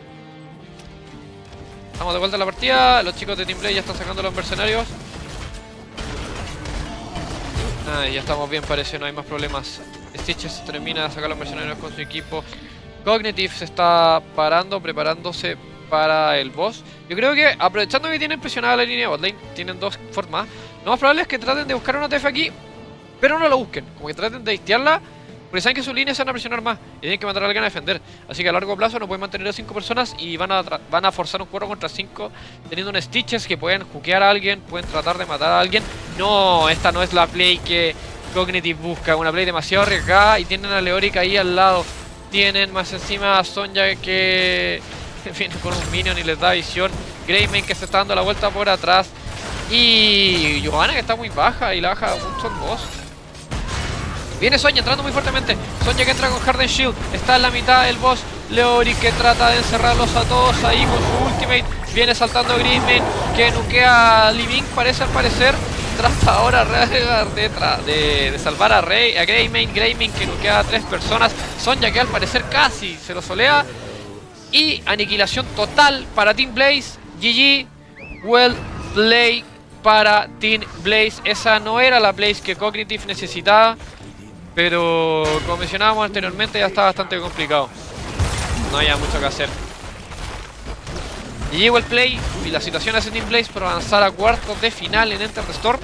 Estamos de vuelta en la partida. Los chicos de Team Blaze ya están sacando a los mercenarios. Ya estamos bien, parece, no hay más problemas. Stitches termina de sacar a los mercenarios con su equipo. Cognitive se está parando, preparándose para el boss. Yo creo que, aprovechando que tienen presionada la línea de botlane, tienen dos formas. Lo más probable es que traten de buscar una TF aquí, pero no lo busquen. Como que traten de histearla, porque saben que sus líneas se van a presionar más y tienen que mandar a alguien a defender. Así que a largo plazo no pueden mantener a 5 personas y van a forzar un 4 contra 5, teniendo un Stitches que pueden jukear a alguien, pueden tratar de matar a alguien. No, esta no es la play que Cognitive busca, una play demasiado arriesgada, y tienen a Leoric ahí al lado. Tienen más encima a Sonja que viene con un minion y les da visión. Greymane que se está dando la vuelta por atrás. Y Johanna que está muy baja y la baja mucho el boss. Viene Sonja entrando muy fuertemente. Sonja que entra con Hardened Shield. Está en la mitad del boss. Leoric que trata de encerrarlos a todos ahí con su ultimate. Viene saltando Greymane que nuquea a Living, parece al parecer. Trata ahora de salvar a Greymane. Greymane que nuquea a 3 personas. Sonja que al parecer casi se lo solea. Y aniquilación total para Team Blaze. GG. Well play para Team Blaze. Esa no era la Blaze que Cognitive necesitaba, pero como mencionábamos anteriormente ya está bastante complicado. No había mucho que hacer. GG well play. Y la situación hace Team Blaze por avanzar a cuartos de final en Enter the Storm.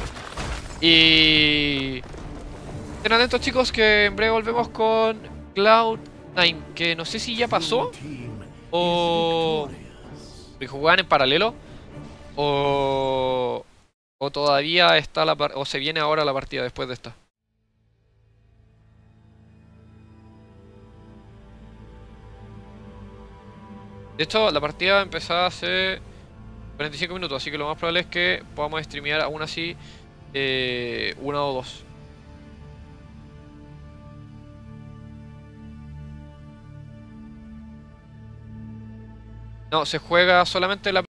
Y estén atentos, chicos, que en breve volvemos con Cloud9, que no sé si ya pasó o jugaban en paralelo o todavía está o se viene ahora la partida después de esta. De hecho, la partida empezaba hace 45 minutos, así que lo más probable es que podamos streamear aún así una o dos. No, se juega solamente la